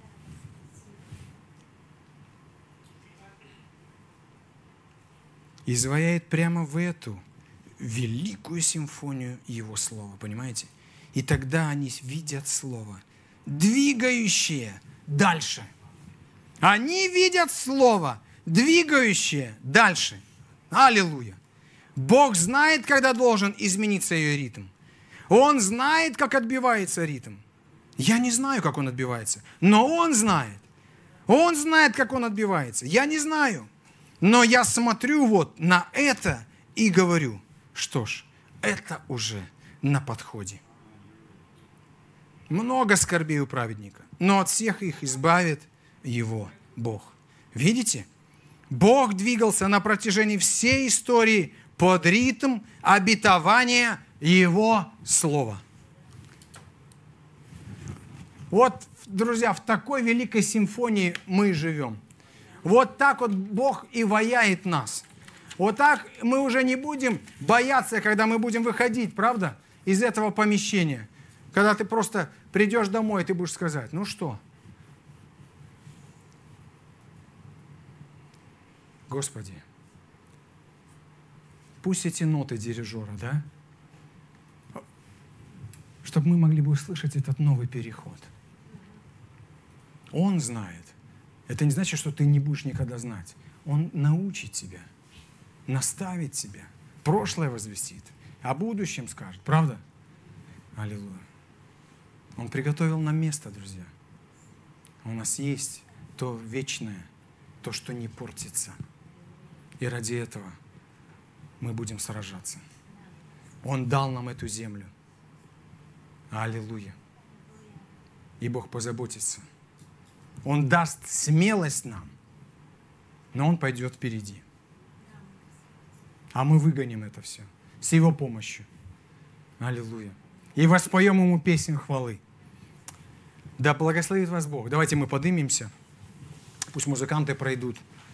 Изваяет прямо в эту великую симфонию Его Слова, понимаете? И тогда они видят Слово, двигающее дальше. Они видят Слово, двигающее дальше. Аллилуйя! Бог знает, когда должен измениться ее ритм. Он знает, как отбивается ритм. Я не знаю, как он отбивается, но Он знает. Он знает, как он отбивается. Я не знаю. Но я смотрю вот на это и говорю, что ж, это уже на подходе. Много скорбей у праведника, но от всех их избавит его Бог. Видите? Бог двигался на протяжении всей истории под ритм обетования Его Слова. Вот, друзья, в такой великой симфонии мы живем. Вот так вот Бог и ваяет нас. Вот так мы уже не будем бояться, когда мы будем выходить, правда, из этого помещения. Когда ты просто придешь домой, и ты будешь сказать, ну что? Господи, пусть эти ноты дирижера, да, чтобы мы могли бы услышать этот новый переход. Он знает. Это не значит, что ты не будешь никогда знать. Он научит тебя, наставит тебя, прошлое возвестит, о будущем скажет. Правда? Аллилуйя. Он приготовил нам место, друзья. У нас есть то вечное, то, что не портится. И ради этого мы будем сражаться. Он дал нам эту землю. Аллилуйя. И Бог позаботится. Он даст смелость нам, но Он пойдет впереди. А мы выгоним это все с Его помощью. Аллилуйя. И воспоем Ему песню хвалы. Да благословит вас Бог. Давайте мы поднимемся. Пусть музыканты пройдут.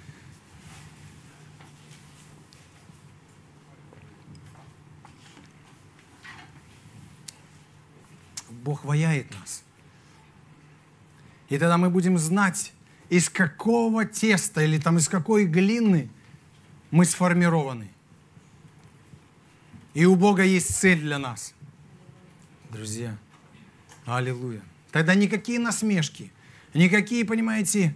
Бог ваяет нас. И тогда мы будем знать, из какого теста или там из какой глины мы сформированы. И у Бога есть цель для нас. Друзья, аллилуйя. Тогда никакие насмешки, никакие, понимаете,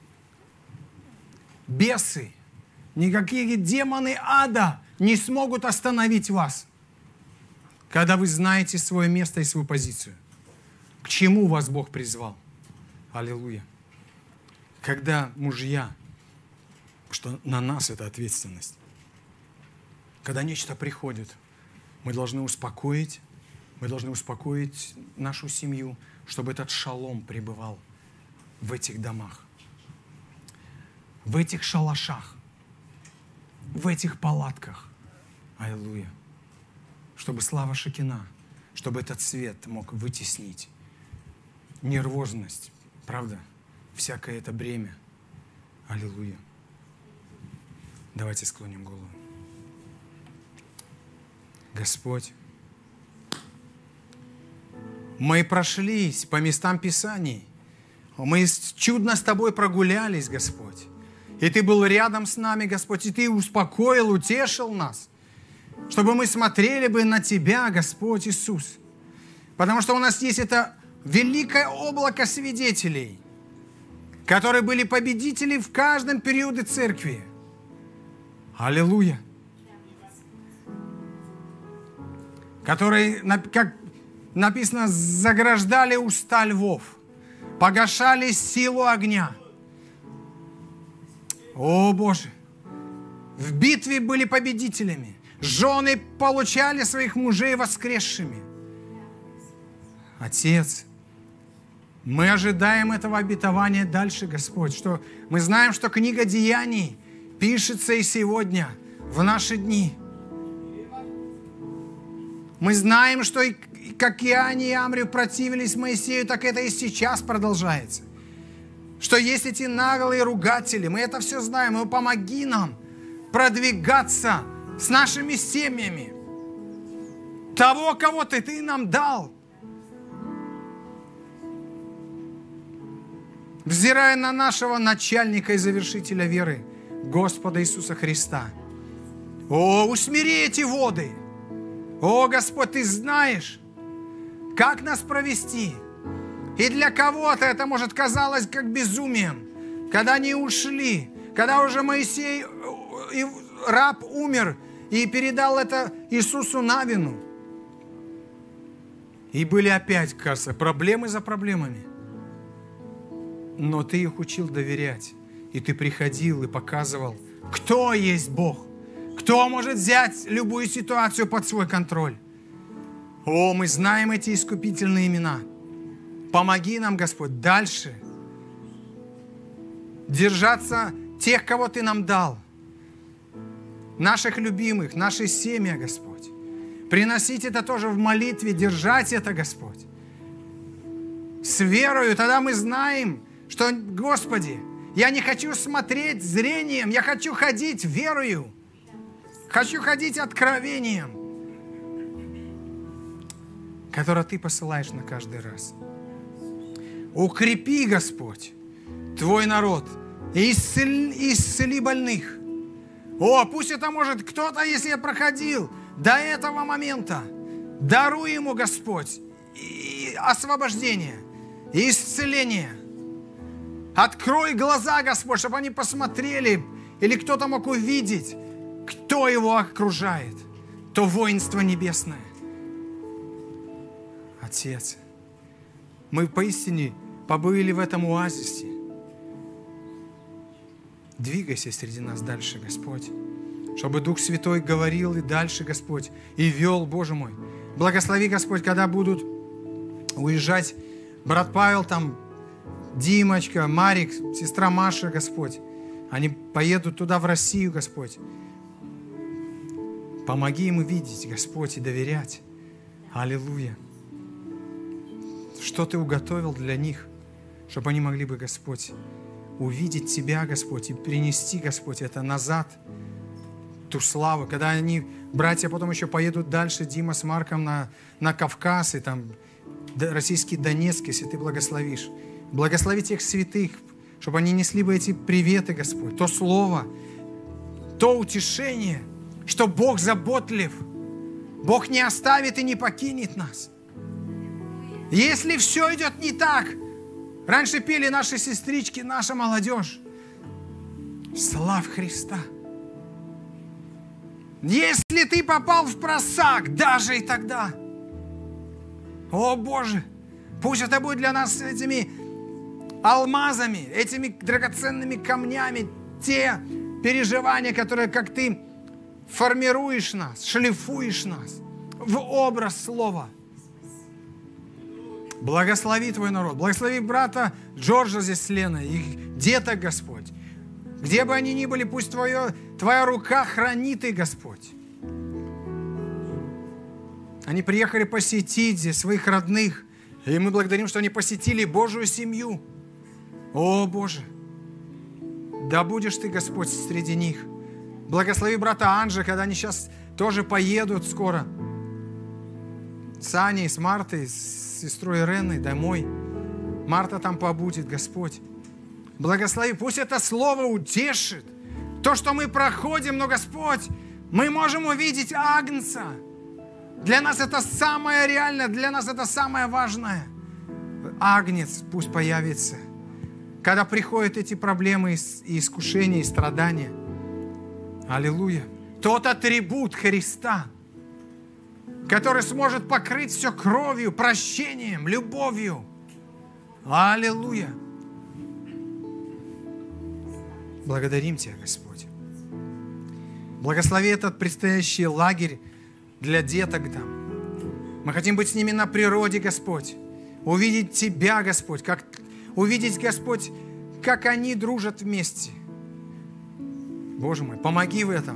бесы, никакие демоны ада не смогут остановить вас, когда вы знаете свое место и свою позицию. К чему вас Бог призвал? Аллилуйя. Когда мужья, что на нас это ответственность, когда нечто приходит, мы должны успокоить, мы должны успокоить нашу семью, чтобы этот шалом пребывал в этих домах, в этих шалашах, в этих палатках. Аллилуйя. Чтобы слава Шекина, чтобы этот свет мог вытеснить нервозность, правда? Всякое это бремя. Аллилуйя. Давайте склоним голову. Господь, мы прошлись по местам Писаний. Мы чудно с Тобой прогулялись, Господь. И Ты был рядом с нами, Господь, и Ты успокоил, утешил нас, чтобы мы смотрели бы на Тебя, Господь Иисус. Потому что у нас есть это великое облако свидетелей, которые были победители в каждом периоде церкви. Аллилуйя. Которые, как написано, заграждали уста львов, погашали силу огня. О, Боже! В битве были победителями. Жены получали своих мужей воскресшими. Отец, мы ожидаем этого обетования дальше, Господь, что мы знаем, что книга Деяний пишется и сегодня, в наши дни. Мы знаем, что и, как Иоанн и Амрию противились Моисею, так это и сейчас продолжается. Что есть эти наглые ругатели, мы это все знаем, и помоги нам продвигаться с нашими семьями. Того, кого ты, ты нам дал. Взирая на нашего начальника и завершителя веры, Господа Иисуса Христа. О, усмири эти воды. О, Господь, Ты знаешь, как нас провести. И для кого-то это, может, казалось как безумием, когда они ушли, когда уже Моисей, раб, умер и передал это Иисусу Навину. И были опять, кажется, проблемы за проблемами. Но Ты их учил доверять. И Ты приходил и показывал, кто есть Бог. Кто может взять любую ситуацию под свой контроль. О, мы знаем эти искупительные имена. Помоги нам, Господь, дальше держаться тех, кого Ты нам дал. Наших любимых, наши семьи, Господь. Приносить это тоже в молитве, держать это, Господь. С верою, тогда мы знаем, что, Господи, я не хочу смотреть зрением, я хочу ходить верою. Хочу ходить откровением, которое Ты посылаешь на каждый раз. Укрепи, Господь, Твой народ и исцели, исцели больных. О, пусть это может кто-то, если я проходил до этого момента, даруй ему, Господь, и освобождение, и исцеление. Открой глаза, Господь, чтобы они посмотрели, или кто-то мог увидеть, кто его окружает, то воинство небесное. Отец, мы поистине побыли в этом оазисе. Двигайся среди нас дальше, Господь, чтобы Дух Святой говорил и дальше, Господь, и вел, Боже мой. Благослови, Господь, когда будут уезжать брат Павел, там, Димочка, Марик, сестра Маша, Господь. Они поедут туда, в Россию, Господь. Помоги им увидеть, Господь, и доверять. Аллилуйя. Что Ты уготовил для них, чтобы они могли бы, Господь, увидеть Тебя, Господь, и принести, Господь, это назад, ту славу. Когда они, братья, потом еще поедут дальше, Дима с Марком на, на Кавказ, и там российский Донецк, если Ты благословишь. Благослови тех святых, чтобы они несли бы эти приветы, Господь, то слово, то утешение, что Бог заботлив, Бог не оставит и не покинет нас. Если все идет не так, раньше пели наши сестрички, наша молодежь, славь Христа. Если ты попал в просак, даже и тогда, о Боже, пусть это будет для нас этими алмазами, этими драгоценными камнями, те переживания, которые, как Ты формируешь нас, шлифуешь нас в образ Слова. Благослови Твой народ, благослови брата Джорджа здесь с Леной, их деток, Господь. Где бы они ни были, пусть Твое, Твоя рука хранит их, Господь. Они приехали посетить здесь своих родных, и мы благодарим, что они посетили Божию семью. О, Боже, да будешь Ты, Господь, среди них. Благослови брата Анжи, когда они сейчас тоже поедут скоро с Аней, с Мартой, с сестрой Иреной домой. Марта там побудет, Господь. Благослови. Пусть это слово утешит. То, что мы проходим, но, Господь, мы можем увидеть Агнца. Для нас это самое реальное, для нас это самое важное. Агнец пусть появится. Когда приходят эти проблемы и искушения, и страдания. Аллилуйя. Тот атрибут Христа, который сможет покрыть все кровью, прощением, любовью. Аллилуйя. Благодарим Тебя, Господь. Благослови этот предстоящий лагерь для деток там. Мы хотим быть с ними на природе, Господь. Увидеть Тебя, Господь, как, увидеть, Господь, как они дружат вместе. Боже мой, помоги в этом.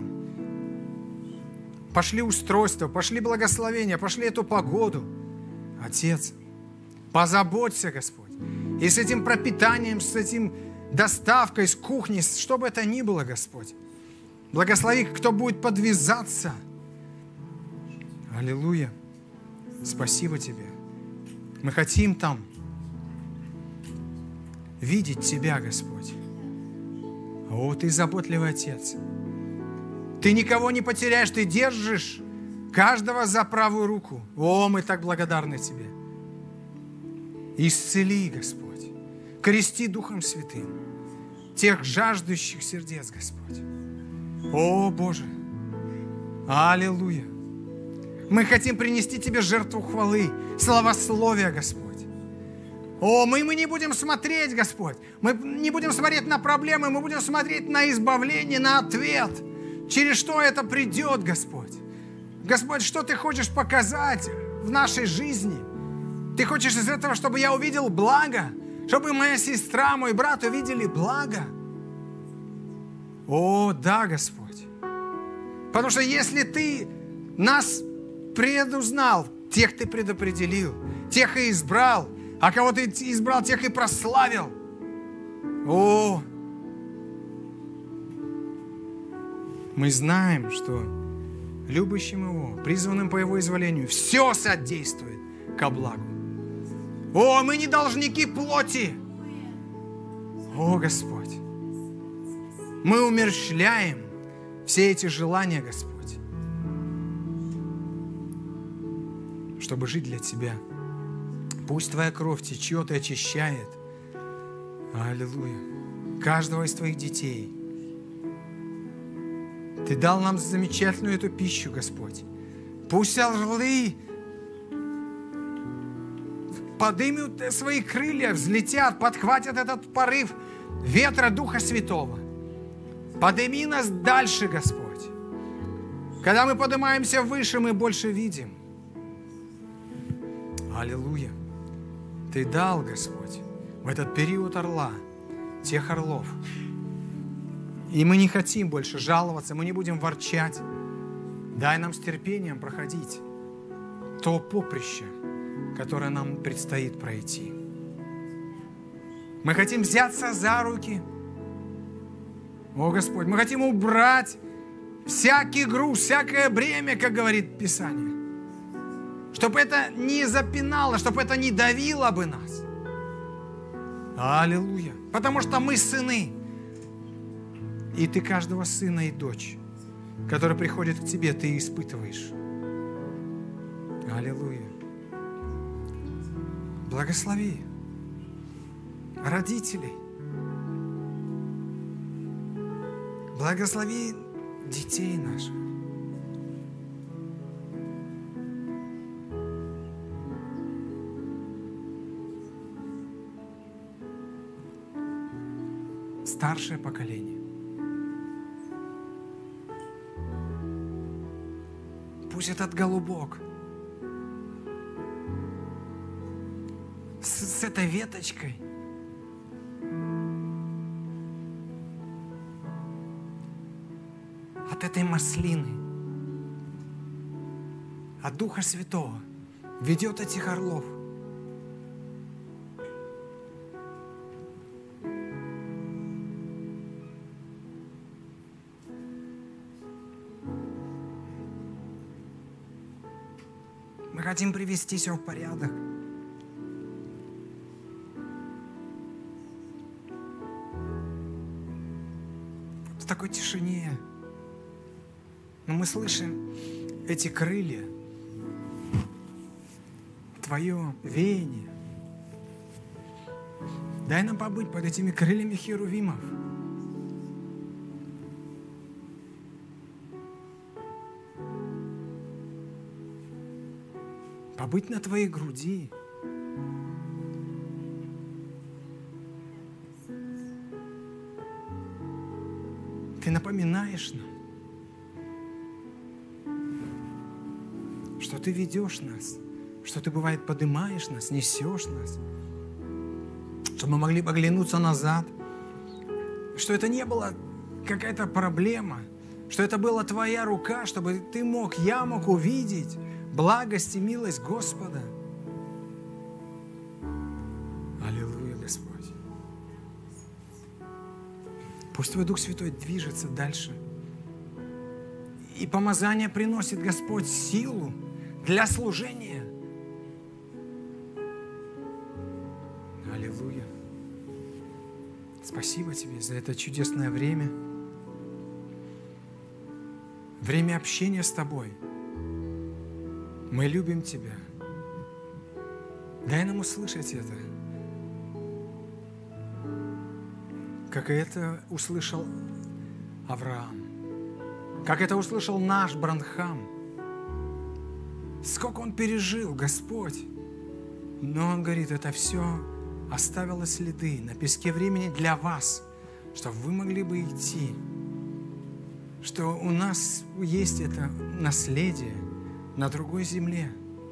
Пошли устройство, пошли благословения, пошли эту погоду. Отец, позаботься, Господь. И с этим пропитанием, с этим доставкой, с кухни, что бы это ни было, Господь. Благослови, кто будет подвязаться. Аллилуйя. Спасибо Тебе. Мы хотим там видеть Тебя, Господь. О, Ты заботливый Отец. Ты никого не потеряешь, Ты держишь каждого за правую руку. О, мы так благодарны Тебе. Исцели, Господь. Крести Духом Святым тех жаждущих сердец, Господь. О, Боже! Аллилуйя! Мы хотим принести Тебе жертву хвалы, славословия, Господь. О, мы, мы не будем смотреть, Господь. Мы не будем смотреть на проблемы, мы будем смотреть на избавление, на ответ. Через что это придет, Господь. Господь, что Ты хочешь показать в нашей жизни? Ты хочешь из этого, чтобы я увидел благо? Чтобы моя сестра, мой брат увидели благо? О, да, Господь. Потому что если Ты нас предузнал, тех Ты предопределил, тех и избрал, а кого Ты избрал, тех и прославил. О, мы знаем, что любящим Его, призванным по Его изволению, все содействует ко благу. О, мы не должники плоти. О, Господь. Мы умерщвляем все эти желания, Господь, чтобы жить для Тебя. Пусть Твоя кровь течет и очищает. Аллилуйя. Каждого из Твоих детей. Ты дал нам замечательную эту пищу, Господь. Пусть орлы подымут свои крылья, взлетят, подхватят этот порыв ветра Духа Святого. Подыми нас дальше, Господь. Когда мы поднимаемся выше, мы больше видим. Аллилуйя. Ты дал, Господь, в этот период орла, тех орлов. И мы не хотим больше жаловаться, мы не будем ворчать. Дай нам с терпением проходить то поприще, которое нам предстоит пройти. Мы хотим взяться за руки. О, Господь, мы хотим убрать всякий груз, всякое бремя, как говорит Писание. Чтобы это не запинало, чтобы это не давило бы нас. Аллилуйя. Потому что мы сыны. И Ты каждого сына и дочь, который приходит к Тебе, Ты испытываешь. Аллилуйя. Благослови родителей. Благослови детей наших. Старшее поколение. Пусть этот голубок с, с этой веточкой от этой маслины, от Духа Святого ведет этих орлов. Мы хотим привести все в порядок. такой тишине. Но мы слышим эти крылья, Твое веяние. Дай нам побыть под этими крыльями херувимов. Побыть на Твоей груди. Ты напоминаешь нам, что Ты ведешь нас, что Ты, бывает, поднимаешь нас, несешь нас, чтобы мы могли оглянуться назад, что это не была какая-то проблема, что это была Твоя рука, чтобы Ты мог, я мог увидеть благость и милость Господа. Аллилуйя, Господь. Пусть Твой Дух Святой движется дальше. И помазание приносит, Господь, силу для служения. Аллилуйя. Спасибо Тебе за это чудесное время. Время общения с Тобой. Мы любим Тебя. Дай нам услышать это. Как это услышал Авраам. Как это услышал наш Бранхам. Сколько он пережил, Господь. Но он говорит, это все оставило следы на песке времени для вас, чтобы вы могли бы идти. Что у нас есть это наследие на другой земле.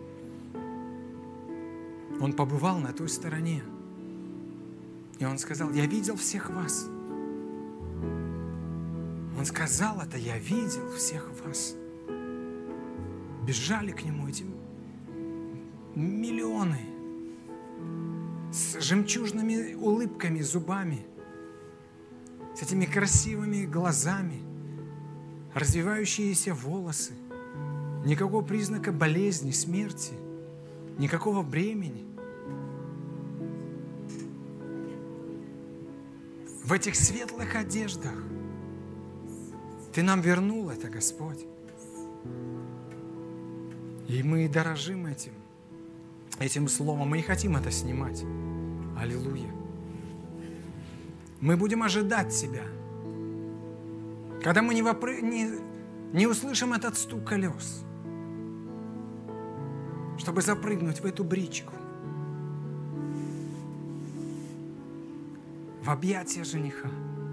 Он побывал на той стороне. И он сказал, я видел всех вас. Он сказал это, я видел всех вас. Бежали к нему эти миллионы с жемчужными улыбками, зубами, с этими красивыми глазами, развивающиеся волосы, никакого признака болезни, смерти, никакого бремени. В этих светлых одеждах Ты нам вернул это, Господь. И мы дорожим этим, этим словом. Мы не хотим это снимать. Аллилуйя. Мы будем ожидать Тебя. Когда мы не, вопры... не... не услышим этот стук колес, чтобы запрыгнуть в эту бричку, в объятия жениха.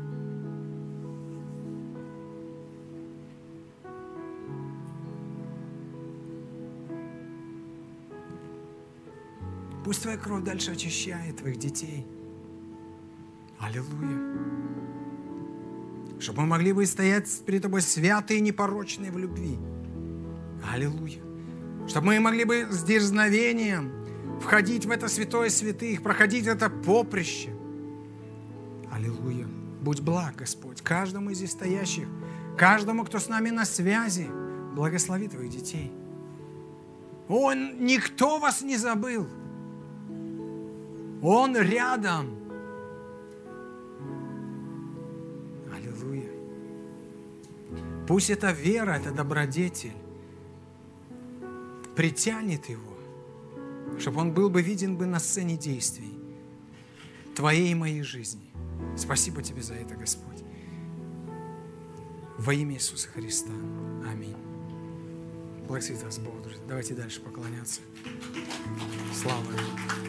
Пусть Твоя кровь дальше очищает Твоих детей. Аллилуйя. Чтобы мы могли бы стоять перед Тобой святые и непорочные в любви. Аллилуйя. Чтобы мы могли бы с дерзновением входить в это святое святых, проходить это поприще. Аллилуйя. Будь благ, Господь, каждому из здесь стоящих, каждому, кто с нами на связи. Благослови Твоих детей. Он, никто вас не забыл. Он рядом. Аллилуйя. Пусть эта вера, эта добродетель притянет его, чтобы он был бы виден бы на сцене действий Твоей и моей жизни. Спасибо Тебе за это, Господь. Во имя Иисуса Христа. Аминь. Благословит вас Бог, друзья. Давайте дальше поклоняться. Слава Ему.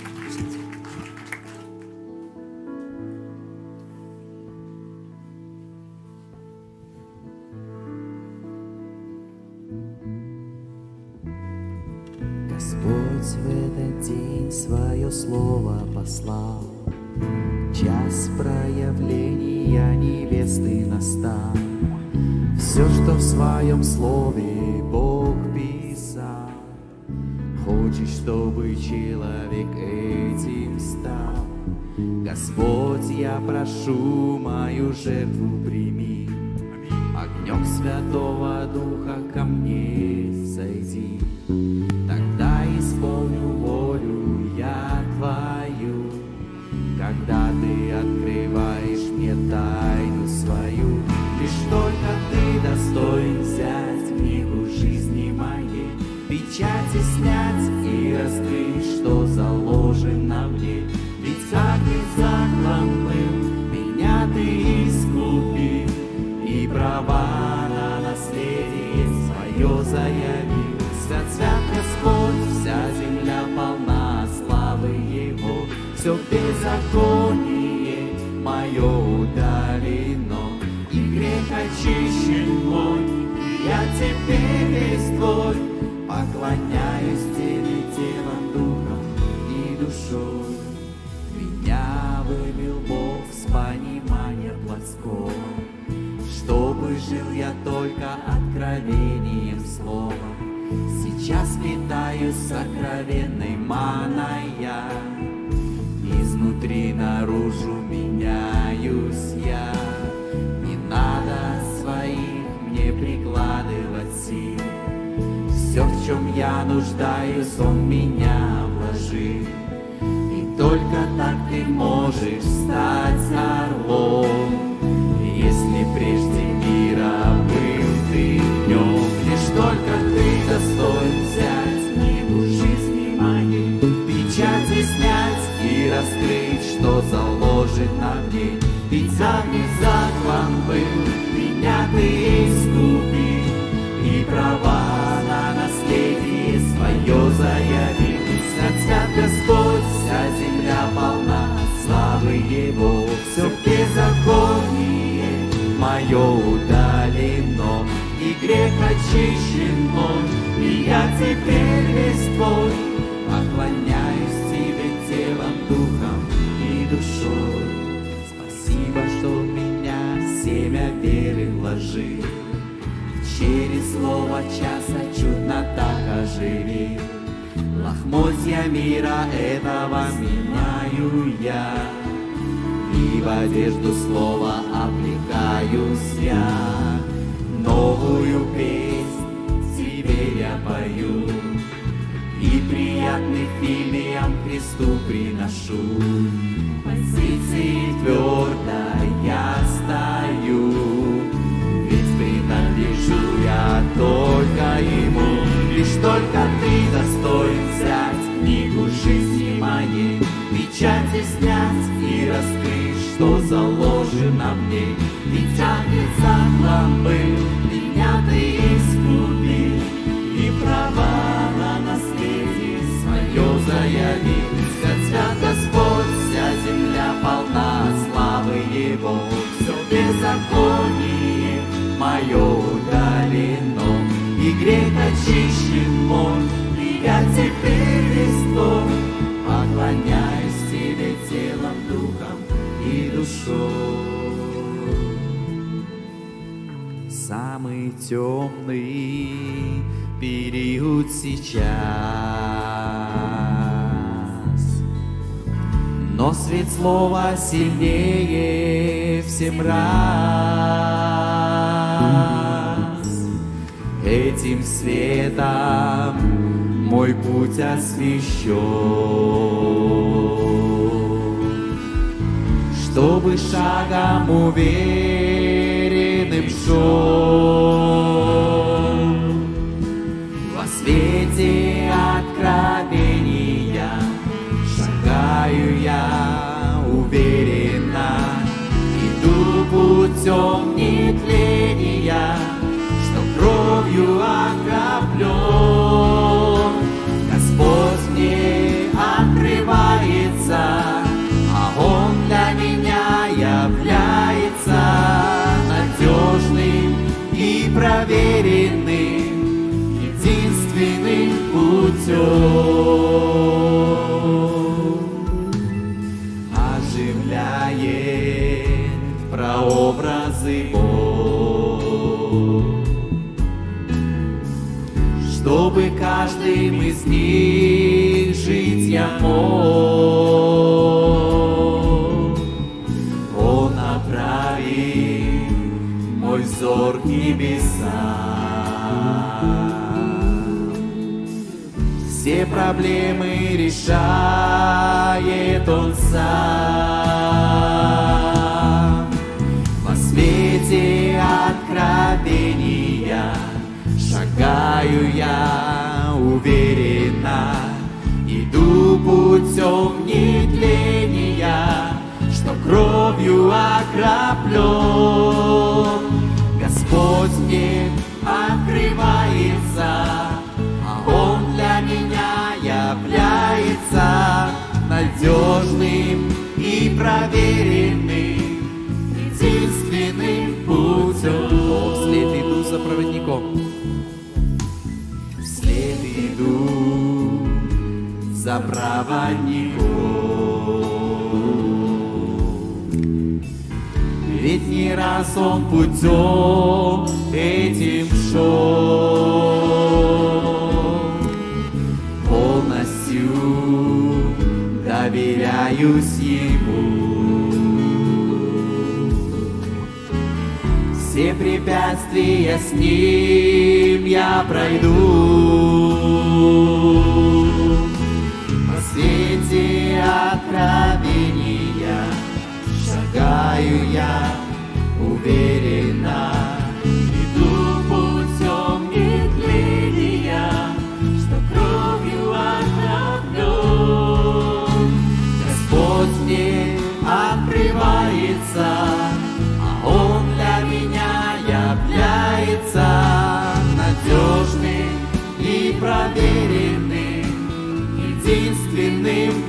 Господь в этот день свое слово послал, час проявления невесты настал. Все, что в своем слове Бог писал, хочет, чтобы человек этим стал. Господь, я прошу, мою жертву прими, огнем Святого Духа ко мне сойди. Тогда исполню волю я Твою, когда Ты открываешь мне тайну свою. печати снять и раскрыть, что заложено в ней. Ведь каждый заклан был, меня ты искупи, и права на наследие свое заявил. Свят, свят Господь, вся земля полна славы Его, все беззаконие мое удалено, и грех очищен мой, и я теперь весь Твой, поклоняюсь Тебе телом, духом и душой. Меня вывел Бог с понимания плотского, чтобы жил я только откровением слова. Сейчас питаюсь сокровенной маной я, изнутри наружу меняюсь я. Не надо своих мне прикладывать сил, все, в чем я нуждаюсь, Он меня вложил. И только так ты можешь стать орлом, если прежде мира был ты днем. Лишь только ты достоин взять книгу жизни моей, печати снять и раскрыть, что заложено в ней. Ведь огненный заклан был, меня ты искупи, и права на наследие свое заявил. Свят, свят Господь, вся земля полна славы Его, все беззаконие мое удалено, и грех очищен мой, и я теперь весь Твой, поклоняюсь Тебе телом, духом и душой. Спасибо, что в меня семя веры вложил, через слово часа чудно так оживил. Лохмотья мира этого меняю я, и в одежду слова облекаюсь я. Новую песнь Тебе я пою, и приятный филиям Христу приношу. В позиции твердо я стою, ведь принадлежу я только Ему. Лишь только ты достоин взять книгу жизни моей, печати снять и раскрыть, что заложено в ней. Ведь ангел заклан был, меня ты искупил, и права на наследие свое заявил. Свят, свят Господь, вся земля полна славы Его, все беззаконие мое удалено, и грех очищен мой, и я теперь весь Твой, поклоняюсь Тебе телом, духом и душой. Самый темный период сейчас, но свет слова сильнее всем раз. Этим светом мой путь освещен, чтобы шагом уверенным шел. Во свете откровения шагаю я уверенно, иду путем нетления, кровью окроплен. Господь мне открывается, а Он для меня является надежным и проверенным, единственным путем. Оживляет прообразы Бог, чтобы каждым из них жить я мог. Он направит мой взор к небесам, все проблемы решает Он сам. Во свете откровения шагаю я уверенно иду путем нетления, что кровью окроплен. Господь мне открывается, а Он для меня является надежным и проверенным, единственным путем. Вслед иду за проводником. Вслед иду за проводником. Ведь не раз Он путем этим шел. Полностью доверяюсь Ему. Все препятствия с Ним я пройду. По свете откровения шагаю я уверенно. Иду путем нетления, что кровью окроплен. Господь мне открывается, а Он для меня является надежным и проверенным, единственным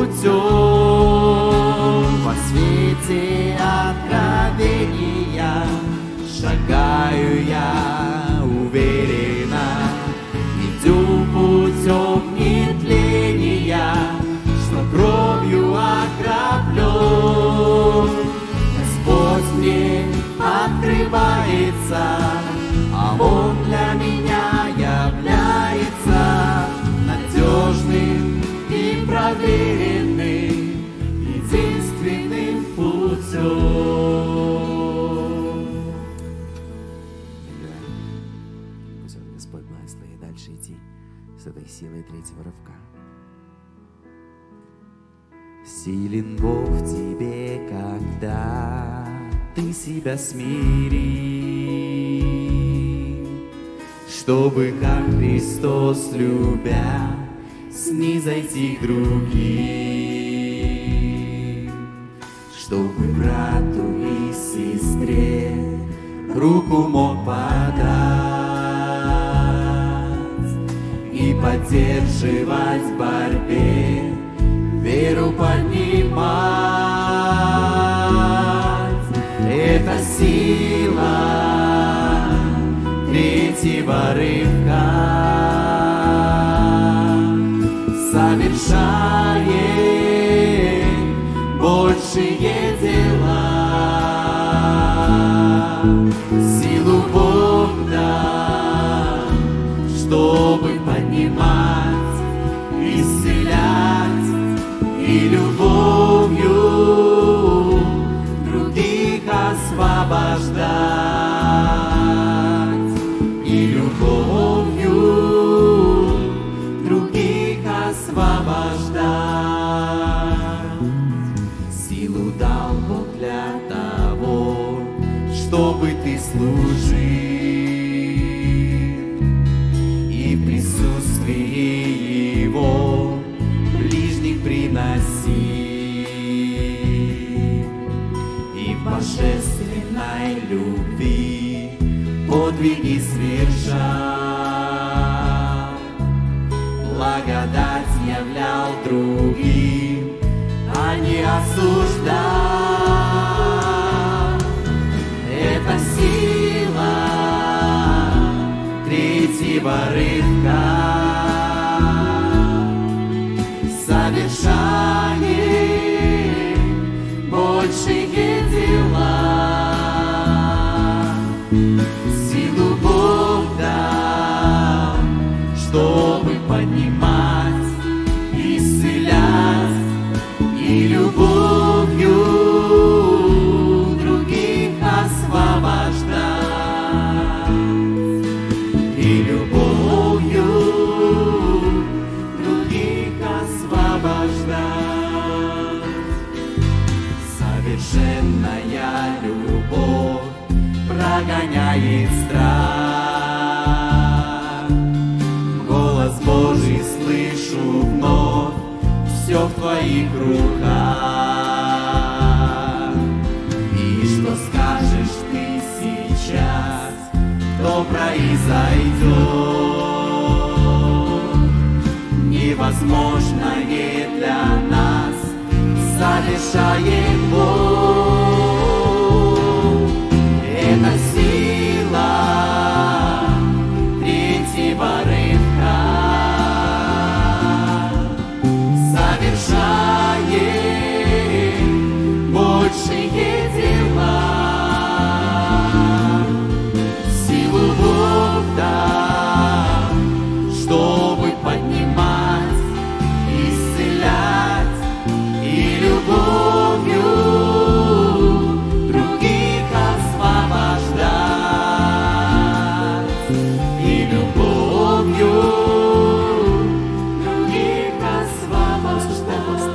путем. По свете откровения шагаю я уверенно. Иду путем нетления, что кровью окроплен. Господь мне открывается, а Он для меня является надежным и проверенным, единственным путем. Пусть Господь благословит дальше идти с этой силой третьего рывка. Силен Бог в тебе, когда ты себя смири, чтобы, как Христос, любя, снизойти к другим, чтобы брату и сестре руку мог подать и поддерживать в борьбе, веру поднимать. Это сила третьего рывка совершает большие дела. Силу Бог дал, чтобы поднимать, исцелять и любовью других освобождать, и любовью других освобождать. Силу дал Бог для того, чтобы ты служил и в присутствии Его ближних приносил, и в божественной любви подвиги совершал, благодать являл другим, а не осуждал. Это сила третьего рывка совершает большие дела. Силу Бог дал, чтобы поднимать, исцелять и любовью других освобождать, и любовью других освобождать. Совершенная любовь прогоняет страх. Голос Божий вижу вновь все в твоих руках. И что скажешь ты сейчас, то произойдет. Невозможное для нас совершает Бог. Это сила третьего рывка совершает большие дела. Силу Бог дал, чтобы поднимать, исцелять и любовью других освобождать, и любовью других освобождать.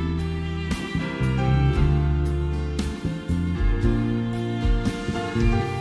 you.